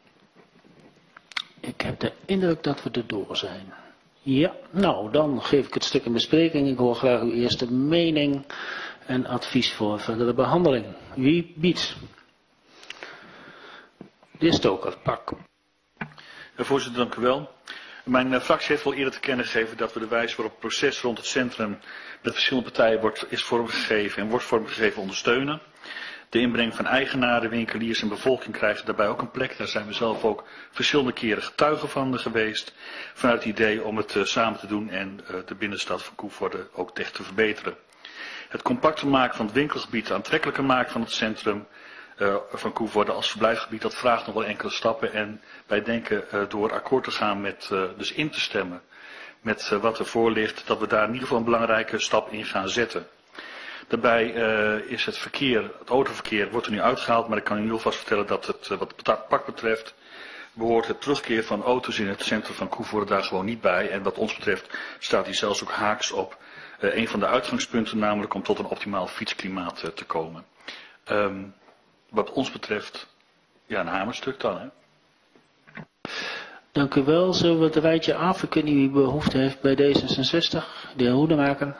Ik heb de indruk dat we er door zijn. Ja, nou dan geef ik het stuk in bespreking. Ik hoor graag uw eerste mening en advies voor verdere behandeling. Wie biedt? De heer Stoker, pak. Voorzitter, dank u wel. Mijn uh, fractie heeft al eerder te kennen gegeven dat we de wijze waarop het proces rond het centrum met verschillende partijen wordt, is vormgegeven en wordt vormgegeven ondersteunen. De inbreng van eigenaren, winkeliers en bevolking krijgt daarbij ook een plek. Daar zijn we zelf ook verschillende keren getuigen van geweest. Vanuit het idee om het uh, samen te doen en uh, de binnenstad van Koevoorde ook echt te verbeteren. Het compacter maken van het winkelgebied, aantrekkelijker maken van het centrum uh, van Koevoorde als verblijfgebied, dat vraagt nog wel enkele stappen. En wij denken uh, door akkoord te gaan met, uh, dus in te stemmen met uh, wat ervoor ligt, dat we daar in ieder geval een belangrijke stap in gaan zetten. Daarbij uh, is het verkeer, het autoverkeer wordt er nu uitgehaald, maar ik kan u heel vast vertellen dat het, uh, wat het pak betreft, behoort het terugkeer van auto's in het centrum van Koevoorde daar gewoon niet bij. En wat ons betreft staat die zelfs ook haaks op uh, een van de uitgangspunten, namelijk om tot een optimaal fietsklimaat uh, te komen. Um, wat ons betreft, ja, een hamerstuk dan, hè. Dank u wel. Zullen we het rijtje af? Ik weet niet wie behoefte heeft bij D zesenzestig. De heer Hoedemaker.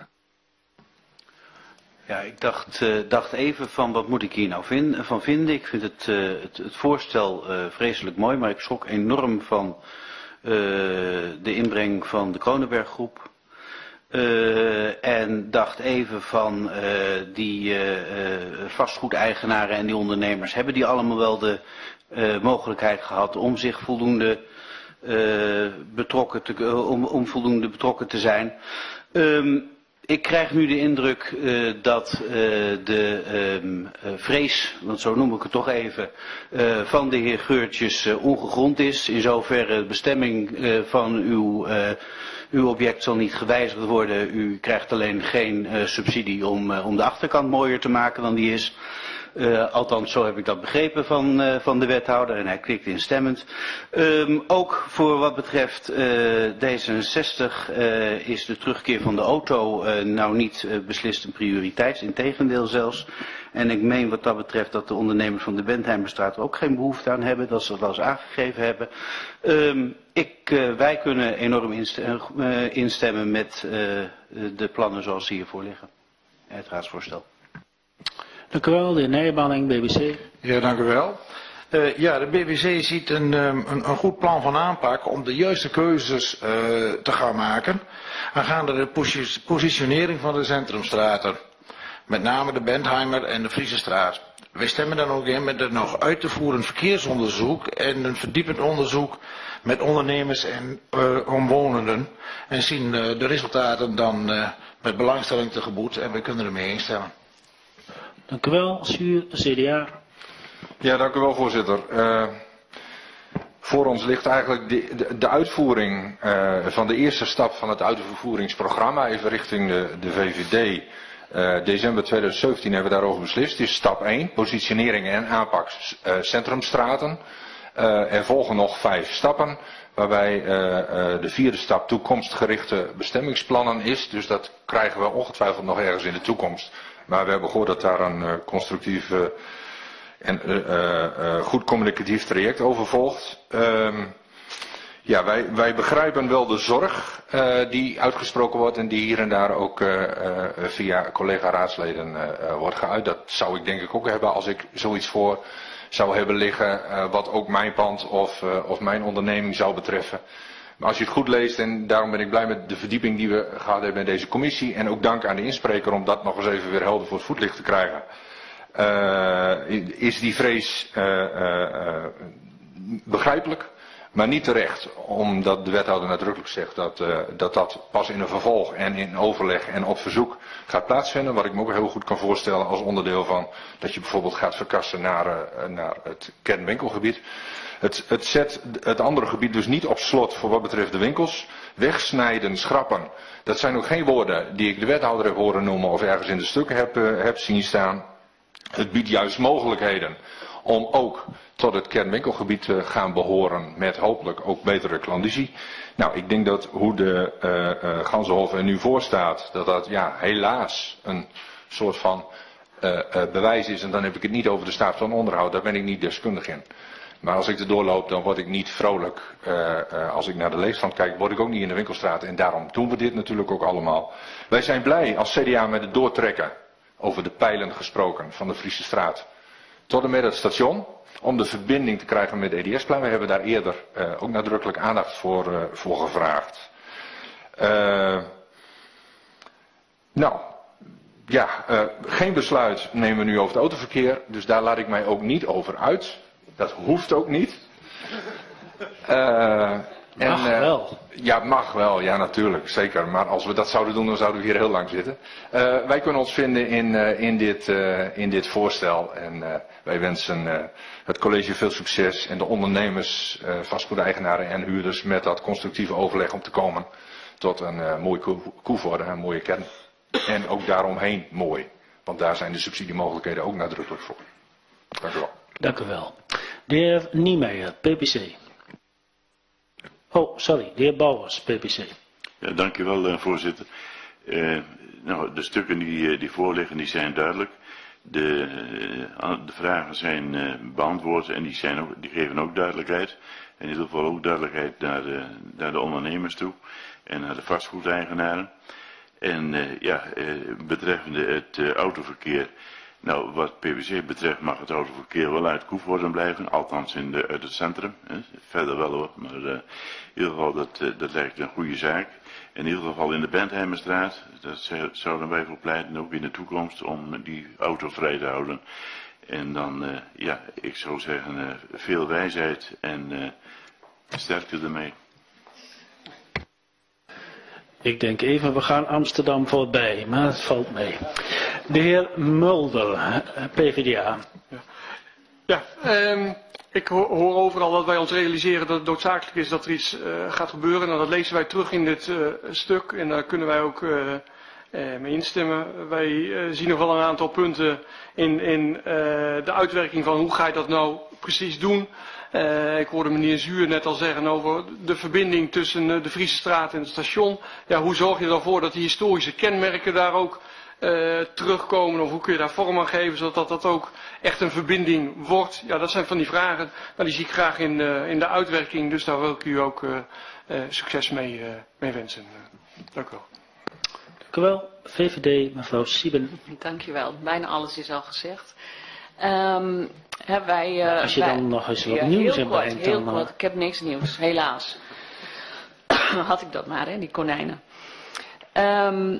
Ja, ik dacht, uh, dacht even van wat moet ik hier nou vind, van vinden. Ik vind het, uh, het, het voorstel uh, vreselijk mooi, maar ik schrok enorm van uh, de inbreng van de Kronenberggroep. Uh, en dacht even van uh, die uh, uh, vastgoedeigenaren en die ondernemers, hebben die allemaal wel de uh, mogelijkheid gehad om zich voldoende uh, betrokken te, uh, om, om voldoende betrokken te zijn. Um, ik krijg nu de indruk uh, dat uh, de um, uh, vrees, want zo noem ik het toch even, uh, van de heer Geurtjes uh, ongegrond is. In zoverre de bestemming uh, van uw uh, Uw object zal niet gewijzigd worden. U krijgt alleen geen uh, subsidie om, uh, om de achterkant mooier te maken dan die is. Uh, althans, zo heb ik dat begrepen van, uh, van de wethouder en hij klikt instemmend. Um, ook voor wat betreft uh, D zesenzestig uh, is de terugkeer van de auto uh, nou niet uh, beslist een prioriteit, integendeel zelfs. En ik meen wat dat betreft dat de ondernemers van de Bentheimerstraat er ook geen behoefte aan hebben, dat ze dat wel eens aangegeven hebben. Um, ik, uh, wij kunnen enorm instemmen, uh, instemmen met uh, de plannen zoals ze hiervoor liggen. Het raadsvoorstel. Dank u wel, de heer Nijbanning, B B C. Ja, dank u wel. Uh, ja, de B B C ziet een, um, een, een goed plan van aanpak om de juiste keuzes uh, te gaan maken aangaande de posi positionering van de centrumstraten. Met name de Bentheimer en de Friesestraat. Wij stemmen dan ook in met een nog uit te voeren verkeersonderzoek en een verdiepend onderzoek met ondernemers en uh, omwonenden. En zien uh, de resultaten dan uh, met belangstelling tegemoet en we kunnen ermee instemmen. Dank u wel, Suur, C D A. Ja, dank u wel, voorzitter. Uh, voor ons ligt eigenlijk de, de, de uitvoering uh, van de eerste stap van het uitvoeringsprogramma, even richting de, de V V D. Uh, december tweeduizend zeventien hebben we daarover beslist. Dit is stap één, positionering en aanpak uh, centrumstraten. Uh, er volgen nog vijf stappen, waarbij uh, uh, de vierde stap toekomstgerichte bestemmingsplannen is. Dus dat krijgen we ongetwijfeld nog ergens in de toekomst. Maar we hebben gehoord dat daar een uh, constructief uh, en uh, uh, goed communicatief traject over volgt. Uh, ja, wij, wij begrijpen wel de zorg uh, die uitgesproken wordt en die hier en daar ook uh, uh, via collega-raadsleden uh, uh, wordt geuit. Dat zou ik denk ik ook hebben als ik zoiets voor zou hebben liggen, uh, wat ook mijn pand of, uh, of mijn onderneming zou betreffen. Maar als je het goed leest, en daarom ben ik blij met de verdieping die we gehad hebben in deze commissie, en ook dank aan de inspreker om dat nog eens even weer helder voor het voetlicht te krijgen, uh, is die vrees uh, uh, uh, begrijpelijk, maar niet terecht, omdat de wethouder nadrukkelijk zegt dat, uh, dat dat pas in een vervolg en in overleg en op verzoek gaat plaatsvinden, wat ik me ook heel goed kan voorstellen als onderdeel van dat je bijvoorbeeld gaat verkassen naar, uh, naar het kernwinkelgebied. Het, het zet het andere gebied dus niet op slot voor wat betreft de winkels. Wegsnijden, schrappen, dat zijn ook geen woorden die ik de wethouder heb horen noemen of ergens in de stukken heb, uh, heb zien staan. Het biedt juist mogelijkheden om ook tot het kernwinkelgebied te gaan behoren met hopelijk ook betere klandizie. Nou, ik denk dat hoe de uh, uh, Ganzenhof er nu voor staat, dat dat ja, helaas een soort van uh, uh, bewijs is. En dan heb ik het niet over de staat van onderhoud, daar ben ik niet deskundig in. Maar als ik er doorloop, dan word ik niet vrolijk. Uh, uh, als ik naar de leegstand kijk, word ik ook niet in de winkelstraat. En daarom doen we dit natuurlijk ook allemaal. Wij zijn blij als C D A met het doortrekken, over de pijlen gesproken, van de Friese straat tot en met het station. Om de verbinding te krijgen met de E D S-plan. We hebben daar eerder uh, ook nadrukkelijk aandacht voor, uh, voor gevraagd. Uh, nou, ja, uh, geen besluit nemen we nu over het autoverkeer. Dus daar laat ik mij ook niet over uit. Dat hoeft ook niet. Uh, mag en, uh, wel. Ja, mag wel. Ja, natuurlijk. Zeker. Maar als we dat zouden doen, dan zouden we hier heel lang zitten. Uh, wij kunnen ons vinden in, uh, in, dit, uh, in dit voorstel. En uh, wij wensen uh, het college veel succes. En de ondernemers, uh, vastgoedeigenaren en huurders met dat constructieve overleg om te komen tot een uh, mooie Koevoorde, een mooie kern. En ook daaromheen mooi. Want daar zijn de subsidiemogelijkheden ook nadrukkelijk voor. Dank u wel. Dank u wel. De heer Niemeyer, P P C. Oh, sorry, de heer Bouwers, P P C. Ja, dank u wel, uh, voorzitter. Uh, nou, de stukken die, uh, die voorliggen, die zijn duidelijk. De, uh, de vragen zijn uh, beantwoord en die, zijn ook, die geven ook duidelijkheid. In ieder geval ook duidelijkheid naar de, naar de ondernemers toe en naar de vastgoedeigenaren. En uh, ja, uh, betreffende het uh, autoverkeer. Nou, wat P V C betreft mag het autoverkeer wel uit Koevoorde blijven, althans in de, uit het centrum. Hè. Verder wel hoor, maar uh, in ieder geval dat, uh, dat lijkt een goede zaak. In ieder geval in de Bentheimerstraat, dat zouden wij voor pleiten, ook in de toekomst, om die auto vrij te houden. En dan, uh, ja, ik zou zeggen, uh, veel wijsheid en uh, sterkte ermee. Ik denk even, we gaan Amsterdam voorbij, maar het valt mee. De heer Mulder, P V D A. Ja, ja um, ik hoor, hoor overal dat wij ons realiseren dat het noodzakelijk is dat er iets uh, gaat gebeuren. Nou, dat lezen wij terug in dit uh, stuk en daar kunnen wij ook uh, uh, mee instemmen. Wij uh, zien nog wel een aantal punten in, in uh, de uitwerking van hoe ga je dat nou precies doen. Uh, ik hoorde meneer Zuur net al zeggen over de verbinding tussen uh, de Friese straat en het station. Ja, hoe zorg je er dan voor dat die historische kenmerken daar ook uh, terugkomen? Of hoe kun je daar vorm aan geven zodat dat ook echt een verbinding wordt? Ja, dat zijn van die vragen. Nou, die zie ik graag in, uh, in de uitwerking. Dus daar wil ik u ook uh, uh, succes mee, uh, mee wensen. Uh, dank u wel. Dank u wel. V V D, mevrouw Sieben. Dank je wel. Bijna alles is al gezegd. Um, Hebben wij, uh, ja, als je wij, dan nog eens wat ja, nieuws hebt brengt. Heel dan, kort, ik heb niks nieuws, helaas. Had ik dat maar, hè, die konijnen. Um,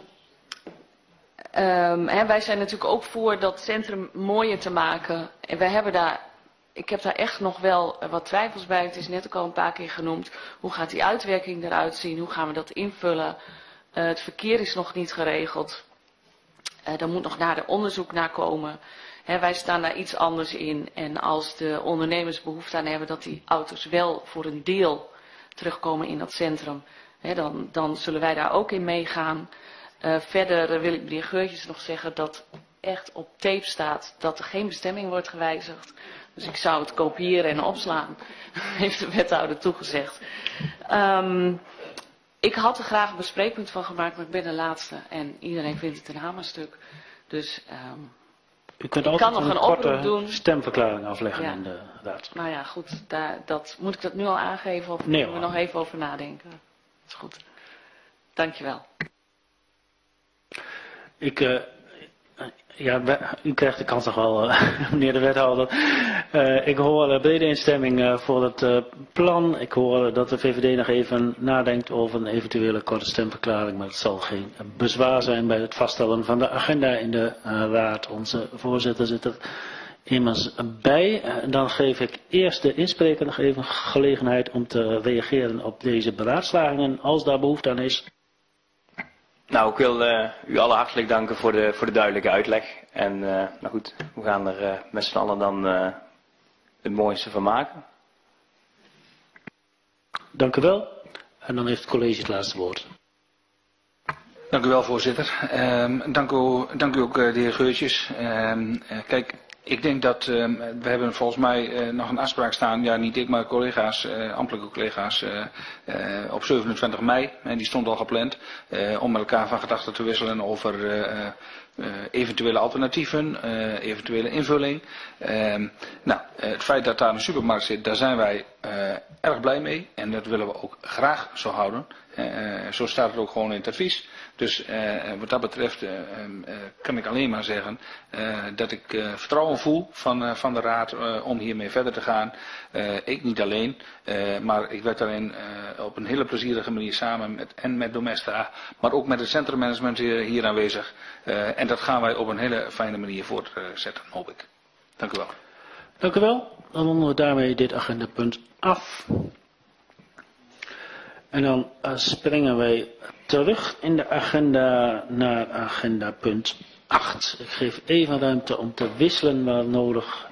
um, hè, wij zijn natuurlijk ook voor dat centrum mooier te maken. En wij hebben daar, ik heb daar echt nog wel wat twijfels bij. Het is net ook al een paar keer genoemd. Hoe gaat die uitwerking eruit zien? Hoe gaan we dat invullen? Uh, het verkeer is nog niet geregeld. Uh, daar moet nog naar de onderzoek naar komen. He, wij staan daar iets anders in en als de ondernemers behoefte aan hebben dat die auto's wel voor een deel terugkomen in dat centrum, he, dan, dan zullen wij daar ook in meegaan. Uh, verder wil ik meneer Geurtjes nog zeggen dat echt op tape staat dat er geen bestemming wordt gewijzigd. Dus ik zou het kopiëren en opslaan, heeft de wethouder toegezegd. Um, ik had er graag een bespreekpunt van gemaakt, maar ik ben de laatste en iedereen vindt het een hamerstuk. Dus... Um, U kunt ik altijd kan nog een, een korte oproep doen. stemverklaring afleggen Ja. in de raad. Nou ja, goed. Daar, dat, moet ik dat nu al aangeven of Nee, moeten we nog even over nadenken? Dat is goed. Dankjewel. Ik, uh, ja, u krijgt de kans nog wel, uh, meneer de wethouder. Uh, ik hoor uh, brede instemming uh, voor het uh, plan. Ik hoor uh, dat de V V D nog even nadenkt over een eventuele korte stemverklaring. Maar het zal geen bezwaar zijn bij het vaststellen van de agenda in de uh, raad. Onze voorzitter zit er immers bij. Uh, dan geef ik eerst de inspreker nog even gelegenheid om te reageren op deze beraadslagingen, als daar behoefte aan is. Nou, ik wil uh, u allen hartelijk danken voor de, voor de duidelijke uitleg. En uh, nou goed, we gaan er uh, met z'n allen dan uh, het mooiste van maken. Dank u wel. En dan heeft het college het laatste woord. Dank u wel, voorzitter. Um, dank, u, dank u ook, uh, de heer Geurtjes. Um, uh, kijk, ik denk dat uh, we hebben volgens mij uh, nog een afspraak staan, ja niet ik, maar collega's, uh, ambtelijke collega's, uh, uh, op zevenentwintig mei, en die stond al gepland, uh, om met elkaar van gedachten te wisselen over uh, uh, eventuele alternatieven, uh, eventuele invulling. Uh, nou, uh, het feit dat daar een supermarkt zit, daar zijn wij uh, erg blij mee en dat willen we ook graag zo houden. Uh, zo staat het ook gewoon in het advies. Dus uh, wat dat betreft uh, uh, kan ik alleen maar zeggen uh, dat ik uh, vertrouwen voel van, uh, van de raad uh, om hiermee verder te gaan. Uh, ik niet alleen, uh, maar ik werk daarin uh, op een hele plezierige manier samen met, en met Domesta, maar ook met het centrummanagement hier, hier aanwezig. Uh, en dat gaan wij op een hele fijne manier voortzetten, hoop ik. Dank u wel. Dank u wel. Dan ronden we daarmee dit agendapunt af. En dan uh, springen wij terug in de agenda naar agenda punt acht. Ik geef even ruimte om te wisselen waar nodig.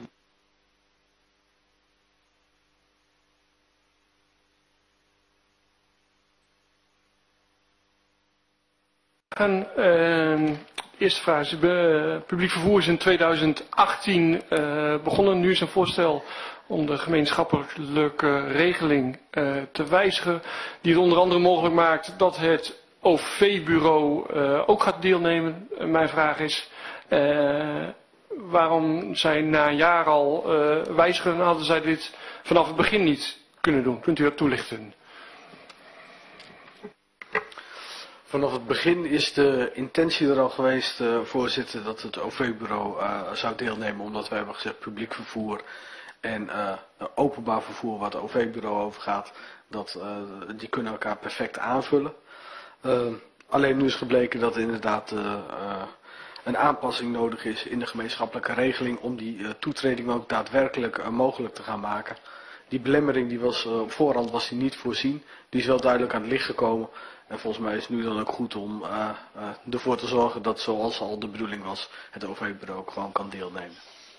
En uh, eerste vraag is, uh, publiek vervoer is in tweeduizend achttien uh, begonnen. Nu is een voorstel om de gemeenschappelijke regeling uh, te wijzigen, die het onder andere mogelijk maakt dat het O V-bureau uh, ook gaat deelnemen. Uh, mijn vraag is, uh, waarom zij na een jaar al uh, wijzigen, hadden zij dit vanaf het begin niet kunnen doen? Kunt u dat toelichten? Vanaf het begin is de intentie er al geweest, uh, voorzitter, dat het O V-bureau uh, zou deelnemen. Omdat we hebben gezegd publiek vervoer en uh, openbaar vervoer waar het O V-bureau over gaat. Dat, uh, die kunnen elkaar perfect aanvullen. Uh, alleen nu is gebleken dat er inderdaad uh, uh, een aanpassing nodig is in de gemeenschappelijke regeling. Om die uh, toetreding ook daadwerkelijk uh, mogelijk te gaan maken. Die belemmering die was uh, op voorhand was die niet voorzien. Die is wel duidelijk aan het licht gekomen. En volgens mij is het nu dan ook goed om uh, uh, ervoor te zorgen dat, zoals al de bedoeling was, het O V-bureau ook gewoon kan deelnemen.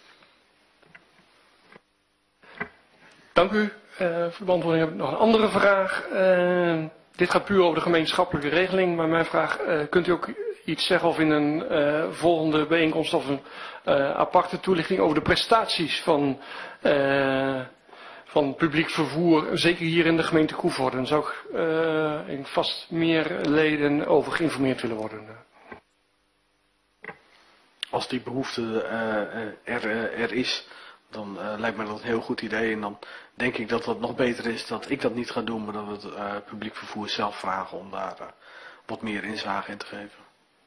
Dank u. Uh, voor beantwoording heb ik nog een andere vraag. Uh, dit gaat puur over de gemeenschappelijke regeling. Maar mijn vraag, uh, kunt u ook iets zeggen of in een uh, volgende bijeenkomst of een uh, aparte toelichting over de prestaties van... Uh, van publiek vervoer, zeker hier in de gemeente Koevoorde. Daar zou ik uh, in vast meer leden over geïnformeerd willen worden. Als die behoefte uh, er, uh, er is, dan uh, lijkt me dat een heel goed idee. En dan denk ik dat het nog beter is dat ik dat niet ga doen, maar dat we het uh, publiek vervoer zelf vragen om daar uh, wat meer inzage in te geven.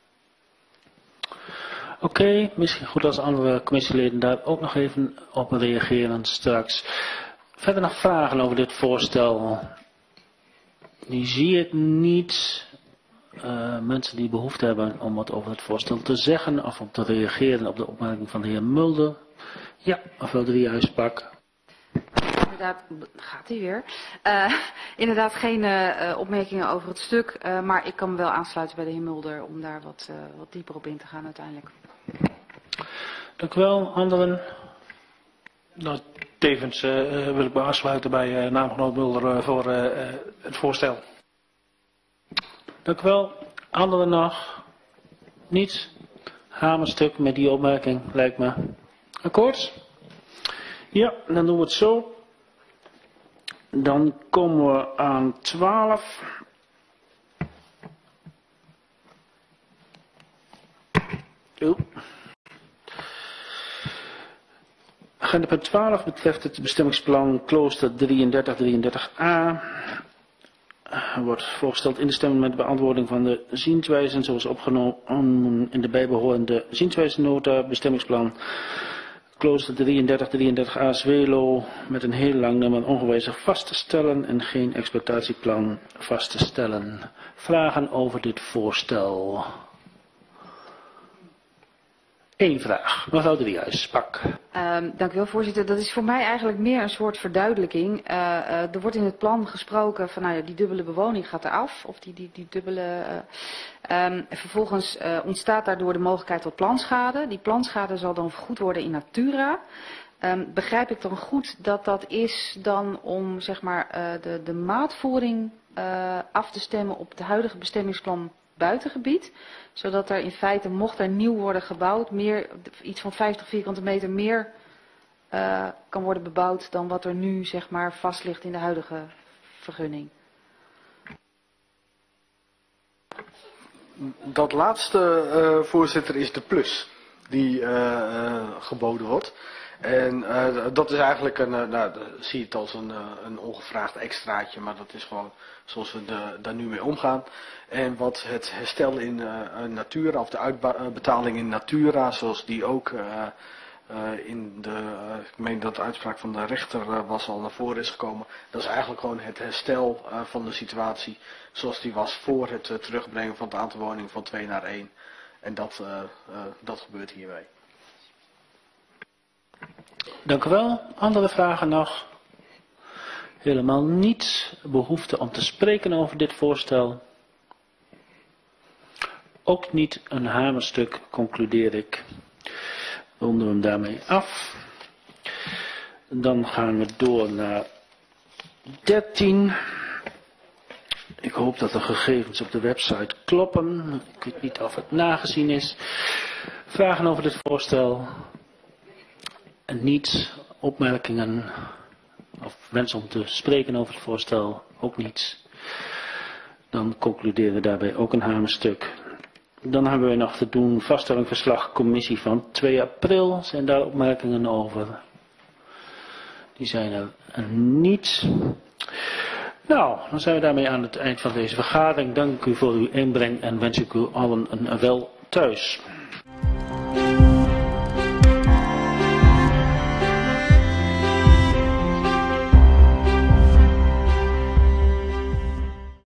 Oké, okay, misschien goed als andere commissieleden daar ook nog even op reageren straks. Verder nog vragen over dit voorstel? Die zie ik niet. Uh, mensen die behoefte hebben om wat over het voorstel te zeggen of om te reageren op de opmerking van de heer Mulder. Ja, mevrouw Driehuispak. Inderdaad, gaat hij weer. Uh, inderdaad geen uh, opmerkingen over het stuk, uh, maar ik kan me wel aansluiten bij de heer Mulder om daar wat, uh, wat dieper op in te gaan uiteindelijk. Dank u wel. Anderen? Nou, tevens uh, wil ik me aansluiten bij uh, naamgenoot Mulder uh, voor uh, uh, het voorstel. Dank u wel. Anderen nog? Niets? Hamerstuk met die opmerking, lijkt me. Akkoord? Ja, dan doen we het zo. Dan komen we aan twaalf. Oep. Agenda punt twaalf betreft het bestemmingsplan klooster drieëndertig drieëndertig a. Er wordt voorgesteld in de stemming met beantwoording van de zienswijzen zoals opgenomen in de bijbehorende zienswijzennota bestemmingsplan klooster drieëndertig drieëndertig a Zwelo met een heel lang nummer ongewijzigd vast te stellen en geen exploitatieplan vast te stellen. Vragen over dit voorstel? Eén vraag. Mevrouw Driehuis, pak. Um, dank u wel, voorzitter. Dat is voor mij eigenlijk meer een soort verduidelijking. Uh, uh, er wordt in het plan gesproken van nou ja, die dubbele bewoning gaat eraf. Of die, die, die dubbele... Uh, um, vervolgens uh, ontstaat daardoor de mogelijkheid tot planschade. Die planschade zal dan vergoed worden in natura. Um, begrijp ik dan goed dat dat is dan om zeg maar, uh, de, de maatvoering uh, af te stemmen op het huidige bestemmingsplan buitengebied, zodat er in feite, mocht er nieuw worden gebouwd, meer, iets van vijftig vierkante meter meer uh, kan worden bebouwd dan wat er nu zeg maar vast ligt in de huidige vergunning. Dat laatste, uh, voorzitter, is de plus die uh, uh, geboden wordt. En uh, dat is eigenlijk een, uh, nou, zie je het als een, uh, een ongevraagd extraatje, maar dat is gewoon zoals we de, daar nu mee omgaan. En wat het herstel in uh, Natura, of de uitbetaling in Natura, zoals die ook uh, uh, in de, uh, ik meen dat de uitspraak van de rechter uh, was al naar voren is gekomen. Dat is eigenlijk gewoon het herstel uh, van de situatie zoals die was voor het uh, terugbrengen van het aantal woningen van twee naar één. En dat, uh, uh, dat gebeurt hiermee. Dank u wel. Andere vragen nog? Helemaal niets. Behoefte om te spreken over dit voorstel? Ook niet een hamerstuk, concludeer ik. Ronden we hem daarmee af. Dan gaan we door naar dertien. Ik hoop dat de gegevens op de website kloppen. Ik weet niet of het nagezien is. Vragen over dit voorstel? En niets, opmerkingen of wensen om te spreken over het voorstel, ook niets. Dan concluderen we daarbij ook een hamerstuk. Dan hebben we nog te doen vaststelling verslag commissie van twee april. Zijn daar opmerkingen over? Die zijn er niet. Nou, dan zijn we daarmee aan het eind van deze vergadering. Dank u voor uw inbreng en wens ik u allen een wel thuis.